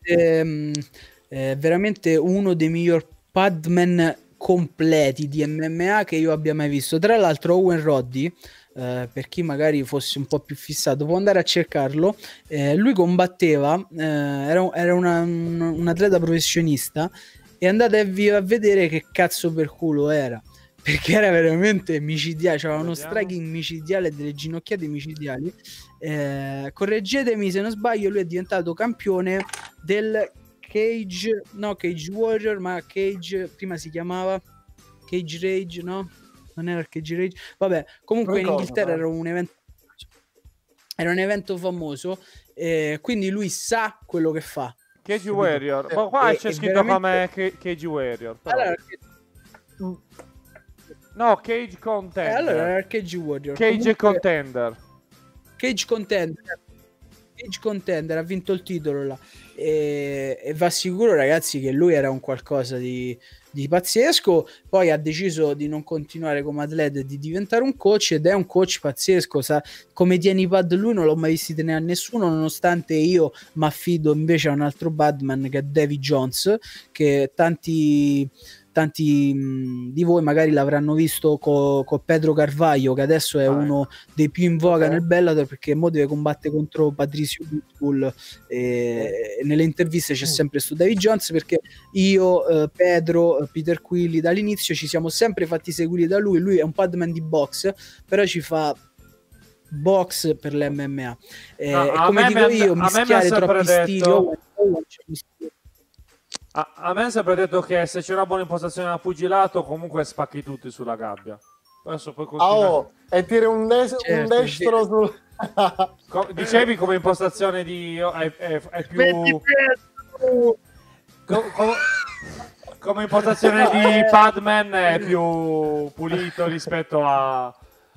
veramente uno dei miglior padman completi di MMA che io abbia mai visto. Tra l'altro Owen Roddy per chi magari fosse un po' più fissato può andare a cercarlo. Lui combatteva, era un atleta professionista, e andatevi a vedere che cazzo per culo era, perché era veramente micidiale, c'era uno striking micidiale, delle ginocchiate micidiali. Correggetemi se non sbaglio, lui è diventato campione del Cage Warrior, ma Cage prima si chiamava Cage Rage, no? Non era il Cage Rage, vabbè, comunque in Inghilterra era un evento famoso, quindi lui sa quello che fa. Cage Warrior, ma qua c'è scritto come Cage Warrior, però. Allora, no, Cage Contender. Allora era Cage Warrior. Cage Contender. Cage Contender ha vinto il titolo là. E va sicuro, ragazzi, che lui era un qualcosa di pazzesco. Poi ha deciso di non continuare come atleta e di diventare un coach, ed è un coach pazzesco. Sa come tiene i pad lui, non l'ho mai visto tenere a nessuno, nonostante io mi affido invece a un altro badman che è Davy Jones, che tanti di voi magari l'avranno visto con Pedro Carvalho, che adesso è uno dei più in voga nel Bellator, perché mo deve combattere contro Patricio Pitbull, e nelle interviste c'è sempre sto Davy Jones, perché io, Pedro, Peter Quilly dall'inizio ci siamo sempre fatti seguire da lui è un padman di box, però ci fa box per l'MMA, come dico io, mischiare troppi stili. A me è sempre detto che se c'è una buona impostazione al pugilato, comunque spacchi tutti sulla gabbia. Adesso poi e tiri un destro sul... Dicevi come impostazione di... è più... come impostazione di Padman è più pulito rispetto a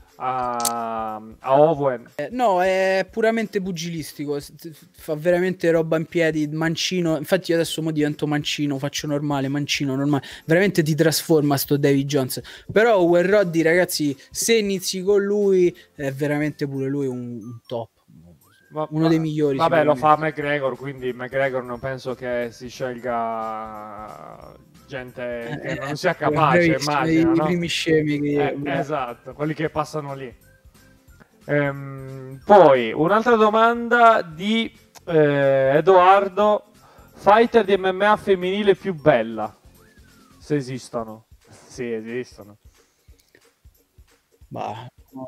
Owen. No, è puramente pugilistico, fa veramente roba in piedi, mancino. Infatti io adesso mo divento mancino, faccio mancino normale, veramente ti trasforma sto Davy Jones. Però Owen Roddy, ragazzi, se inizi con lui è veramente pure lui un top, uno dei migliori. Vabbè, lo fa McGregor, quindi McGregor non penso che si scelga gente che non sia capace, immagino, i primi scemi che... esatto, quelli che passano lì. Poi un'altra domanda di Edoardo: fighter di MMA femminile più bella, se esistono. Sì, esistono. Ma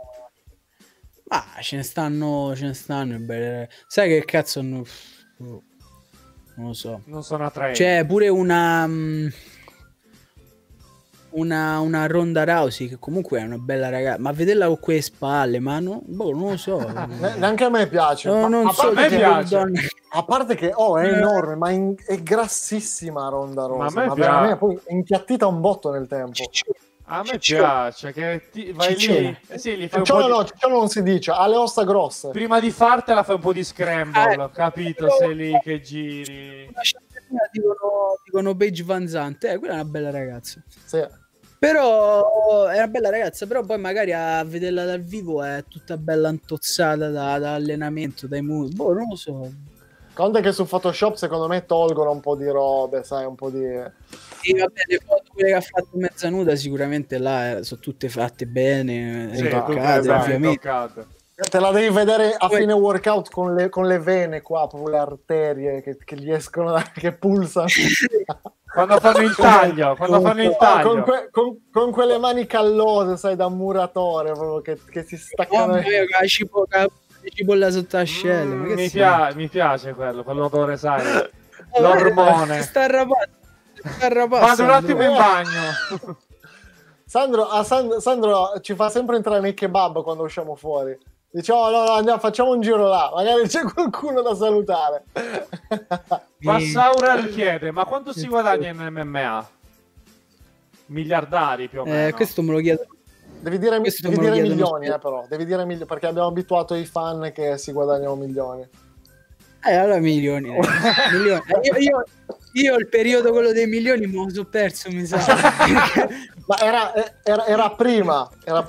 ce ne stanno belle. Sai che cazzo non lo so, non sono attraenti. C'è pure una Ronda Rousey, che comunque è una bella ragazza, ma vederla con quelle spalle, ma non lo so. Neanche a me piace. A parte che è enorme, ma è grassissima Ronda Rousey. Ma veramente poi è impiattita un botto nel tempo. A me piace che vai lì. Li fai Ciccione non si dice, ha le ossa grosse. Prima di fartela fai un po' di scramble, capito? Sei lì che giri. Dicono Paige Van Zandt, quella è una bella ragazza. Sì. Però è una bella ragazza, però poi magari a vederla dal vivo è tutta bella antozzata da allenamento, dai non lo so. Conta che su Photoshop secondo me tolgono un po' di robe, sai, un po' di... Sì, vabbè, le foto quelle che ha fatto mezza nuda sicuramente là sono tutte fatte bene, ritoccate, ovviamente. Te la devi vedere a fine workout con le vene qua, proprio le arterie che gli escono, che pulsano. Quando fanno il taglio, con quelle mani callose, sai, da muratore, proprio che si staccano. Cipolla sotto ascelle. Mi piace quell'odore, sai, l'ormone. Sta arrabando. Vado un attimo in bagno. Sandro ci fa sempre entrare nei kebab quando usciamo fuori. Dice, no, andiamo, facciamo un giro là, magari c'è qualcuno da salutare. Passaura chiede: ma quanto si guadagna in MMA? Miliardari più o meno. Questo me lo chiedo. Devi dire milioni, però. Devi dire perché abbiamo abituato i fan che si guadagnano milioni. Allora milioni. Io il periodo quello dei milioni me lo sono perso, mi sa. Ma era prima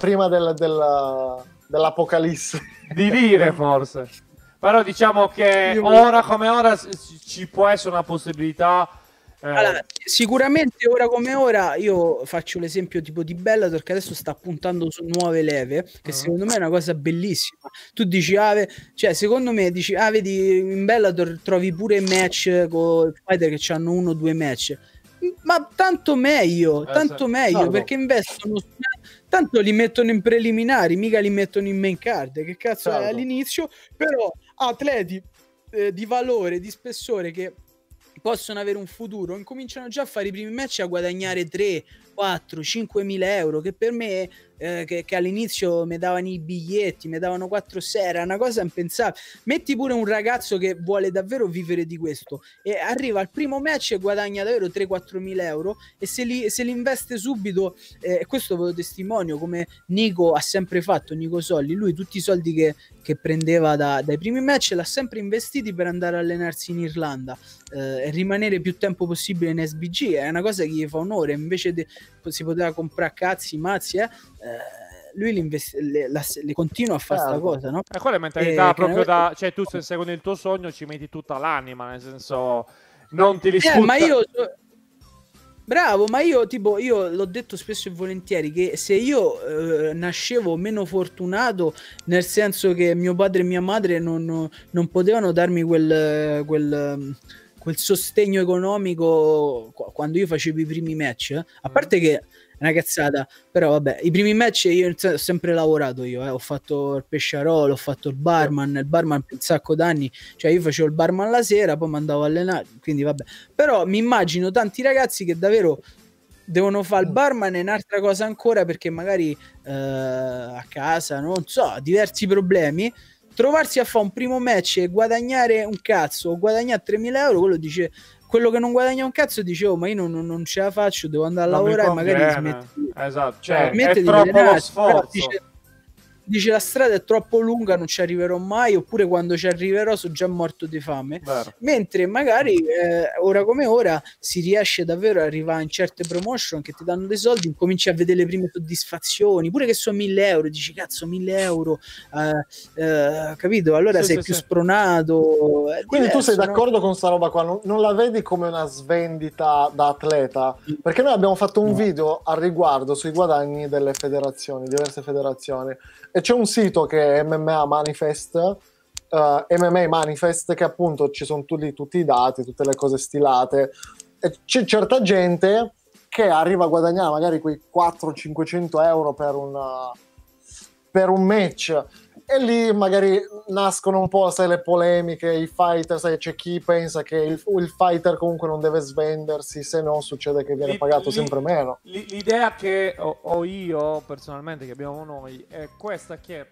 dell'apocalisse. Di lire forse. Però diciamo che ora come ora ci può essere una possibilità Allora, sicuramente ora come ora io faccio l'esempio tipo di Bellator che adesso sta puntando su nuove leve, che secondo me è una cosa bellissima. Tu dici cioè secondo me dici vedi in Bellator trovi pure match con fighter che hanno 1 o 2 match, ma tanto meglio perché investono tanto li mettono in preliminari, mica li mettono in main card, che cazzo è all'inizio, però atleti di valore, di spessore che possono avere un futuro, incominciano già a fare i primi match a guadagnare 3, 4, 5 mila euro, che per me che all'inizio mi davano i biglietti, mi davano 4 sere, era una cosa impensabile. Metti pure un ragazzo che vuole davvero vivere di questo e arriva al primo match e guadagna davvero 3-4 mila euro e se li investe subito, questo ve lo testimonio come Nico ha sempre fatto, Nico Solli, lui tutti i soldi che prendeva dai primi match l'ha sempre investiti per andare a allenarsi in Irlanda e rimanere più tempo possibile in SBG, è una cosa che gli fa onore, invece si poteva comprare cazzi, mazzi, lui le continua a fare sta cosa, no? E quella è mentalità proprio cioè tu se segui il tuo sogno ci metti tutta l'anima, nel senso non ti risputa. Ma io bravo, ma io l'ho detto spesso e volentieri che se io nascevo meno fortunato, nel senso che mio padre e mia madre non potevano darmi quel sostegno economico quando io facevo i primi match, a parte che è una cazzata, però vabbè, i primi match io ho sempre lavorato io, ho fatto il pesciarolo, ho fatto il barman per un sacco d'anni, cioè io facevo il barman la sera, poi mi andavo a allenare, quindi vabbè, però mi immagino tanti ragazzi che davvero devono fare il barman e un'altra cosa ancora perché magari a casa, non so, diversi problemi, trovarsi a fare un primo match e guadagnare un cazzo o guadagnare 3.000 euro, quello che non guadagna un cazzo dice ma io non ce la faccio, devo andare a lavorare e magari smetti, esatto, cioè è troppo lo sforzo. Dice la strada è troppo lunga, non ci arriverò mai, oppure quando ci arriverò sono già morto di fame. Mentre magari ora come ora si riesce davvero ad arrivare in certe promotion che ti danno dei soldi, cominci a vedere le prime soddisfazioni, pure che sono 1.000 euro, dici cazzo 1.000 euro, capito? Allora sei più spronato. Quindi tu sei d'accordo con sta roba qua? Non la vedi come una svendita da atleta? Perché noi abbiamo fatto un video al riguardo sui guadagni delle federazioni, diverse federazioni. E c'è un sito che è MMA Manifest, MMA Manifest, che appunto ci sono tutti i dati, tutte le cose stilate. E c'è certa gente che arriva a guadagnare magari quei 400-500 euro per un match. E lì magari nascono un po', sai, le polemiche, i fighter, sai, c'è chi pensa che il fighter comunque non deve svendersi, se no succede che viene pagato sempre meno. L'idea che ho io personalmente, che abbiamo noi, è questa, che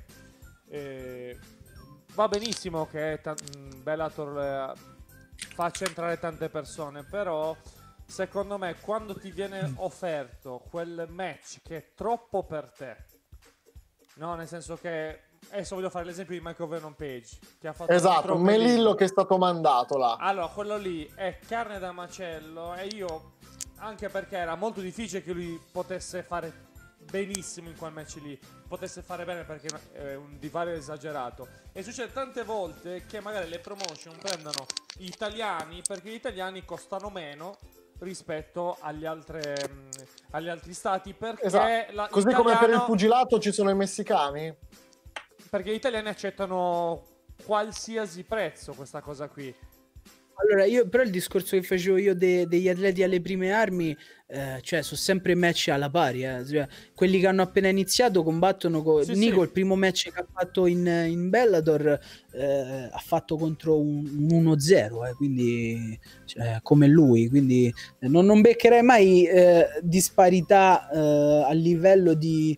va benissimo che Bellator faccia entrare tante persone, però secondo me quando ti viene offerto quel match che è troppo per te, no, nel senso che adesso voglio fare l'esempio di Michael Venom Page che ha fatto esatto, Melillo che è stato mandato là. Allora quello lì è carne da macello, e io, anche perché era molto difficile che lui potesse fare benissimo in quel match lì, potesse fare bene perché è un divario esagerato, e succede tante volte che magari le promotion prendono italiani perché gli italiani costano meno rispetto agli altri stati, perché esatto. Così come per il pugilato ci sono i messicani, perché gli italiani accettano qualsiasi prezzo, questa cosa qui. Allora, io il discorso che facevo io degli atleti alle prime armi, cioè sono sempre match alla pari, cioè, quelli che hanno appena iniziato combattono con Nico. Il primo match che ha fatto in Bellator ha fatto contro un 1-0, quindi cioè, come lui, quindi non beccherei mai disparità a livello di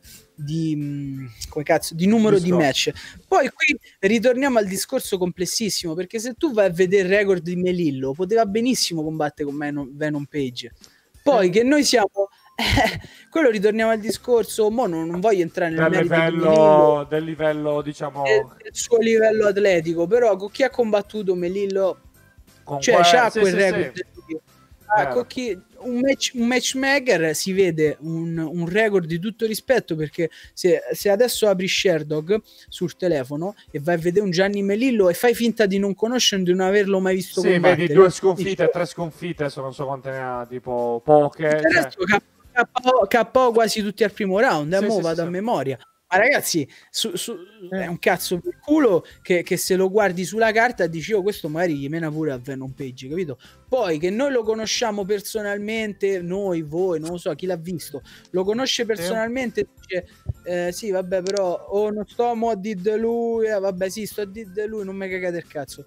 numero di match. Poi qui ritorniamo al discorso complessissimo, perché se tu vai a vedere il record di Melillo, poteva benissimo combattere con Venom Page. Poi che noi siamo quello, ritorniamo al discorso, mo non voglio entrare nel merito del livello, diciamo, del suo livello atletico, però con chi ha combattuto Melillo, cioè c'ha quel record. un matchmaker si vede un record di tutto rispetto, perché se adesso apri Sherdog sul telefono e vai a vedere un Gianni Melillo e fai finta di non conoscerlo, di non averlo mai visto combattere, vedi 2 sconfitte, 3 sconfitte, non so quante ne ha, tipo poche, KO quasi tutti al primo round, vado a memoria. Ma ragazzi, è un cazzo per culo che se lo guardi sulla carta dici, questo magari gli mena pure a Venom Page, capito? Poi che noi lo conosciamo personalmente, voi, non lo so, chi l'ha visto, lo conosce personalmente, dice, sì, vabbè, però, non sto mo' di lui, vabbè, sì, sto di lui, non mi cagate il cazzo.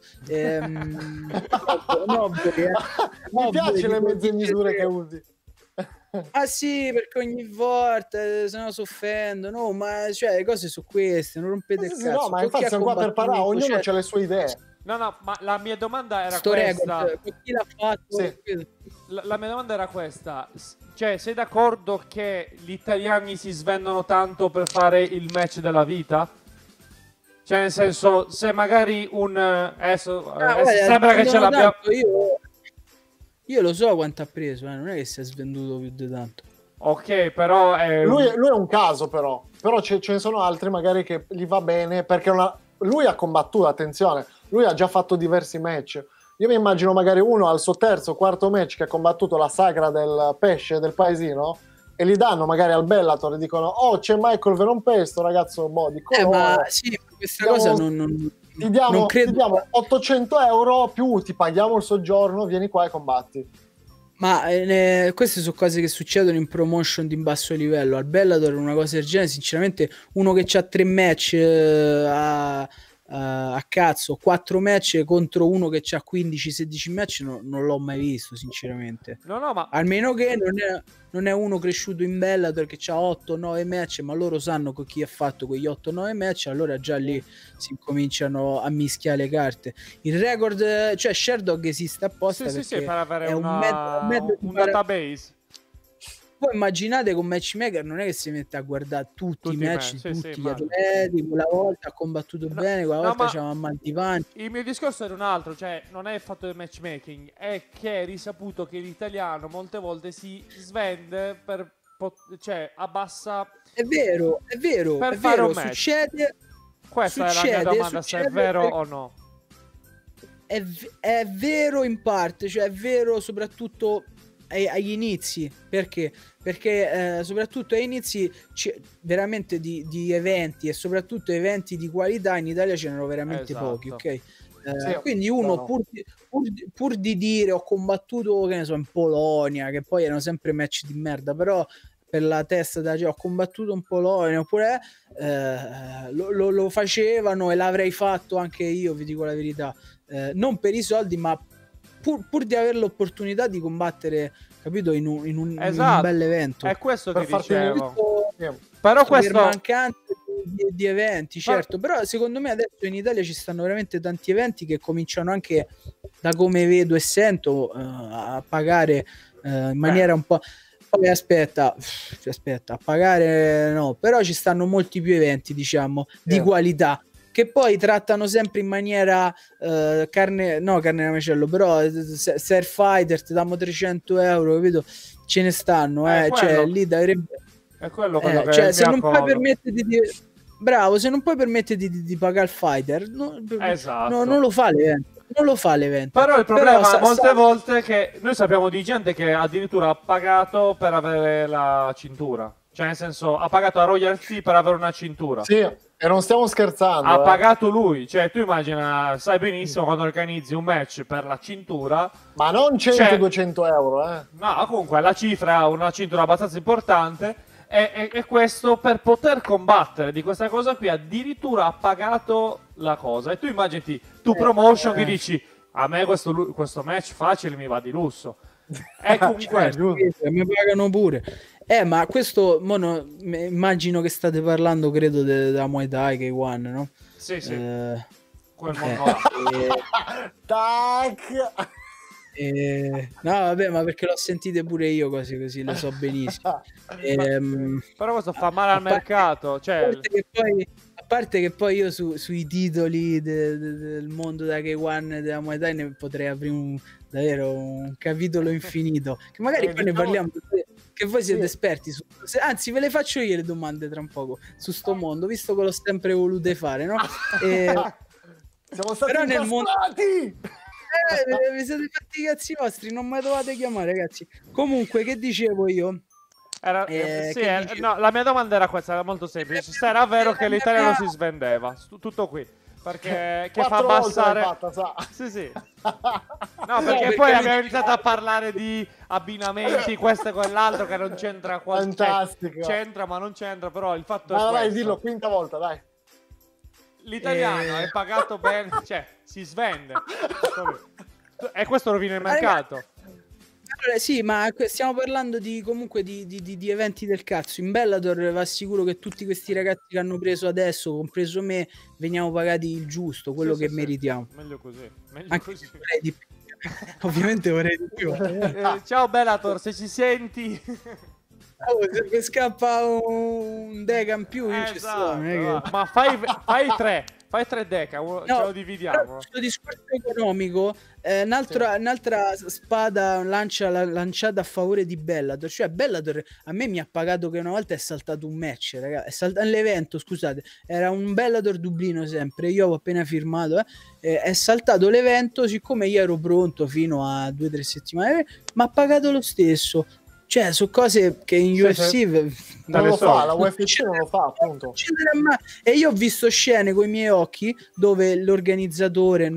Mi piace le mezze misure che usi. Ah sì, perché ogni volta se no si offendono, ma cioè le cose sono queste, non rompete il cazzo. No, ma infatti siamo qua per parlare, ognuno ha le sue idee. No, ma la mia domanda era questa. Chi l'ha fatto? Sì. La mia domanda era questa. Cioè, sei d'accordo che gli italiani si svendono tanto per fare il match della vita? Cioè, nel senso, se magari sembra che ce l'abbiamo... Io lo so quanto ha preso, non è che si è svenduto più di tanto. Ok, però lui è un caso, però ce ne sono altri magari che gli va bene perché lui ha combattuto, attenzione, lui ha già fatto diversi match. Io mi immagino magari uno al suo terzo, quarto match che ha combattuto la sagra del pesce del paesino e gli danno magari al Bellator e dicono c'è Michael Venom Pesto, ragazzo di colore. Ma sì, questa cosa non ti diamo 800 euro più ti paghiamo il soggiorno, vieni qua e combatti. Ma queste sono cose che succedono in promotion di basso livello. Al Bellator una cosa del genere, sinceramente, uno che c'ha 3 match a cazzo, 4 match contro uno che c'ha 15-16 match, non l'ho mai visto, sinceramente. No, ma almeno che non è uno cresciuto in Bellator che c'ha 8-9 match, ma loro sanno con chi ha fatto quegli 8-9 match, allora già lì si incominciano a mischiare le carte. Il record, cioè Sherdog esiste apposta sì, per avere è un database. Voi immaginate con matchmaker non è che si mette a guardare tutti i match di tutti gli atleti, quella volta ha combattuto bene, quella volta c'aveva mal di pancia. Il mio discorso era un altro, cioè non è il fatto del matchmaking, è che è risaputo che l'italiano molte volte si svende cioè abbassa. È vero, per fare un match. Succede. Questa è la mia domanda, se è vero o no. È vero in parte, cioè è vero soprattutto agli inizi. Perché soprattutto agli inizi veramente di eventi, e soprattutto eventi di qualità in Italia ce n'erano veramente pochi, ok? Quindi uno pur di dire ho combattuto, che ne so, in Polonia, che poi erano sempre match di merda, però per la testa ho combattuto in Polonia, oppure lo facevano e l'avrei fatto anche io, vi dico la verità, non per i soldi, ma pur di avere l'opportunità di combattere, capito, in un bel evento. È questo che dicevo. Però questo mancante di eventi, certo. Però secondo me adesso in Italia ci stanno veramente tanti eventi che cominciano anche, da come vedo e sento, a pagare in maniera un po'... Poi aspetta, a pagare no, però ci stanno molti più eventi, diciamo, di qualità, che poi trattano sempre in maniera carne da macello, però Star Fighter ti danno 300 euro, capito? Ce ne stanno, cioè lì dovrebbe... È quello che cioè, se non puoi permetterti di... Bravo, se non puoi permetterti di pagare il fighter, non lo fa l'evento. Non lo fa l'evento. Però il problema molte volte è che noi sappiamo di gente che addirittura ha pagato per avere la cintura. Cioè, nel senso, ha pagato a royalty per avere una cintura. Sì, e non stiamo scherzando. Ha pagato lui. Cioè, tu immagina, sai benissimo quando organizzi un match per la cintura. Ma non 100-200 euro, No, comunque la cifra è una cintura abbastanza importante. E questo, per poter combattere di questa cosa qui, addirittura ha pagato la cosa. E tu immagini, tu promotion che dici, a me questo match facile mi va di lusso. E comunque mi pagano pure. Ma questo immagino che state parlando, credo, della Muay Thai K1, no? Sì. Quel Tac! No, vabbè, ma perché l'ho sentite pure io così, lo so benissimo. Però questo fa male al mercato, cioè... A parte che poi io sui titoli del mondo da K1 della Muay Thai ne potrei aprire davvero un capitolo infinito, che magari poi ne parliamo, che voi siete esperti anzi ve le faccio io le domande tra un poco su sto mondo, visto che l'ho sempre volute fare, no? Siamo stati però nel mondo vi siete fatti i cazzi vostri, non mi dovete chiamare, ragazzi. Comunque, che dicevo io? No, la mia domanda era questa, era molto semplice. Se era vero che l'italiano si svendeva, tutto qui, perché che fa abbassare sì. No, perché poi abbiamo iniziato a parlare di abbinamenti, questo e quell'altro, che non c'entra qua. Fantastico. C'entra ma non c'entra, però il fatto è dai, dillo quinta volta, dai. L'italiano è pagato bene, cioè si svende e questo rovina il mercato. Allora, sì, ma stiamo parlando comunque di eventi del cazzo. In Bellator va sicuro che tutti questi ragazzi che hanno preso adesso, compreso me, veniamo pagati il giusto, quello che meritiamo. Meglio così. Vorrei di più. Ovviamente vorrei di più. Ciao Bellator, se ci senti. Se scappa un deca in più, esatto, ma fai tre deca, ce lo dividiamo. Questo discorso economico, un'altra spada lanciata a favore di Bellator, cioè Bellator a me mi ha pagato che una volta è saltato un match, ragazzi, l'evento, scusate, era un Bellator Dublino sempre, io avevo appena firmato, è saltato l'evento, siccome io ero pronto fino a 2 o 3 settimane, ma ha pagato lo stesso. Cioè, sono cose che in UFC non lo fa, la UFC non lo fa, appunto. E io ho visto scene con i miei occhi dove l'organizzatore,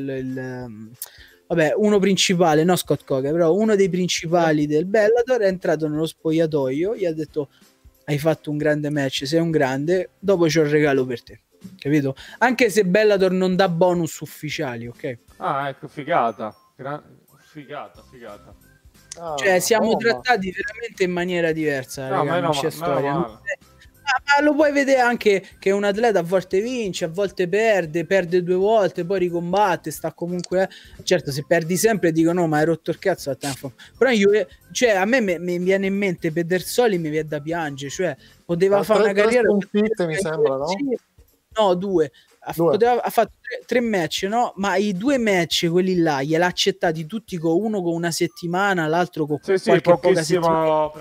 vabbè, uno principale, no Scott Coker, però uno dei principali del Bellator è entrato nello spogliatoio, gli ha detto: hai fatto un grande match, sei un grande, dopo c'ho un regalo per te, capito? Anche se Bellator non dà bonus ufficiali, ok? Ah, ecco, figata. Figata. Cioè siamo trattati veramente in maniera diversa, raga, non c'è storia. Ma lo puoi vedere anche che un atleta a volte vince, a volte perde 2 volte, poi ricombatte, sta comunque certo, se perdi sempre dico no, ma hai rotto il cazzo a tempo. Però cioè a me mi viene in mente Pedersoli, mi viene da piangere, cioè poteva fare una carriera sconfitte, mi sembra, no? No, 2. Ha fatto 3 match, no? Ma i 2 match, quelli là, gliel'ha accettati tutti uno con una settimana, l'altro con qualche poca settimana.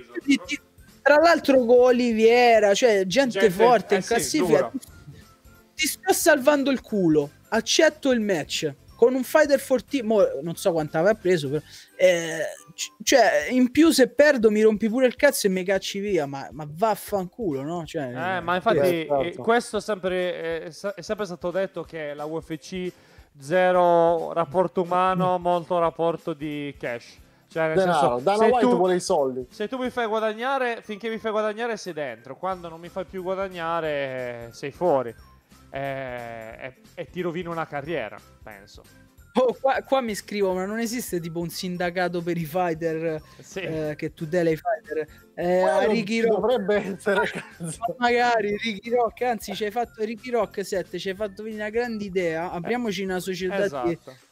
Tra l'altro con Oliviera, cioè gente forte in classifica. Ti sto salvando il culo, accetto il match con un fighter fortissimo, non so quanto aveva preso, però, cioè in più se perdo mi rompi pure il cazzo e mi cacci via, ma vaffanculo, no? Cioè, ma infatti questo è sempre stato detto, che la UFC zero rapporto umano, molto rapporto di cash. Cioè, nel senso, Dana White vuole i soldi. Se tu mi fai guadagnare, finché mi fai guadagnare sei dentro, quando non mi fai più guadagnare sei fuori. E ti rovina una carriera, penso. Qua mi scrivo, ma non esiste tipo un sindacato per i fighter che tutela i fighter? Ricky Rock dovrebbe essere magari Ricky Rock, anzi ci hai fatto Ricky Rock 7, ci hai fatto venire una grande idea, apriamoci una società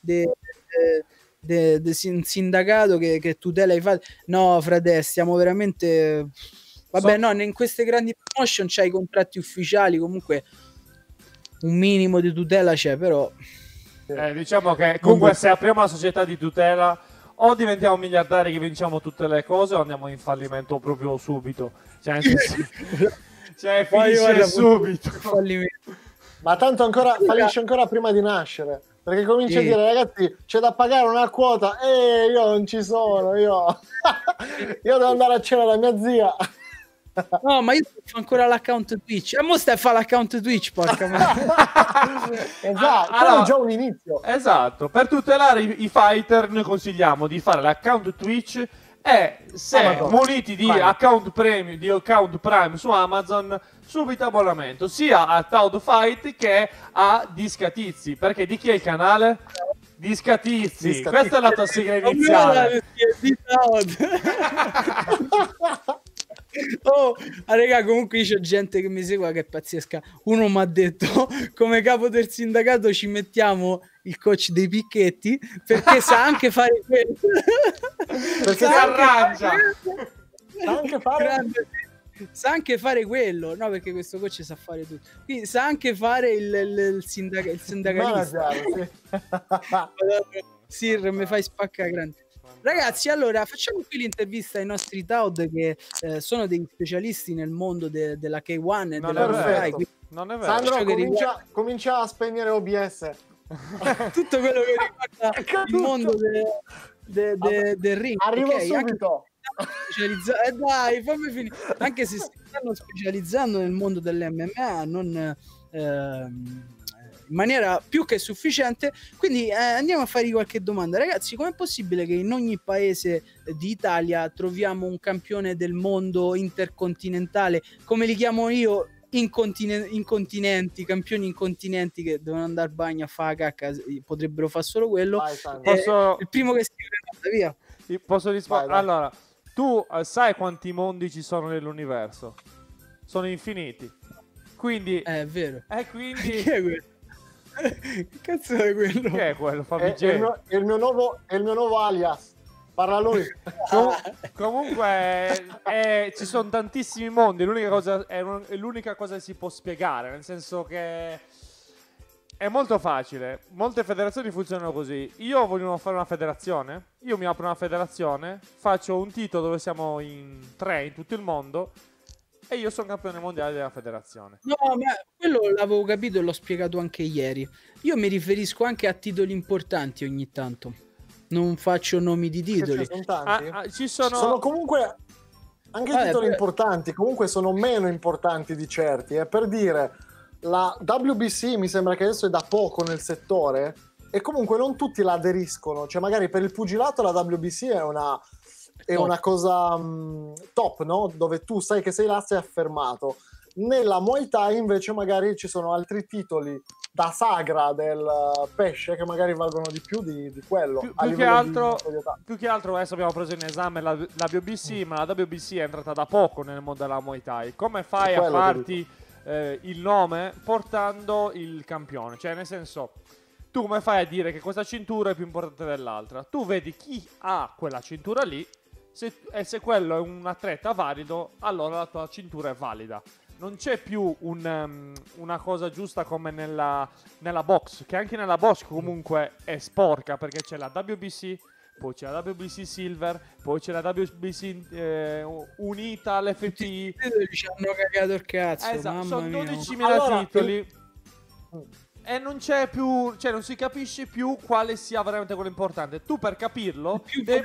un sindacato che tutela i fighter. No, frate, stiamo veramente no, in queste grandi promotion c'hai i contratti ufficiali, comunque un minimo di tutela c'è, però diciamo che comunque se apriamo la società di tutela o diventiamo miliardari che vinciamo tutte le cose o andiamo in fallimento proprio subito, cioè finisce subito. Ma tanto ancora fallisce ancora prima di nascere, perché comincia a dire ragazzi c'è da pagare una quota, io non ci sono, io devo andare a cena da mia zia. No, ma io faccio ancora l'account Twitch. E mo stai a fare l'account Twitch, porca esatto, allora, è già un inizio. Esatto, per tutelare i fighter noi consigliamo di fare l'account Twitch e se muniti di account premium, di account Prime su Amazon, subito abbonamento sia a Taud Fight che a Discatizzi. Perché di chi è il canale? Discatizzi. Questa è la tua sigla iniziale. Raga, comunque c'è gente che mi segue che è pazzesca. Uno mi ha detto come capo del sindacato ci mettiamo il coach dei picchetti perché sa anche fare quello, perché si arrangia, sa anche fare sa anche fare quello, no, perché questo coach sa fare tutto. Quindi sa anche fare il sindacalista. Sir, mi fai spaccare grande. Ragazzi, allora facciamo qui l'intervista ai nostri Taud che sono degli specialisti nel mondo della K1 e della Rai. Non è vero. Sandro, comincia a spegnere OBS. Tutto quello che riguarda il mondo del ring. Arrivo subito. Dai, fammi finire. Anche se si stanno specializzando nel mondo dell'MMA, non in maniera più che sufficiente. Quindi andiamo a fargli qualche domanda. Ragazzi, com'è possibile che in ogni paese d'Italia troviamo un campione del mondo intercontinentale, come li chiamo io, incontinenti, campioni incontinenti che devono andare al bagno a fare la cacca, potrebbero fare solo quello. Vai, il primo che scrive, via. Posso rispondere? Allora, tu sai quanti mondi ci sono nell'universo? Sono infiniti. Quindi è vero. Quindi che è quello? Che cazzo è quello? Che è quello? È il mio nuovo alias. Parla lui. Comunque ci sono tantissimi mondi. L'unica cosa che si può spiegare, nel senso che è molto facile. Molte federazioni funzionano così. Io voglio fare una federazione. Io mi apro una federazione, faccio un titolo dove siamo in 3 in tutto il mondo e io sono campione mondiale della federazione. No, ma quello l'avevo capito e l'ho spiegato anche ieri. Io mi riferisco anche a titoli importanti ogni tanto. Non faccio nomi di titoli. Ci sono tanti. Ci sono comunque anche i titoli importanti, comunque sono meno importanti di certi. Per dire, la WBC mi sembra che adesso è da poco nel settore e comunque non tutti la aderiscono. Cioè magari per il pugilato la WBC è una cosa top, no? Dove tu sai che sei là, sei affermato. Nella Muay Thai invece magari ci sono altri titoli da sagra del pesce che magari valgono di più di quello. Più che altro adesso abbiamo preso in esame la WBC, ma la WBC è entrata da poco nel mondo della Muay Thai. Come fai a farti il nome portando il campione? Cioè, nel senso, tu come fai a dire che questa cintura è più importante dell'altra? Tu vedi chi ha quella cintura lì e se quello è un atleta valido, allora la tua cintura è valida. Non c'è più una cosa giusta come nella box, che anche nella box comunque è sporca, perché c'è la WBC, poi c'è la WBC Silver, poi c'è la WBC unita, l'FTI. Ci hanno cagato il cazzo. Esatto, sono 12.000 titoli. E non c'è più, cioè non si capisce più quale sia veramente quello importante. Tu per capirlo devi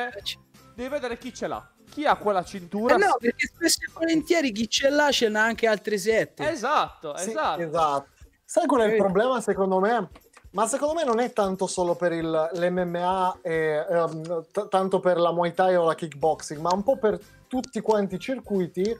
vedere chi ce l'ha. Chi ha quella cintura? No, perché spesso e volentieri chi ce l'ha ce n'ha anche altre 7. Esatto. Sai qual è il problema secondo me? Ma secondo me non è tanto solo per l'MMA e tanto per la Muay Thai o la kickboxing, ma un po' per tutti quanti i circuiti,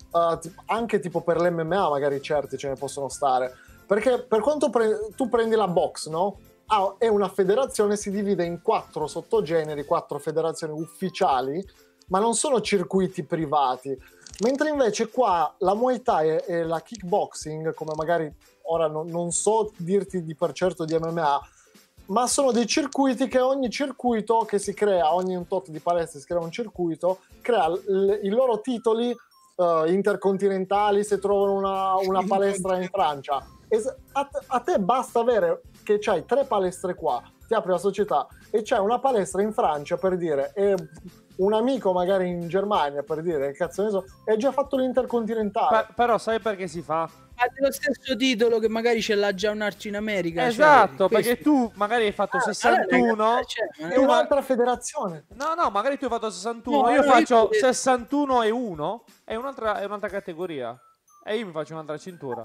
anche tipo per l'MMA magari certi ce ne possono stare. Perché per quanto tu prendi la box, no? È una federazione, si divide in 4 sottogeneri, 4 federazioni ufficiali, ma non sono circuiti privati. Mentre invece qua la Muay Thai e la kickboxing, come magari ora non so dirti di per certo di MMA, ma sono dei circuiti che ogni circuito che si crea, ogni un tot di palestre si crea un circuito, crea i loro titoli intercontinentali se trovano una palestra in Francia. A te basta avere che c'hai 3 palestre qua, ti apri la società e c'hai una palestra in Francia, per dire, e un amico magari in Germania, per dire, cazzo ne so, e hai già fatto l'intercontinentale. Però sai perché si fa? Ha dello stesso titolo che magari ce l'ha già un altro in America. Esatto, perché tu magari hai fatto 61 è un'altra federazione. No, magari tu hai fatto 61, io faccio 61 e 1, è un'altra categoria. E io mi faccio un'altra cintura.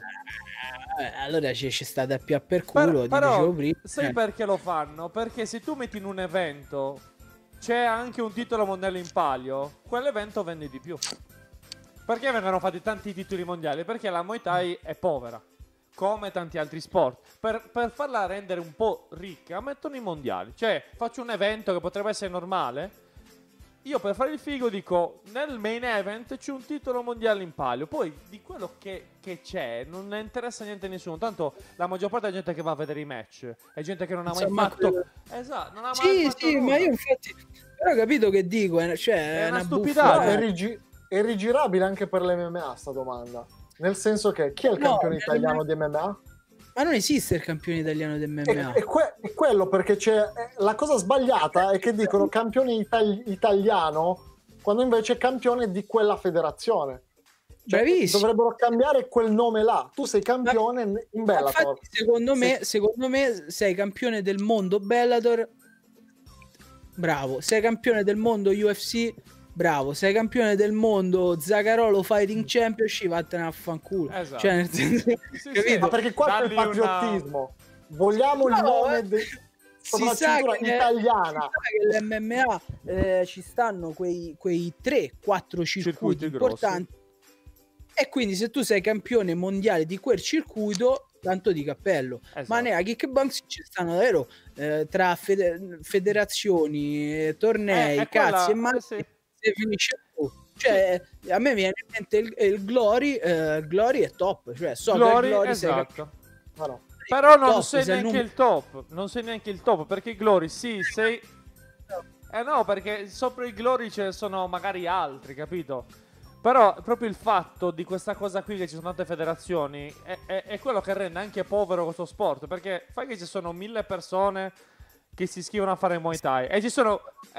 Allora ci sta da più a per culo. Però sai perché lo fanno? Perché se tu metti in un evento c'è anche un titolo mondiale in palio, quell'evento vende di più. Perché vengono fatti tanti titoli mondiali? Perché la Muay Thai è povera, come tanti altri sport. Per farla rendere un po' ricca mettono i mondiali. Cioè faccio un evento che potrebbe essere normale, io per fare il figo dico nel main event c'è un titolo mondiale in palio, poi di quello che c'è non ne interessa niente a nessuno, tanto la maggior parte è gente che va a vedere i match, è gente che non ha mai fatto esatto, non ha mai fatto nulla. Ma io infatti però ho capito che dico, cioè è una stupidata. È è rigirabile anche per l'MMA sta domanda. Nel senso che chi è il campione italiano di MMA? Ma non esiste il campione italiano di MMA. È quello, perché c'è la cosa sbagliata è che dicono campione italiano quando invece è campione di quella federazione. Cioè, dovrebbero cambiare quel nome là. Tu sei campione in Bellator. Secondo me sei campione del mondo Bellator. Bravo. Sei campione del mondo UFC. Bravo. Sei campione del mondo Zagarolo Fighting Championship. Vattene a fanculo. Esatto. Cioè, nel senso, capito? Ma perché qua è il patriottismo. Vogliamo il nome sovracintura italiana. Si sa che l'MMA ci stanno quei 3-4 circuiti importanti. E quindi se tu sei campione mondiale di quel circuito, tanto di cappello. Esatto. Ma a kickboxing ci stanno davvero tra federazioni, tornei, cazzi e mazzi, se finisce tu. Cioè, a me viene in mente il Glory. Glory è top, cioè Glory, esatto. Però non sei neanche il top. Non sei neanche il top, perché Glory sei. No, perché sopra il Glory ce ne sono magari altri, capito? Però proprio il fatto di questa cosa qui, che ci sono tante federazioni, è quello che rende anche povero questo sport. Perché fai che ci sono 1000 persone che si iscrivono a fare Muay Thai e ci sono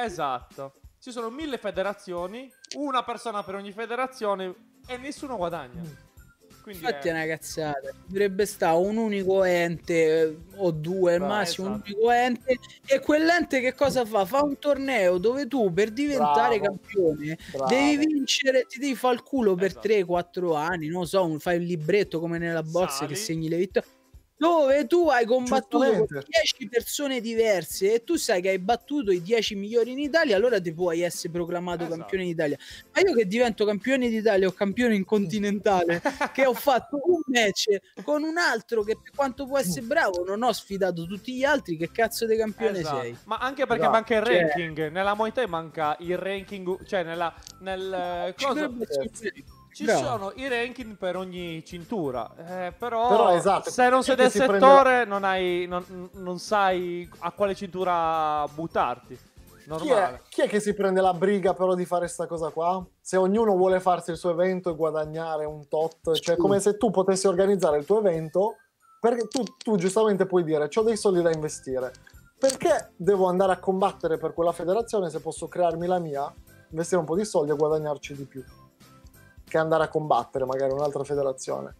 1000 federazioni, una persona per ogni federazione e nessuno guadagna. Quindi infatti è una cazzata. Dovrebbe stare un unico ente o due al massimo, esatto. Un unico ente, e quell'ente che cosa fa? Fa un torneo dove tu per diventare campione devi vincere, ti devi fare il culo per 3-4 anni, non so, fai un libretto come nella box che segni le vittorie, dove tu hai combattuto con 10 persone diverse e tu sai che hai battuto i 10 migliori in Italia, allora ti puoi essere proclamato campione d'Italia. Ma io che divento campione d'Italia o campione in continentale, che ho fatto un match con un altro che per quanto può essere bravo non ho sfidato tutti gli altri, che cazzo di campione sei? Ma anche perché manca il ranking, nella Muay Thai manca il ranking, cioè nel cosa... Ci sono i ranking per ogni cintura, però esatto, se non sei del settore non sai a quale cintura buttarti. Normale. Chi è che si prende la briga però di fare sta cosa qua? Se ognuno vuole farsi il suo evento e guadagnare un tot, cioè come se tu potessi organizzare il tuo evento, perché tu giustamente puoi dire c'ho dei soldi da investire, perché devo andare a combattere per quella federazione se posso crearmi la mia, investire un po' di soldi e guadagnarci di più che andare a combattere magari un'altra federazione.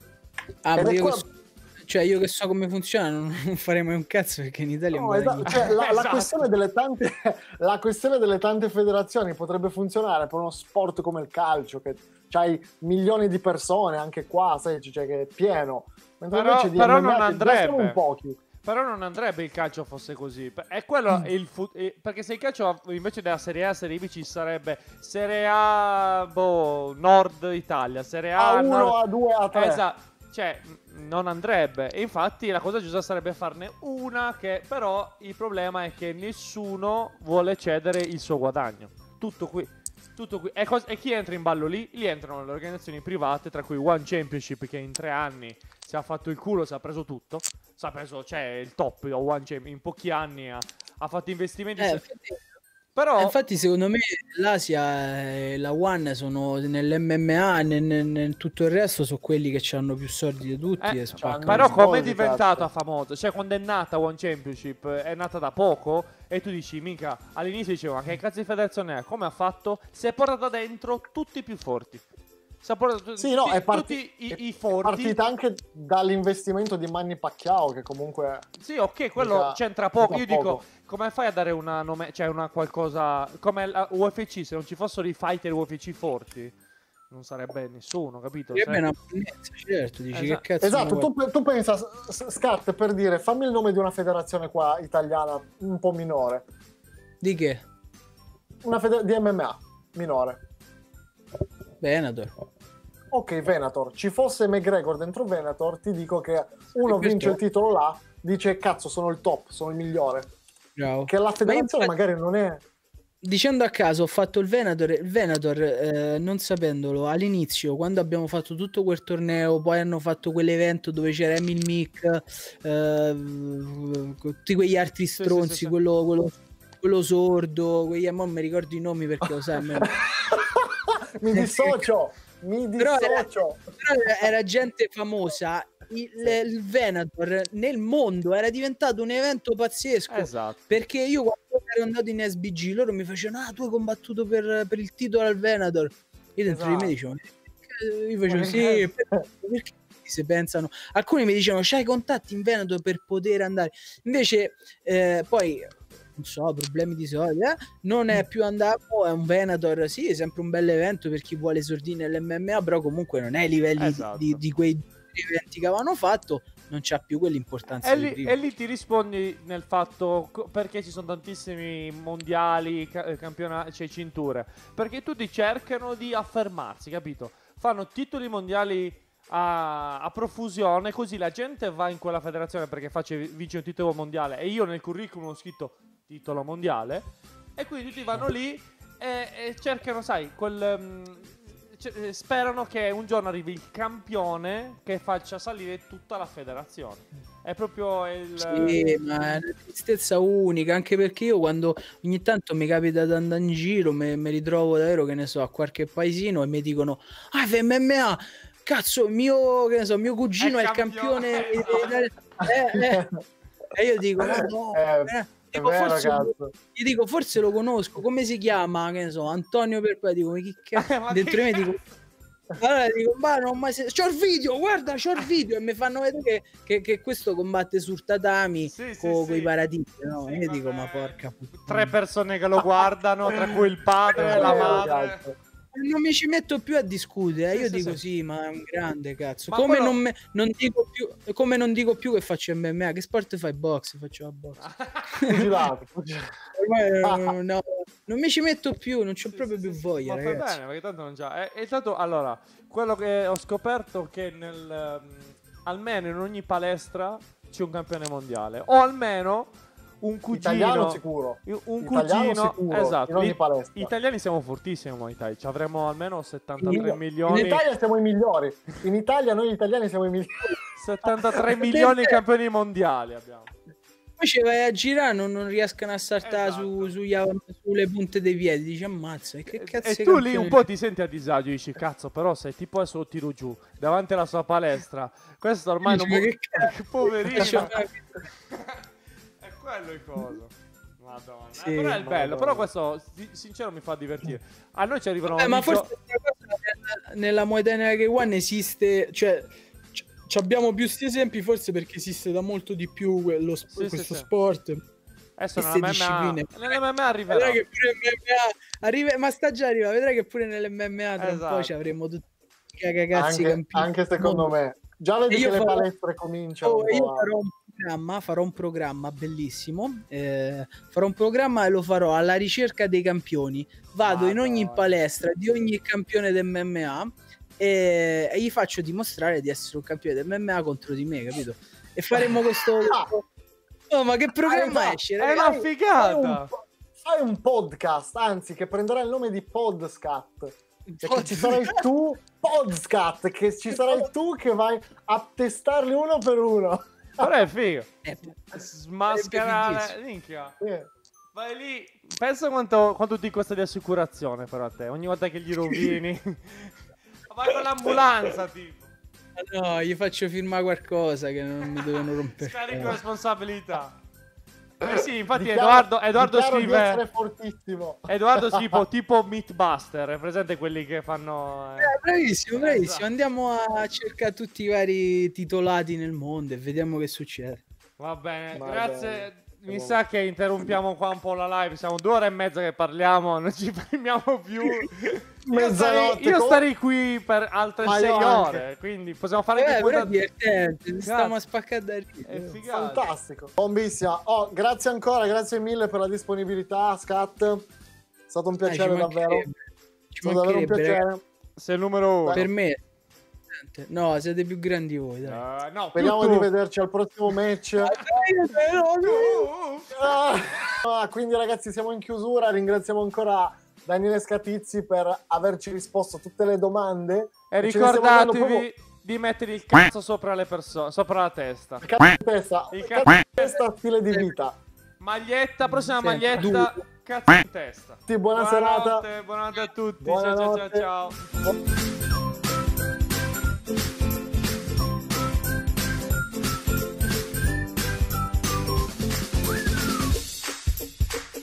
Io che so come funziona non farei mai un cazzo, perché in Italia la questione delle tante federazioni potrebbe funzionare per uno sport come il calcio, che c'hai milioni di persone anche qua, sai, cioè, che è pieno, mentre invece di però non andrebbe un pochi. Però non andrebbe il calcio fosse così. È quello perché se il calcio invece della Serie A, Serie B ci sarebbe Serie A Nord Italia, Serie A A1, A2, A3. Esatto. Cioè, non andrebbe. E infatti la cosa giusta sarebbe farne una, che però il problema è che nessuno vuole cedere il suo guadagno. Tutto qui. E chi entra in ballo lì? Lì entrano le organizzazioni private, tra cui One Championship, che in 3 anni si è fatto il culo, si è preso tutto. Si è preso, il top One Championship. In pochi anni ha fatto investimenti. Però infatti secondo me l'Asia e la One sono nell'MMA, nel tutto il resto sono quelli che hanno più soldi di tutti. Però come è diventata famosa? Cioè, quando è nata One Championship, è nata da poco, e tu dici, mica, all'inizio dicevo, ma che cazzo di federazione è? Come ha fatto? Si è portata dentro tutti i più forti. È tutti i forti. È partita anche dall'investimento di Manny Pacquiao, che comunque sì, ok, quello c'entra poco. Io dico, come fai a dare una qualcosa come la UFC? Se non ci fossero i fighter UFC forti, non sarebbe nessuno, capito? È una bellezza, certo, dici che cazzo. Esatto, tu pensa, Scat, per dire, fammi il nome di una federazione qua italiana un po' minore. Di che? Di MMA minore. Venator. Ok, Venator. Ci fosse McGregor dentro Venator, ti dico che uno vince il titolo là, dice cazzo sono il top, sono il migliore. Bravo. Che la federazione magari non è... Dicendo a caso, ho fatto il Venator non sapendolo all'inizio, quando abbiamo fatto tutto quel torneo, poi hanno fatto quell'evento dove c'era Emil Mick, tutti quegli altri stronzi, quello sordo, non mi ricordo i nomi perché lo sai. Mi dissocio. Però era gente famosa. Il Venator nel mondo era diventato un evento pazzesco. Esatto. Perché io quando ero andato in SBG loro mi facevano: tu hai combattuto per il titolo al Venator. Io dentro di me dicevo: io facevo sì, perché se pensano, alcuni mi dicevano c'hai contatti in Venator per poter andare, invece poi non so, problemi di soldi, non è più andato. È un Venator, sì, è sempre un bel evento per chi vuole esordire nell'MMA, però comunque non è ai livelli di quei eventi che avevano fatto, non c'ha più quell'importanza e lì ti rispondi nel fatto perché ci sono tantissimi mondiali, campionati, cioè cinture, perché tutti cercano di affermarsi, capito? Fanno titoli mondiali a profusione, così la gente va in quella federazione perché vince un titolo mondiale, e io nel curriculum ho scritto titolo mondiale, e quindi tutti vanno lì e cercano, sai, sperano che un giorno arrivi il campione che faccia salire tutta la federazione. È proprio il... Sì, ma è una tristezza unica, anche perché io quando ogni tanto mi capita di andare in giro mi ritrovo davvero, che ne so, a qualche paesino e mi dicono MMA, cazzo, mio cugino è il campione e io dico no, gli dico forse lo conosco, come si chiama, che ne so, Antonio Perpè, dico ma chi cazzo, dentro me dico, allora dico ma non mai c'ho il video, guarda, c'ho il video, e mi fanno vedere che questo combatte sul tatami con i paratini, no? Io dico ma porca puttana, 3 persone che lo guardano, tra cui il padre e la madre. Non mi ci metto più a discutere, io dico sì, ma è un grande cazzo. Come non dico più che faccio MMA, che sport fai? Box, faccio la box. No, non mi ci metto più, non c'ho proprio più voglia, ma ragazzi. fai bene, perché tanto non già. E tanto, allora, quello che ho scoperto che almeno in ogni palestra c'è un campione mondiale, o almeno un cugino italiano sicuro, sicuro, esatto. In ogni palestra. Italiani siamo fortissimi, in Italia ci avremo almeno 73 milioni. In Italia siamo i migliori. In Italia noi italiani siamo i migliori. 73 milioni di campioni mondiali abbiamo. Poi ci vai a girare, non riescono a saltare sulle punte dei piedi, dici ammazza, che cazzo. E tu lì un po' ti senti a disagio, dici cazzo, però se tipo adesso lo tiro giù davanti alla sua palestra, questo ormai non che poverino. È quello il coso. Madonna. Però è il bello, però questo sincero mi fa divertire. A noi ci arrivano ma forse nella Muay Thai Nage One esiste, cioè abbiamo più questi esempi forse perché esiste da molto di più questo sport. Adesso nell'MMA arriverà. Vedrai che pure MMA ma sta già arrivando, vedrai che pure nell'MMA tra un po' ci avremo tutti i cagazzi campioni. Anche secondo me. Già vedi che le palestre cominciano. Io farò un programma bellissimo, farò un programma e lo farò alla ricerca dei campioni. Vado in ogni palestra di ogni campione del MMA e gli faccio dimostrare di essere un campione del MMA contro di me, capito? E faremo questo... Oh, ma che programma esce? È una figata! Fai un podcast, anzi, che prenderà il nome di Podscat. Che ci sarai tu, Podscat, che ci sarai tu che vai a testarli uno per uno. Però è figo. Smascherare, minchia. Vai lì. Pensa quanto ti costa di assicurazione per a te. Ogni volta che gli rovini. Vai con l'ambulanza, tipo. No, gli faccio firmare qualcosa che non mi devono rompere. Scarico responsabilità. Sì, infatti Edoardo scrive Edoardo tipo Mythbuster, è presente quelli che fanno bravissimo. Andiamo a cercare tutti i vari titolati nel mondo e vediamo che succede. Va bene, grazie. Mi sa che interrompiamo qua un po' la live. Siamo 2 ore e mezza che parliamo, non ci fermiamo più. Io starei qui per altre 6 ore, quindi possiamo fare anche però è divertente, stiamo a spaccare da ridere. Fantastico, bombissima. Grazie ancora, grazie mille per la disponibilità, Scat. È stato un piacere davvero. Ci davvero un piacere. Sei il numero 1 per me. No, siete più grandi voi, dai. No, speriamo di vederci al prossimo match. Quindi ragazzi, siamo in chiusura. Ringraziamo ancora Daniele Scatizzi per averci risposto a tutte le domande. E ricordatevi di mettere il cazzo sopra le persone, sopra la testa. Il cazzo di testa stile di vita. Maglietta, prossima maglietta. cazzo in testa. Buona serata. Buonanotte a tutti. Ciao ciao ciao ciao.